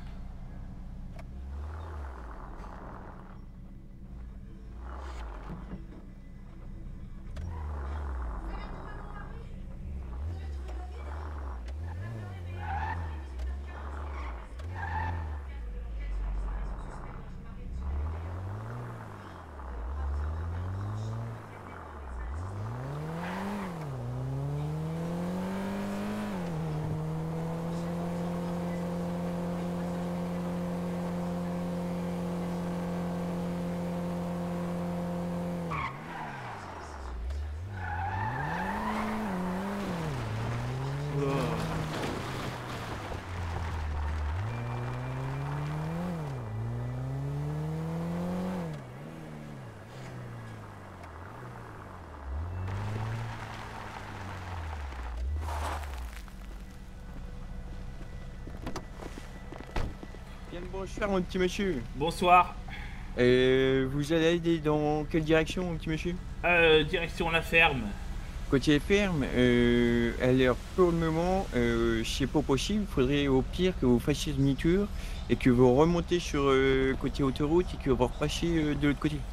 Bonsoir mon petit monsieur. Bonsoir. Vous allez aller dans quelle direction mon petit monsieur? Direction la ferme. Côté ferme, alors pour le moment, c'est pas possible. Il faudrait au pire que vous fassiez demi-tour et que vous remontez sur côté autoroute et que vous repassiez de l'autre côté.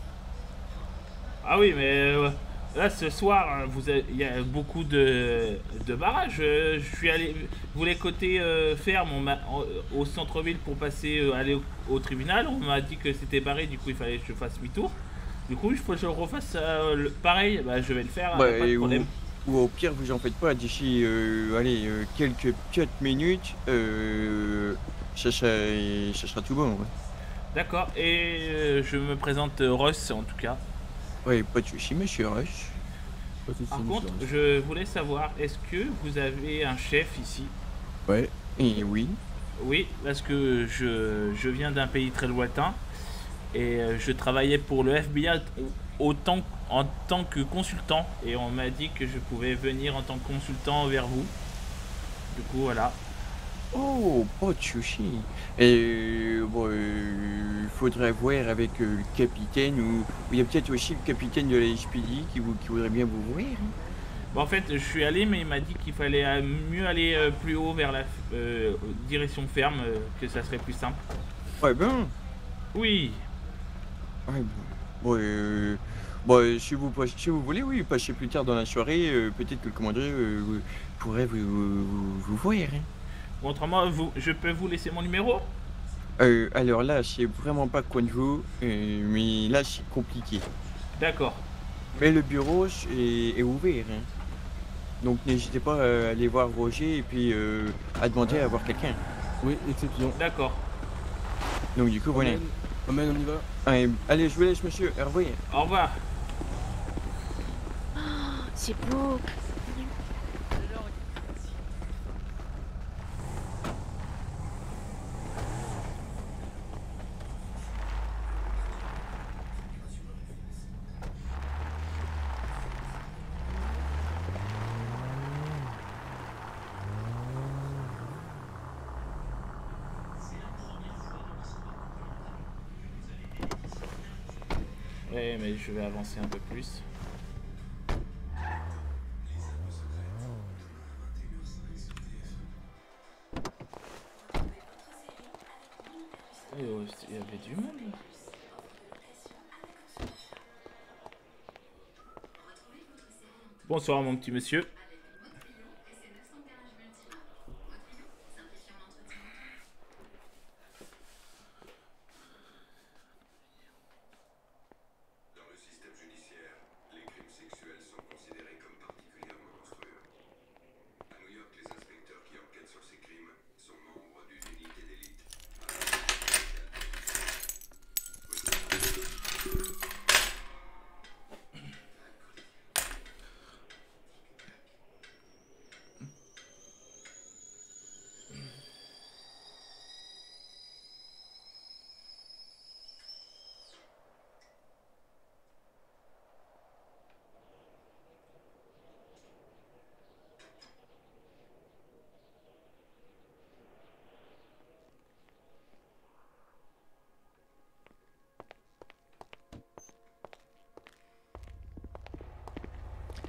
Ah oui, mais là ce soir, il y a beaucoup de barrages. Je suis allé, vous voulez côté ferme, au centre-ville pour passer, aller au tribunal. On m'a dit que c'était barré, du coup il fallait que je fasse demi-tour. Du coup, il faut que je refasse pareil. Bah, je vais le faire, pas de problème. Ou au pire, vous en faites pas. D'ici, allez, quelques petites minutes, ça sera tout bon. Ouais. D'accord. Et je me présente Ross en tout cas. Oui, pas de soucis, monsieur Rush. Par contre, je voulais savoir, est-ce que vous avez un chef ici? Ouais, et oui. Oui, parce que je viens d'un pays très lointain et je travaillais pour le FBI en tant que consultant et on m'a dit que je pouvais venir en tant que consultant vers vous. Du coup, voilà. Oh, pas de soucis. Et bon, il faudrait voir avec le capitaine ou il y a peut-être aussi le capitaine de la SPD qui voudrait bien vous voir. Bon, en fait, je suis allé, mais il m'a dit qu'il fallait mieux aller plus haut vers la direction ferme, que ça serait plus simple. Ouais, ben. Oui. Ouais, bon. Bon, si vous voulez, oui, passez plus tard dans la soirée, peut-être que le commandant pourrait vous voir. Hein. Bon, autrement, je peux vous laisser mon numéro? Alors là, c'est vraiment pas coin de vous, mais là, c'est compliqué. D'accord. Mais le bureau est ouvert. Hein. Donc n'hésitez pas à aller voir Roger et puis à demander à voir quelqu'un. Oui, exception. D'accord. Donc du coup, voilà. Amen, on y va. Allez, je vous laisse, monsieur. Au revoir. Au revoir. Oh, c'est beau. Ouais, mais je vais avancer un peu plus. Il y avait du monde là. Bonsoir mon petit monsieur.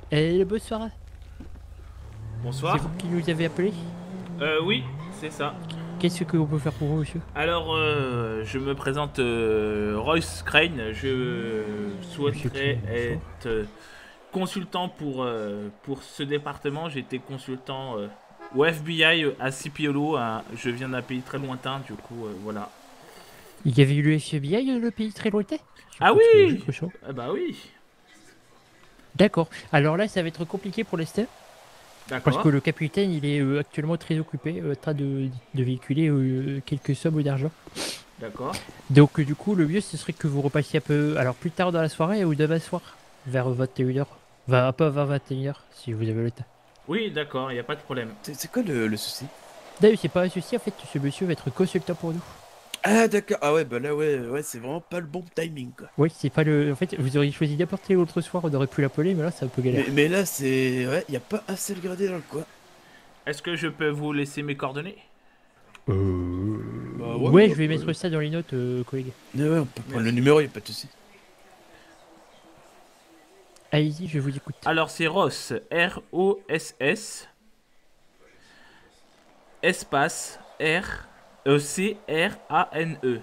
Bonsoir. Bonsoir. C'est vous qui nous avez appelé? Oui, c'est ça. Qu'est-ce que l'on peut faire pour vous, monsieur? Alors, je me présente Royce Crane. Je souhaiterais être consultant pour ce département. J'étais consultant au FBI à Sipiolo. Je viens d'un pays très lointain, du coup, voilà. Il y avait eu le FBI, le pays très lointain? Ah oui! Ah bah oui. D'accord. Alors là, ça va être compliqué pour l'instant. D'accord. Parce que le capitaine, il est actuellement très occupé, en train de véhiculer quelques sommes d'argent. D'accord. Donc du coup, le mieux, ce serait que vous repassiez un peu, alors plus tard dans la soirée ou demain soir, vers 21h. Enfin, un peu avant 21h, si vous avez le temps. Oui, d'accord, il n'y a pas de problème. C'est quoi le souci? D'ailleurs, c'est pas un souci, en fait, ce monsieur va être consultant pour nous. Ah d'accord, ah ouais, bah là ouais, c'est vraiment pas le bon timing quoi. Oui, c'est pas le... En fait, vous auriez choisi n'importe quel autre soir, on aurait pu l'appeler, mais là, c'est un peu galère. Mais là, c'est... Ouais, y a pas un seul gradé dans le coin. Est-ce que je peux vous laisser mes coordonnées? Bah, ouais, je vais mettre ça dans les notes, collègue. Ouais, on peut prendre le numéro, y a pas de souci. Allez-y, je vous écoute. Alors, c'est Ross, R-O-S-S, espace, C-R-A-N-E.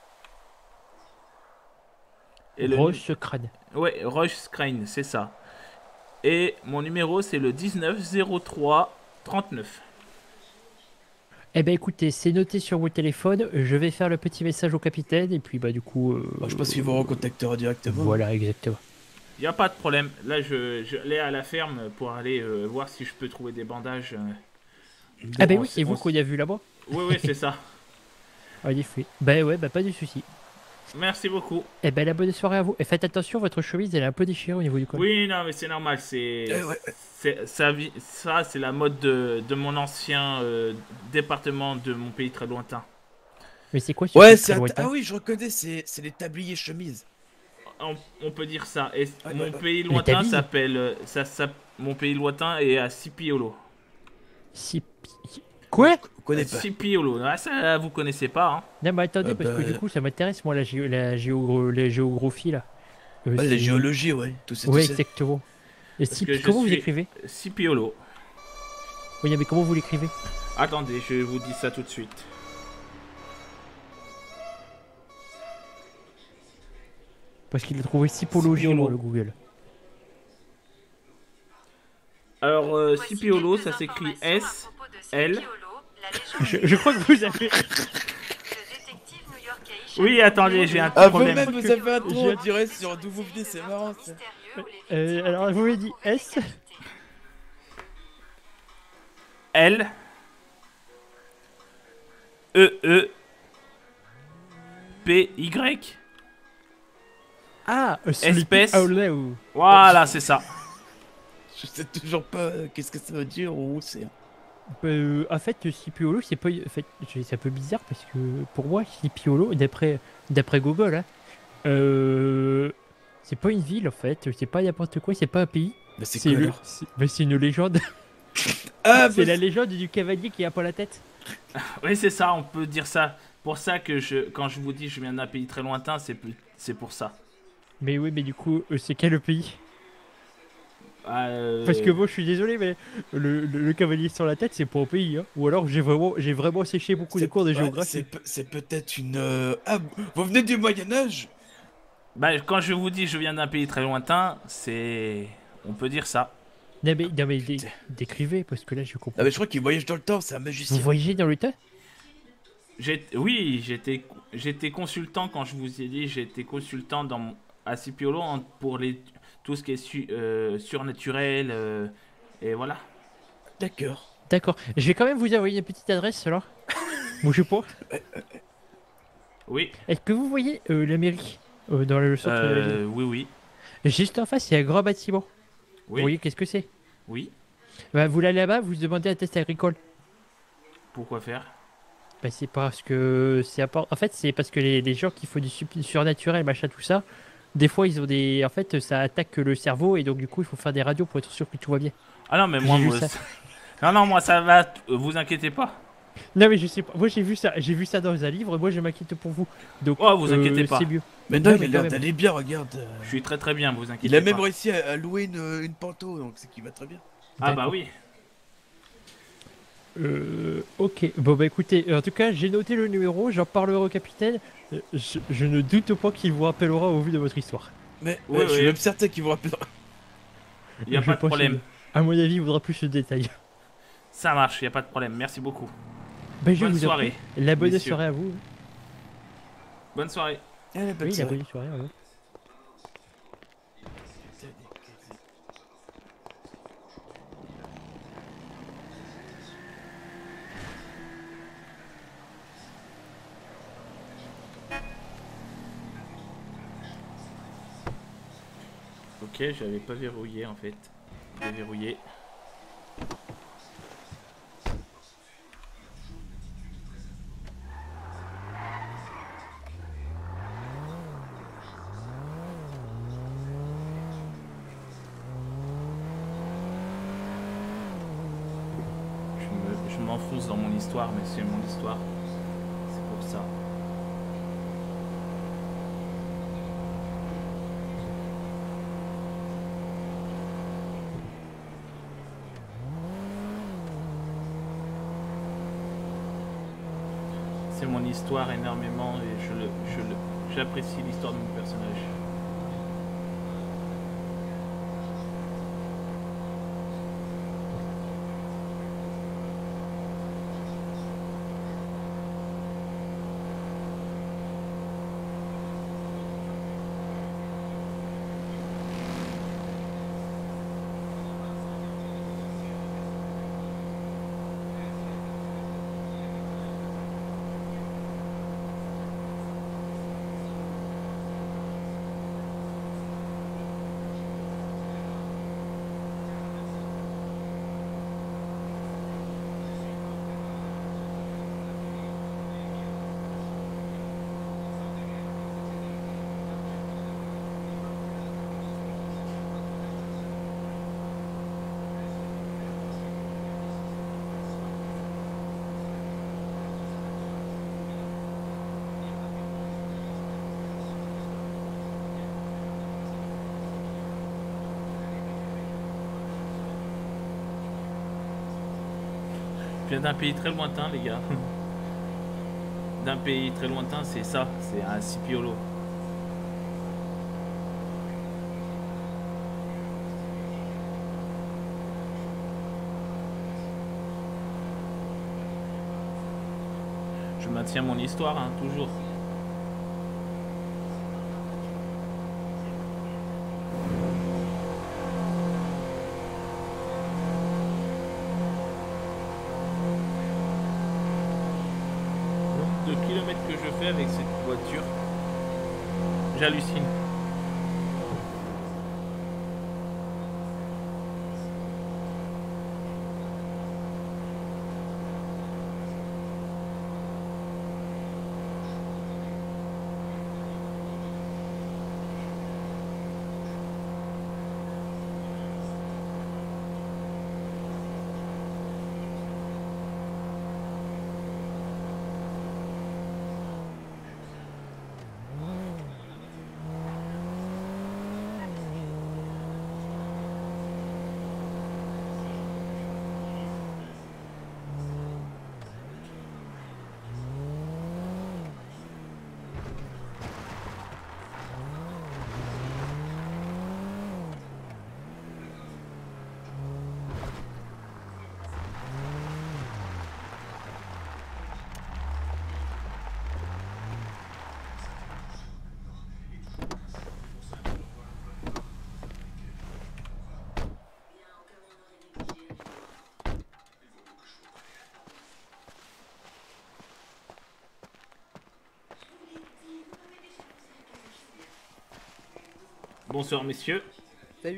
Roche Crane. Ouais, Roche Crane, c'est ça. Et mon numéro, c'est le 1903-39. Eh ben écoutez, c'est noté sur vos téléphones, je vais faire le petit message au capitaine, et puis bah du coup... je pense qu'il vous recontactera directement. Voilà, exactement. Il n'y a pas de problème. Là, je l'ai à la ferme pour aller voir si je peux trouver des bandages. Ah ben oui, c'est vous qu'on a vu là-bas. Oui, c'est ça. En effet. Ben ouais, bah pas de souci. Merci beaucoup. Eh ben la bonne soirée à vous. Et faites attention, votre chemise elle est un peu déchirée au niveau du col. Oui, non, mais c'est normal. Ça, c'est la mode de mon ancien département de mon pays très lointain. Mais c'est quoi ce Ouais, pays c'est très lointain? Ah oui, je reconnais, c'est les tabliers chemises. On peut dire ça. Et mon ouais. pays lointain s'appelle... mon pays lointain est à Sipiolo. Quoi? Sipiolo. Ah, ça, vous connaissez pas, hein? Non, mais attendez, parce que du coup, ça m'intéresse, moi, la géographie, là. La géologie, ouais. Ouais, exactement. Et comment vous écrivez? Sipiolo. Oui, mais comment vous l'écrivez? Attendez, je vous dis ça tout de suite. Parce qu'il a trouvé Sipologie dans le Google. Alors, Sipiolo, ça s'écrit S-L... Je crois que vous avez... Oui, attendez, j'ai un petit problème. Vous-même, vous avez un trou, on dirait, sur d'où vous venez, c'est marrant, ça. Alors, vous m'avez dit S... L... E-E... P-Y... Ah, espèce... Voilà, c'est ça. Je sais toujours pas qu'est-ce que ça veut dire ou où c'est. En fait, Sipiolo, c'est pas. En fait, c'est un peu bizarre parce que pour moi, Sipiolo, d'après Google, c'est pas une ville en fait, c'est pas n'importe quoi, c'est pas un pays. Mais c'est quoi alors? C'est une légende. Ah, c'est la légende du cavalier qui a pas la tête. Oui, c'est ça, on peut dire ça. Pour ça que quand je vous dis je viens d'un pays très lointain, c'est pour ça. Mais oui, mais du coup, c'est quel pays? Parce que moi je suis désolé, mais le cavalier sans la tête c'est pas au pays, hein. Ou alors j'ai vraiment séché beaucoup de cours de géographie. C'est peut-être une... Ah, vous venez du Moyen-Âge? Bah, quand je vous dis je viens d'un pays très lointain, c'est... On peut dire ça. Non mais décrivez, parce que là je comprends. Ah mais je crois qu'il voyage dans le temps, c'est un magicien. Vous voyagez dans le temps? Oui, j'étais consultant quand je vous ai dit, j'étais consultant à Sipiolo pour tout ce qui est surnaturel, et voilà. D'accord. D'accord. Je vais quand même vous envoyer une petite adresse alors. Bougez pas. Oui. Est-ce que vous voyez la mairie dans le centre de la ville? Oui. Juste en face, il y a un grand bâtiment. Oui. Vous voyez qu'est-ce que c'est? Oui. Bah, vous allez là-bas, vous demandez un test agricole. Pourquoi faire? Bah, c'est parce que en fait, c'est parce que les gens qui font du surnaturel, machin, tout ça, des fois ils ont des... En fait, ça attaque le cerveau et donc du coup, il faut faire des radios pour être sûr que tout va bien. Ah non, mais moi ça va, vous inquiétez pas. Non mais je sais pas, moi j'ai vu ça dans un livre, moi je m'inquiète pour vous. Donc Oh, vous inquiétez pas. c'est mieux. Mais non, Non, il mais a quand l'air même. d'aller bien, regarde. Je suis très bien, vous inquiétez Il a même pas. réussi à louer une panto, donc c'est qu'il va très bien. Ah bah oui. Ok, bon bah écoutez, en tout cas j'ai noté le numéro, j'en parlerai au capitaine. Je ne doute pas qu'il vous rappellera au vu de votre histoire. Mais Oui, je suis oui. même certain qu'il vous rappellera. Il n'y a Je pas de pense problème. que, à mon avis, il voudra plus de détails. Ça marche, il n'y a pas de problème. Merci beaucoup. Ben, je Bonne vous en soirée. prie. La bonne messieurs. soirée à vous. Bonne soirée. Allez, bonne Oui, la soirée. bonne soirée à vous. Ok, j'avais pas verrouillé en fait. Je vais verrouiller. Je m'enfonce dans mon histoire, mais c'est mon histoire. C'est pour ça. C'est mon histoire énormément et j'apprécie l'histoire de mon personnage. Je viens d'un pays très lointain, les gars. D'un pays très lointain, c'est ça, c'est un Sipiolo. Je maintiens mon histoire, hein, toujours. De kilomètres que je fais avec cette voiture, j'hallucine. Bonsoir messieurs. Salut.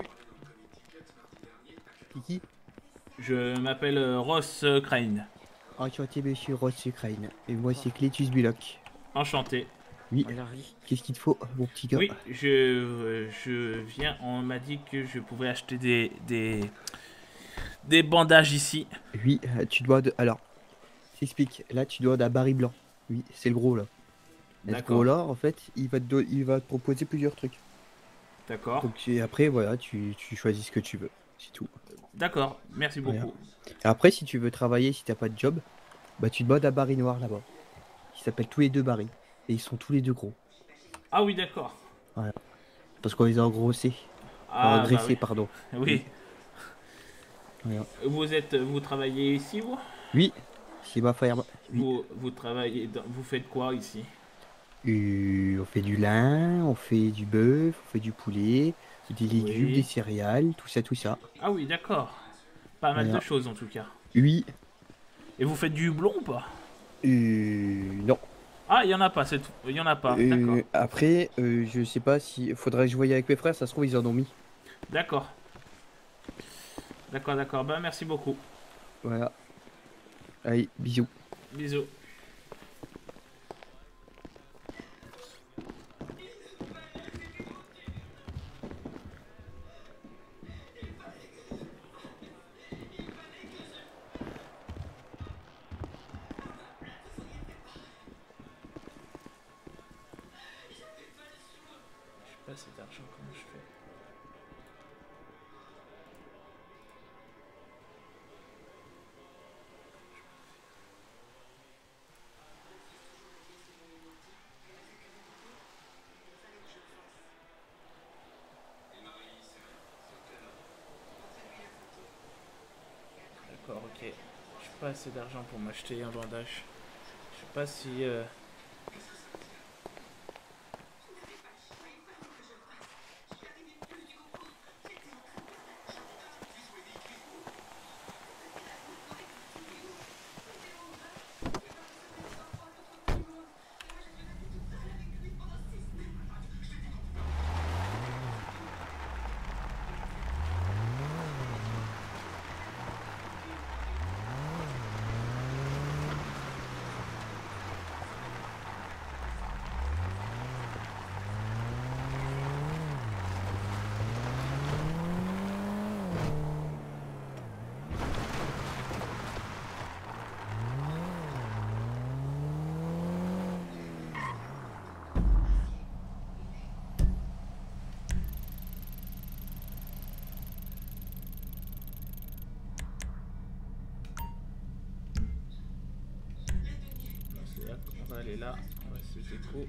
Kiki. Je m'appelle Ross Crane. Enchanté monsieur Ross Ukraine. Et moi c'est Clétus Bullock. Enchanté. Oui. Qu'est-ce qu'il te faut, mon petit gars? Oui, je viens, on m'a dit que je pouvais acheter des bandages ici. Oui, tu dois de... Alors, t'explique. Là, tu dois un baril blanc. Oui, c'est le gros là. Et ce D'accord. gros là, en fait, il va te proposer plusieurs trucs. D'accord. Donc après, voilà, tu choisis ce que tu veux. C'est tout. D'accord, merci beaucoup. Voilà. Et après, si tu veux travailler, si t'as pas de job, bah tu te demandes un baril noir là-bas. Qui s'appelle tous les deux barils. Et ils sont tous les deux gros. Ah oui, d'accord. Voilà. Parce qu'on les a engrossés. Ah, Engraissés, bah oui. pardon. Oui. Voilà. Vous travaillez ici, vous? Oui, c'est ma ferme. Oui. Vous travaillez, vous faites quoi ici? On fait du lin, on fait du bœuf, on fait du poulet, des légumes, Oui. des céréales, tout ça, tout ça. Ah oui, d'accord. Pas mal Voilà. de choses en tout cas. Oui. Et vous faites du houblon ou pas? Non. Ah, il y en a pas, il y en a pas. D'accord. Après, je sais pas si. Faudrait que je voie avec mes frères, ça se trouve, ils en ont mis. D'accord. D'accord. Bah, merci beaucoup. Voilà. Allez, bisous. Bisous. J'ai pas cet argent, comment je fais? D'accord, ok. J'ai pas assez d'argent pour m'acheter un bandage. Je sais pas si... On va aller là, on va se déco.